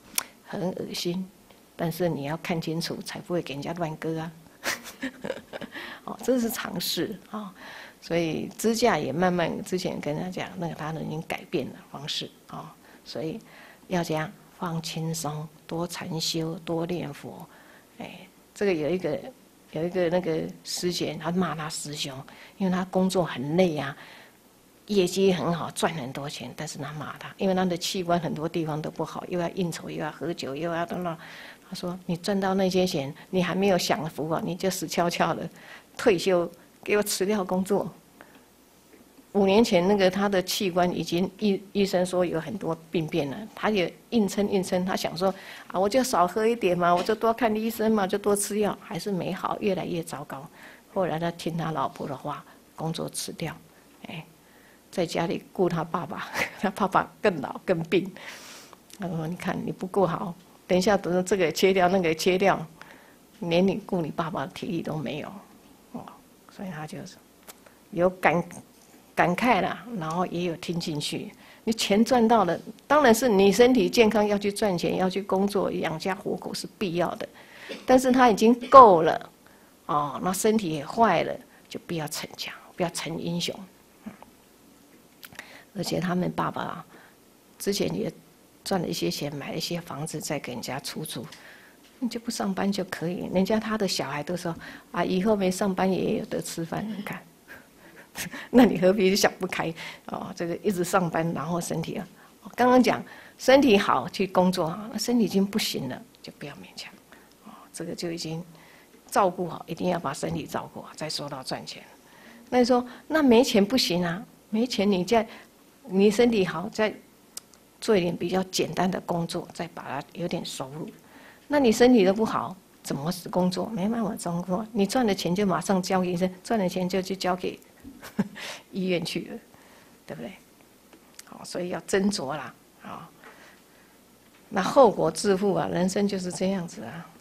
很恶心，但是你要看清楚，才不会给人家乱割啊。哦，这是常识啊。所以支架也慢慢，之前跟他讲，那个他已经改变了方式啊。所以要这样放轻松，多禅修，多念佛。哎，这个有一个那个师姐，他骂他师兄，因为他工作很累啊，业绩很好，赚很多钱，但是他骂他，因为他的器官很多地方都不好，又要应酬，又要喝酒，又要等等。他说：“你赚到那些钱，你还没有享福啊，你就死翘翘的退休，给我辞掉工作。”5年前那个他的器官已经医生说有很多病变了，他也硬撑，他想说啊，我就少喝一点嘛，我就多看医生嘛，就多吃药，还是没好，越来越糟糕。后来他听他老婆的话，工作辞掉，哎，在家里顾他爸爸，他爸爸更老更病。他说：“你看你不顾好，等一下等这个也切掉，那个也切掉，连你顾你爸爸的体力都没有。”哦，所以他就是有感慨啦，然后也有听进去。你钱赚到了，当然是你身体健康要去赚钱，要去工作养家活口是必要的，但是他已经够了，哦，那身体也坏了，就不要逞强，不要逞英雄。而且他们爸爸之前也赚了一些钱，买了一些房子，再给人家出租。你就不上班就可以，人家他的小孩都说啊，以后没上班也有得吃饭，你看。那你何必想不开哦？这个一直上班，然后身体啊，我刚刚讲身体好去工作，身体已经不行了，就不要勉强哦。这个就已经照顾好，一定要把身体照顾好，再说到赚钱。那你说那没钱不行啊？没钱你身体好，再做一点比较简单的工作，再把它有点收入。那你身体都不好，怎么工作？没办法工作。你赚了钱就马上交给医生，赚了钱就去交给医院去了，对不对？好，所以要斟酌啦，啊，那后果自负啊，人生就是这样子啊。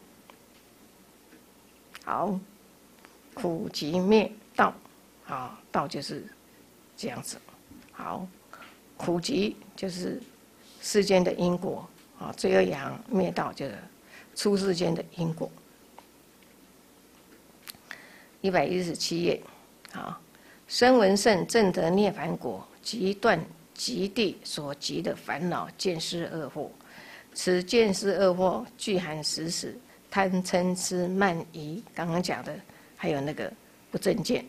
好，苦集灭道，啊，道就是这样子。好，苦集就是世间的因果啊，罪恶阳灭道就是出世间的因果。117页，啊。声闻圣证得涅槃果，即断极地所集的烦恼见思二惑。此见思二惑具含十使：贪嗔痴慢疑。刚刚讲的还有那个不正见。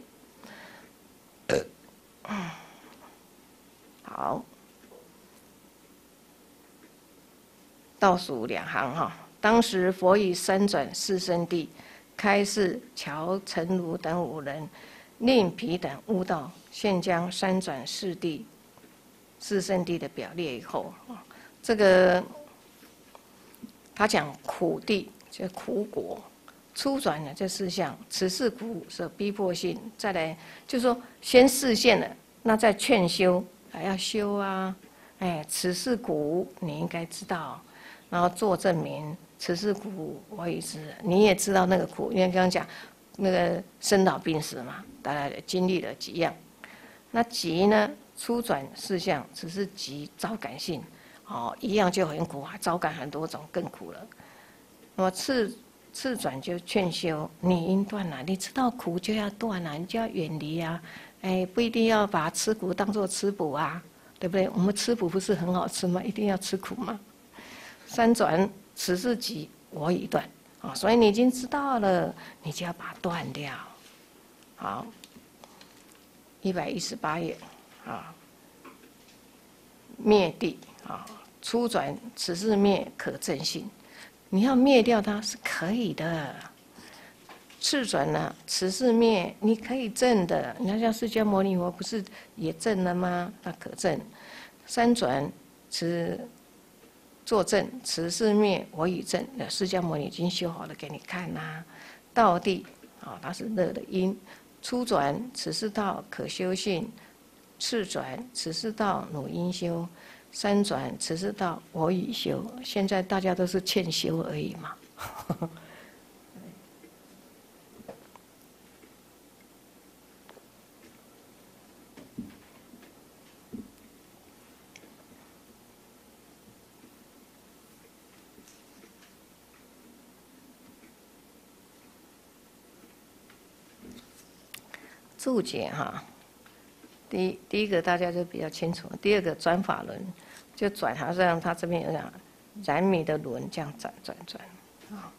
好，倒数2行哈。当时佛以3转4圣谛开示乔成如等5人。令彼等悟道，现将3转4圣谛的表列以后，这个他讲苦地，就苦果；初转呢，这4项，此是苦所逼迫性。再来就是说，先示现了，那再劝修，还要修啊。哎，此是苦，你应该知道，然后做证明，此是苦，我已知。你也知道那个苦，因为刚刚讲。那个生老病死嘛，大家经历了几样。那集呢，初转4项，只是集招感性，哦，一样就很苦，招感很多种，更苦了。那么次转就劝修，你应断了，你知道苦就要断了，你就要远离啊，哎，不一定要把吃苦当作吃补啊，对不对？我们吃补不是很好吃吗？一定要吃苦吗？3转，此是集，我已断。啊，所以你已经知道了，你就要把它断掉。好，118页，啊，灭地啊，初转此是灭可证性，你要灭掉它是可以的。次转呢，此是灭你可以证的。你看像释迦牟尼佛不是也证了吗？那可证。3转此。作证，此是灭，我已证。释迦牟尼已经修好了给你看啦。道地啊，它是乐的因。初转，此是道可修性；次转，此是道汝应修；3转，此是道我已修。现在大家都是欠修而已嘛。 注解哈，第一个大家就比较清楚，第二个转法轮，就转好像它这边有讲燃米的轮这样转啊。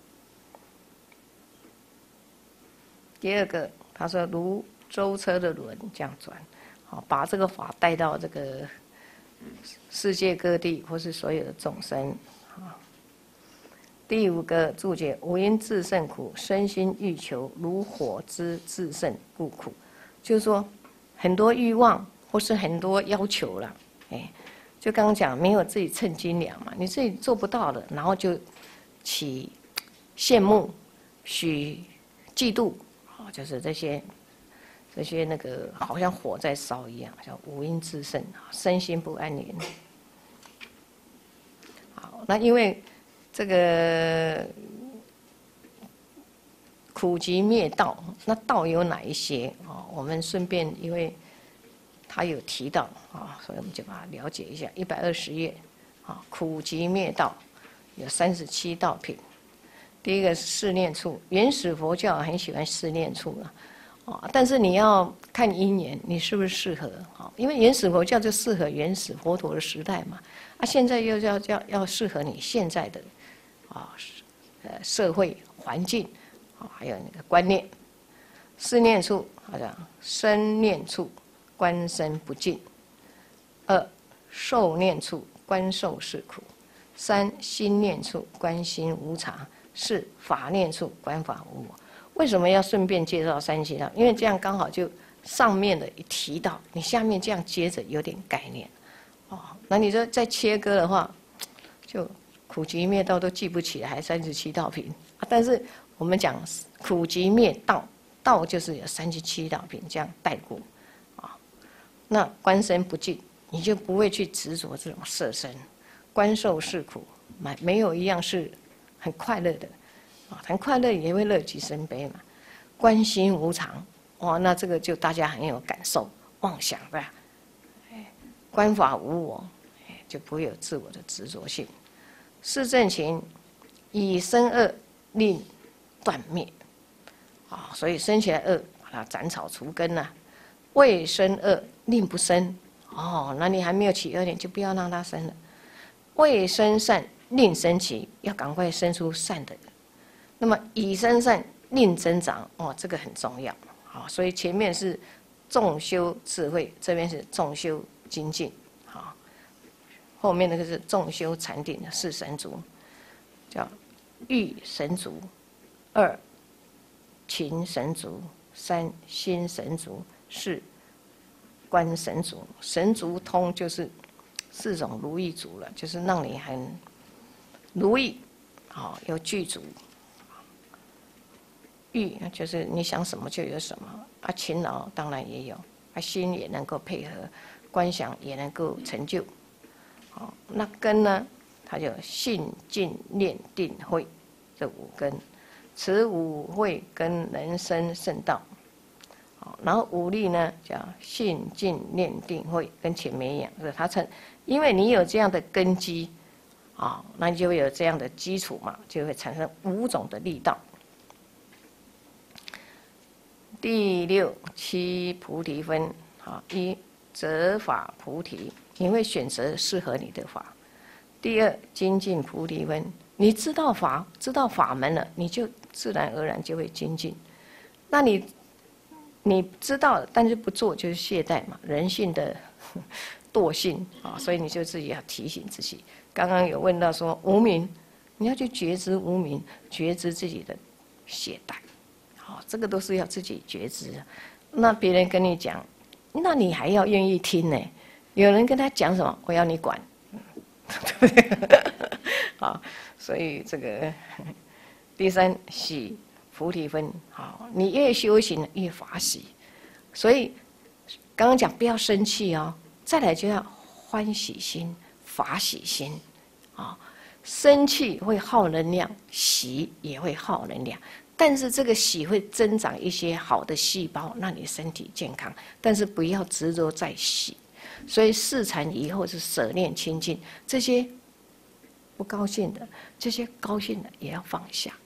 第二个他说如舟车的轮这样转，好，把这个法带到这个世界各地或是所有的众生啊。第五个注解：五阴自甚苦，身心欲求如火之自甚故苦。就是说，很多欲望或是很多要求了，就刚刚讲没有自己称斤两嘛，你自己做不到的，然后就起羡慕、许嫉妒，就是这些那个好像火在烧一样，叫五阴自甚，身心不安宁。好，那因为这个苦集灭道，那道有哪一些啊？我们顺便，因为他有提到啊，所以我们就把它了解一下。120页啊，苦集灭道有37道品。第一个是试念处，原始佛教很喜欢试念处了，但是你要看因缘，你是不是适合啊？因为原始佛教就适合原始佛陀的时代嘛，现在又要适合你现在的。社会环境，还有那个观念。四念处，好像身念处，观身不净；二受念处，观受是苦；三心念处，观心无常；四法念处，观法无我。为什么要顺便介绍37道？因为这样刚好就上面的一提到，你下面这样接着有点概念，那你说再切割的话，就。苦集灭道都记不起来，还37道品但是我们讲苦集灭道，道就是有37道品，这样带过那观身不净，你就不会去执着这种色身；观受是苦，没有一样是很快乐的很快乐也会乐极生悲嘛。观心无常，那这个就大家很有感受，妄想的观法无我，就不会有自我的执着性。四正勤，以生恶令断灭，所以生起来恶，把它斩草除根呐。未生恶令不生，那你还没有起恶念，就不要让它生了。未生善令生起，要赶快生出善的。那么以生善令增长，这个很重要。所以前面是重修智慧，这边是重修精进。后面那个是重修禅定的4神足，叫欲神足，二勤神足，三心神足，四观神足。神足通就是4种如意足了，就是让你很如意，有具足。欲就是你想什么就有什么勤劳当然也有心也能够配合，观想也能够成就。那根呢？它就信、静、念、定、慧这5根，此5慧根能生圣道。然后5力呢，叫信、静、念、定、慧，跟前面一样，它因为你有这样的根基那你就会有这样的基础嘛，就会产生5种的力道。第6、7菩提分，一择法菩提。你会选择适合你的法。第2，精进菩提分，你知道法门了，你就自然而然就会精进。那你知道了，但是不做就是懈怠嘛，人性的惰性所以你就自己要提醒自己。刚刚有问到说无明，你要去觉知无明，觉知自己的懈怠，这个都是要自己觉知。那别人跟你讲，那你还要愿意听呢？有人跟他讲什么，我要你管，对不对？所以这个第3喜菩提分，你越修行越法喜。所以刚刚讲不要生气再来就要欢喜心、法喜心生气会耗能量，喜也会耗能量，但是这个喜会增长一些好的细胞，让你身体健康，但是不要执着在喜。所以4禅以后是舍念清净，这些不高兴的，这些高兴的也要放下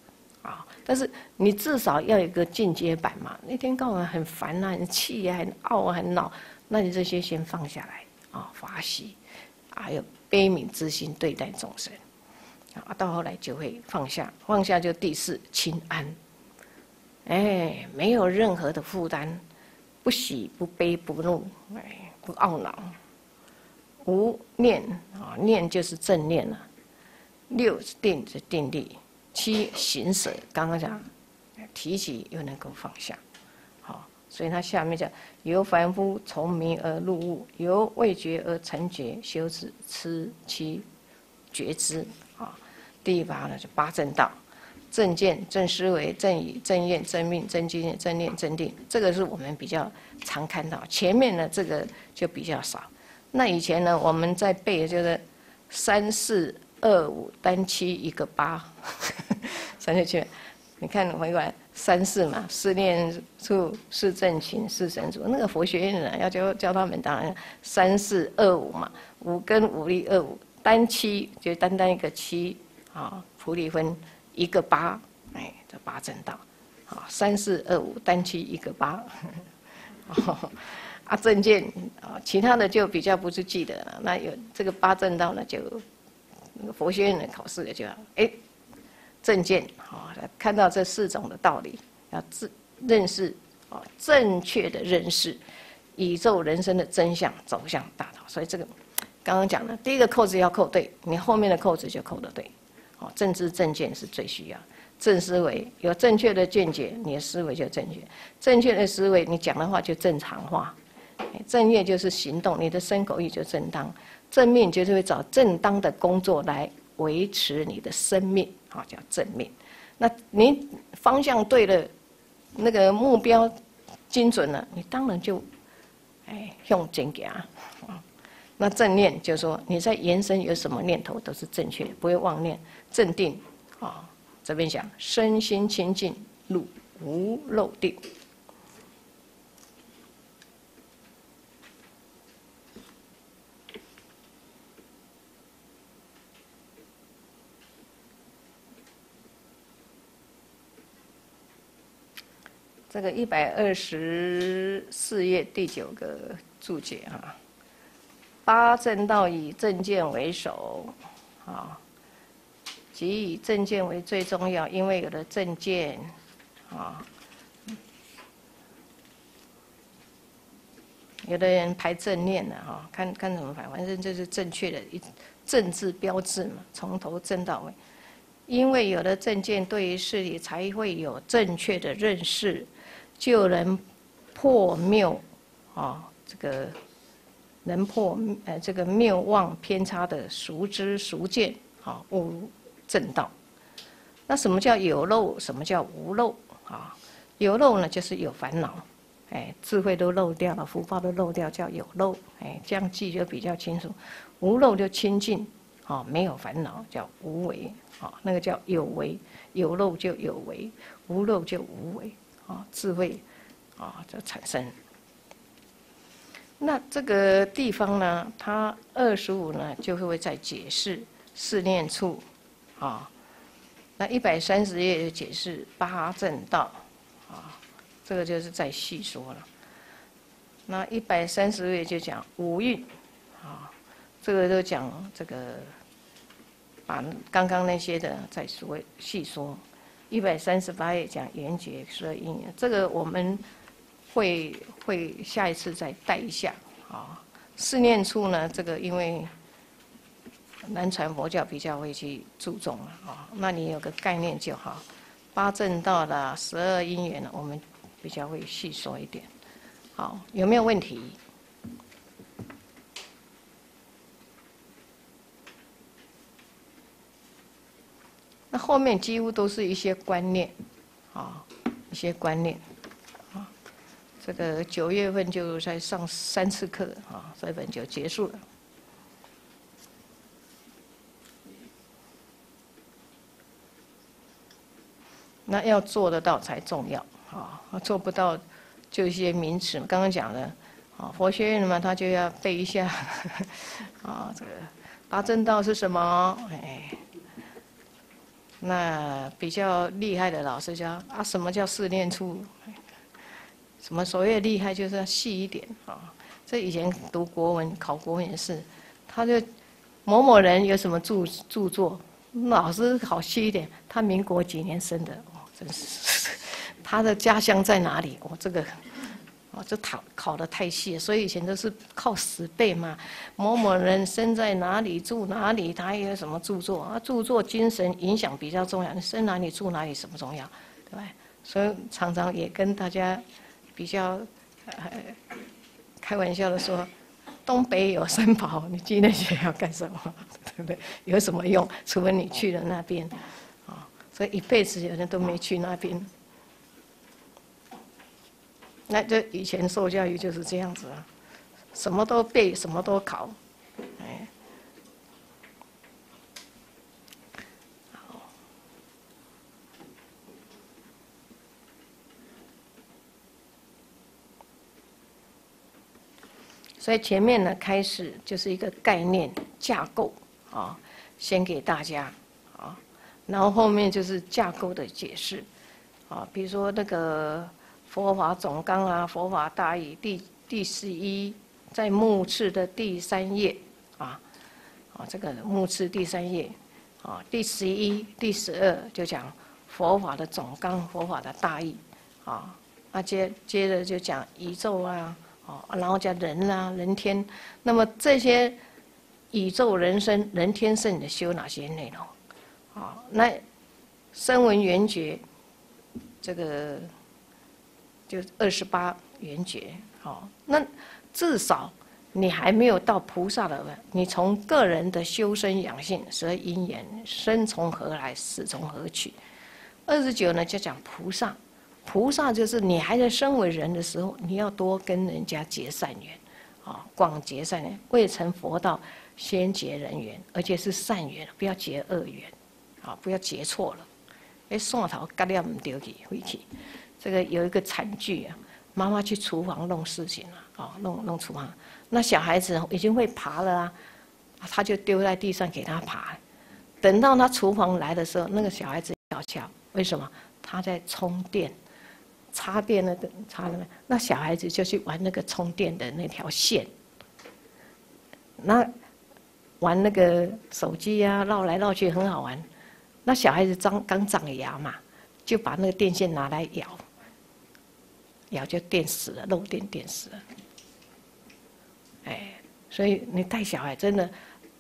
啊。但是你至少要有一个进阶版嘛。那天到晚很烦啊，很气啊，很傲啊，很恼，那你这些先放下来啊，法喜，还有悲悯之心对待众生，啊，到后来就会放下，放下就第四清安，哎，没有任何的负担，不喜不悲不怒，哎，不懊恼。无念啊，念就是正念了。六定是定力，七行舍，刚刚讲提起又能够放下，好，所以他下面讲由凡夫从迷而入悟，由未觉而成觉，修持七觉知啊。第八呢，就八正道。正见、正思维、正语、正业、正命、正经验、正念、正定，这个是我们比较常看到。前面呢，这个就比较少。那以前呢，我们在背就是3、4、2、5单七一个8，3、4、7。你看回过来3、4嘛，四念处、四正勤、四神足。那个佛学院呢，要教他们，当然3、4、2、5嘛，5跟5力2、5单七，就单单一个7啊，菩提分。一个8，哎，这八正道，啊，3、4、2、5单七一个8，啊，正见啊，其他的就比较不是记得了。那有这个八正道呢，就那个佛学院的考试的就哎，正见啊，看到这4种的道理，要认识啊，正确的认识宇宙人生的真相，走向大道。所以这个刚刚讲的，第一个扣子要扣对，你后面的扣子就扣得对。哦，正知正见是最需要。正思维有正确的见解，你的思维就正确；正确的思维，你讲的话就正常化。正业就是行动，你的身口意就正当。正命就是会找正当的工作来维持你的生命，啊，叫正命。那你方向对了，那个目标精准了，你当然就向前行。那正念就是说你在延伸有什么念头都是正确，不会妄念。正定啊，这边讲身心清净入无漏定。这个124页第9个注解啊。八正道以正见为首，啊，即以正见为最重要，因为有了正见，啊，有的人排正念的哈，看怎么排，反正这是正确的正字标志嘛，从头正到尾。因为有了正见，对于事理才会有正确的认识，就能破谬，啊，这个。能破这个谬妄偏差的俗知俗见，啊，误入正道。那什么叫有漏？什么叫无漏？啊，有漏呢，就是有烦恼，智慧都漏掉了，福报都漏掉，叫有漏，这样记就比较清楚。无漏就清净，啊，没有烦恼，叫无为，啊，那个叫有为，有漏就有为，无漏就无为，啊，智慧，啊，就产生。那这个地方呢，它25呢就会再解释四念处，啊，那130页就解释八正道，啊，这个就是再细说了。那130页就讲五蕴，啊，这个就讲这个，把刚刚那些的再说细说。138页讲缘觉12因缘，这个我们。会下一次再带一下啊。四念处呢，这个因为南传佛教比较会去注重了啊，那你有个概念就好。八正道啦，12因缘呢，我们比较会细说一点。好，有没有问题？那后面几乎都是一些观念啊，一些观念。这个9月份就在上3次课啊，这本就结束了。那要做得到才重要啊，做不到就一些名词，刚刚讲的啊，佛学院嘛，他就要背一下啊，这个八正道是什么？ 那比较厉害的老师教啊，什么叫四念处？什么所谓厉害，就是要细一点啊。这以前读国文考国文也是，他就某某人有什么著作，老师考细一点，他民国几年生的哦，真是他的家乡在哪里？哦，这个。哦，这考得太细了，所以以前都是靠死背嘛。某某人生在哪里，住哪里，他有什么著作啊？著作精神影响比较重要，你生哪里住哪里什么重要，对吧？所以常常也跟大家比较开玩笑的说，东北有三宝，你去那些要干什么？对不对？有什么用？除非你去了那边，啊，所以一辈子有人都没去那边。那这以前受教育就是这样子啊，什么都背，什么都考，哎，好，所以前面呢开始就是一个概念架构啊，先给大家啊，然后后面就是架构的解释啊，比如说那个。佛法总纲啊，佛法大义第11，在目次的第3页啊，这个目次第3页啊，第11、第12就讲佛法的总纲，佛法的大义啊，接着就讲宇宙啊，然后讲人啊，人天，那么这些宇宙、人生、人天圣的修哪些内容啊？那声闻缘觉这个。就28缘觉，好，那至少你还没有到菩萨的，你从个人的修身养性、十二因缘，生从何来，死从何去。29呢就讲菩萨，菩萨就是你还在身为人的时候，你要多跟人家结善缘，啊，广结善缘，未成佛道，先结人缘，而且是善缘，不要结恶缘，啊，不要结错了，线头割了唔对去，回去。这个有一个惨剧啊，妈妈去厨房弄事情了，弄厨房，那小孩子已经会爬了啊，他就丢在地上给他爬，等到他厨房来的时候，那个小孩子小巧，为什么？他在充电，插电那个插那个，那小孩子就去玩那个充电的那条线，那玩那个手机啊，绕来绕去很好玩，那小孩子刚长牙嘛，就把那个电线拿来咬就电死了，漏电死了。哎，所以你带小孩真的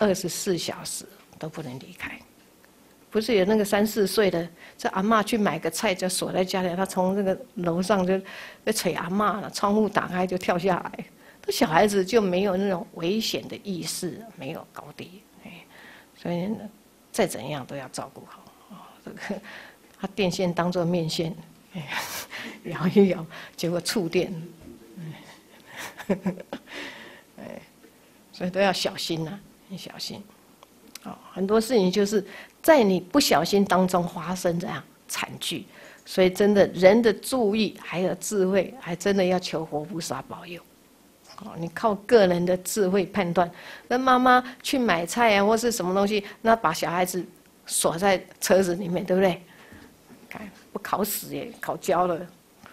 24小时都不能离开。不是有那个3、4岁的，这阿嬷去买个菜就锁在家里，他从那个楼上就捶阿嬷了，窗户打开就跳下来。这小孩子就没有那种危险的意识，没有高低，哎，所以呢，再怎样都要照顾好。这个他电线当作面线。摇一摇，结果触电，哎，所以都要小心呐，你小心。很多事情就是在你不小心当中发生这样惨剧，所以真的人的注意还有智慧，还真的要求活菩萨保佑。你靠个人的智慧判断，那妈妈去买菜啊，或是什么东西，那把小孩子锁在车子里面，对不对？看，不烤死也烤焦了。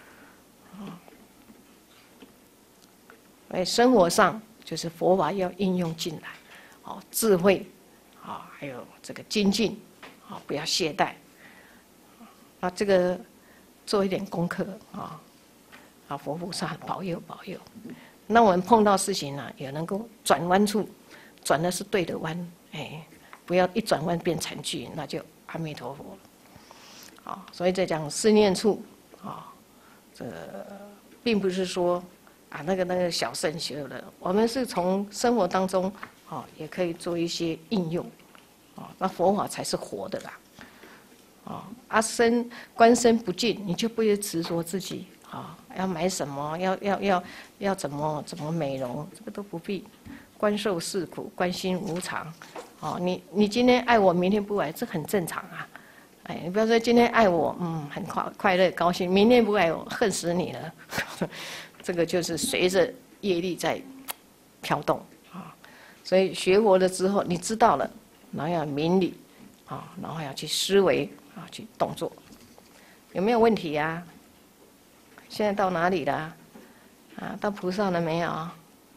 生活上就是佛法要应用进来，智慧，还有这个精进，不要懈怠，这个做一点功课佛菩萨保佑保佑。那我们碰到事情呢，也能够转弯处，转的是对的弯，不要一转弯变惨剧，那就阿弥陀佛了。所以在讲思念处，这并不是说那个小圣修的，我们是从生活当中也可以做一些应用，那佛法才是活的啦。观身不净，你就不会执着自己要买什么，要怎么美容，这个都不必。观受是苦，观心无常。你今天爱我，明天不爱，这很正常啊。你不要说今天爱我，很快乐高兴，明天不爱我，恨死你了。这个就是随着业力在飘动所以学佛了之后，你知道了，然后要明理啊，然后要去思维啊，去动作，有没有问题呀？现在到哪里了？啊，到菩萨了没有？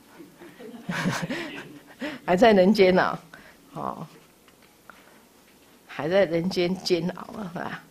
还在人间呢，哦，还在人间煎熬啊，是吧？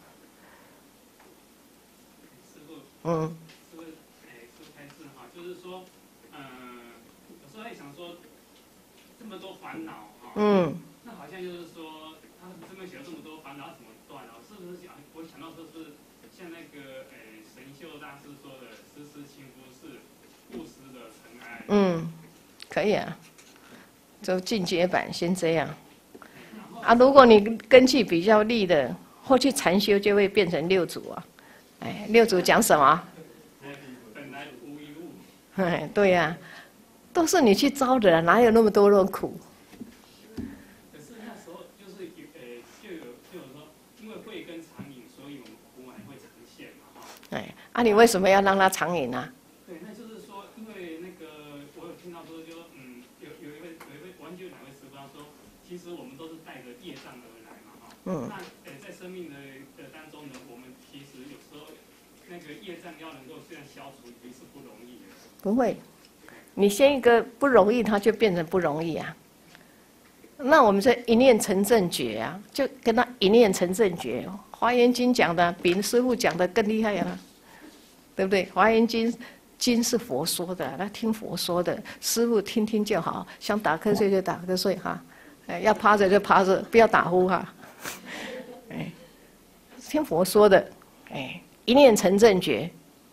师父， 嗯。 师父，师父开示哈，就是说，有时候也想说，这么多烦恼哈，那好像就是说，他这边写了这么多烦恼，怎么断啊？是不是想我想到说是像那个神秀大师说的，时时勤拂拭，不时的尘埃。 可以啊，就进阶版先这样。啊，如果你根气比较利的，后去禅修就会变成六祖啊。哎，六祖讲什么？ 本来无一物。 哎，对呀，都是你去招的，哪有那么多人苦？ 可是那时候就是就有说，因为慧根常隐，所以我们苦还会呈现嘛，哈。 哎，啊，你为什么要让它常隐呢？ 对，那就是说，因为那个我有听到说，有一位完全哪位师傅他说，其实我们都是带着业障而来嘛，哈。那在生命的当中呢，我们其实有时候那个业障要能够虽然消除，也是不容易的。 不会，你先一个不容易，它就变成不容易啊。那我们这一念成正觉啊，就跟他一念成正觉。华严经讲的比师父讲的更厉害啊，对不对？华严经是佛说的，他听佛说的，师父听听就好，想打瞌睡就打瞌睡哈，要趴着就趴着，不要打呼哈。听佛说的，一念成正觉。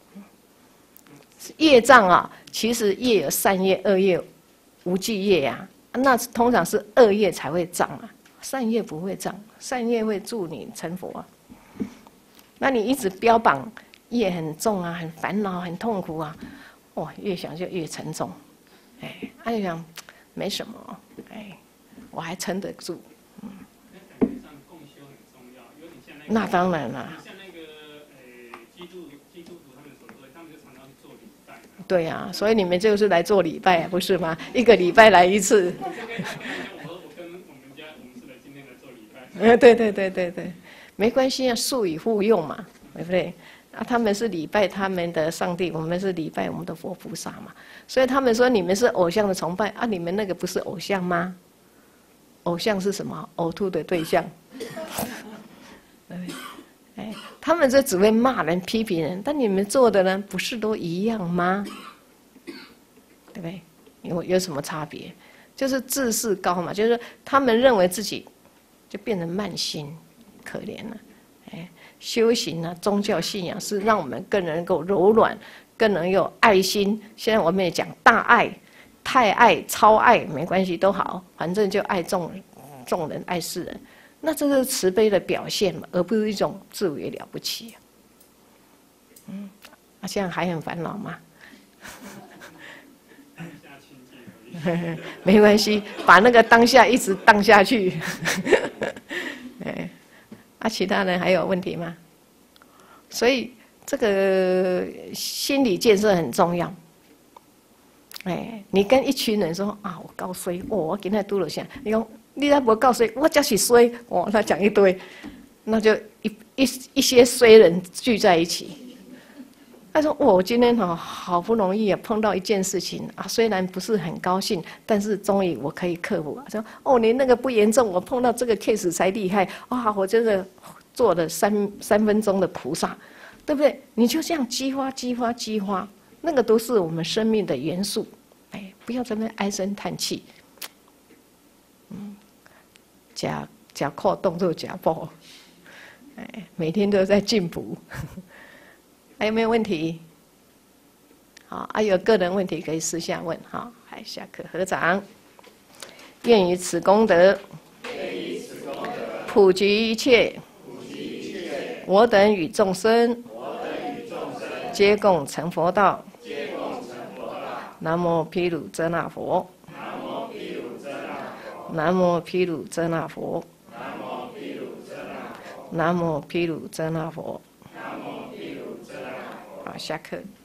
业障啊，其实业有善业、恶业、无记业呀。那通常是恶业才会障啊，善业不会障，善业会助你成佛啊。那你一直标榜业很重啊，很烦恼、很痛苦啊，哇，越想就越沉重。就想没什么，我还撑得住。 那感觉上共修很重要，有点像那当然了。 像那个基督徒他们所说的，他们就常常去做礼拜。 对呀，所以你们就是来做礼拜，不是吗？一个礼拜来一次。 我跟我们家我们是来今天来做礼拜。 对，没关系啊，术以互用嘛，对不对？啊，他们是礼拜他们的上帝，我们是礼拜我们的佛菩萨嘛。所以他们说你们是偶像的崇拜啊，你们那个不是偶像吗？偶像是什么？呕吐的对象。他们这只会骂人、批评人，但你们做的呢，不是都一样吗？对不对？有什么差别？就是自视高嘛，就是他们认为自己就变成慢心，可怜了。修行啊，宗教信仰是让我们更能够柔软，更能有爱心。现在我们也讲大爱、太爱、超爱，没关系，都好，反正就爱众人、爱世人。那这是慈悲的表现嘛，而不是一种自以为了不起。现在还很烦恼吗？没关系，把那个当下一直当下去。其他人还有问题吗？所以这个心理建设很重要。你跟一群人说啊，我告衰，我今天拄了啥？你讲你那不告衰，我就是衰，他讲一堆，那就一些衰人聚在一起。他说：“我今天好不容易碰到一件事情啊，虽然不是很高兴，但是终于我可以克服。”他说：“你那个不严重，我碰到这个 case 才厉害哇！我真的做了三分钟的菩萨，对不对？你就这样激发，那个都是我们生命的元素。不要在那唉声叹气。假靠动作假报，每天都在进步。”还有没有问题？好，有个人问题可以私下问。好，还下课合掌。愿以此功德，普及一切，我等与众生，皆共成佛道。南无毗卢遮那佛。南无毗卢遮那佛。南无毗卢遮那佛。好，下课。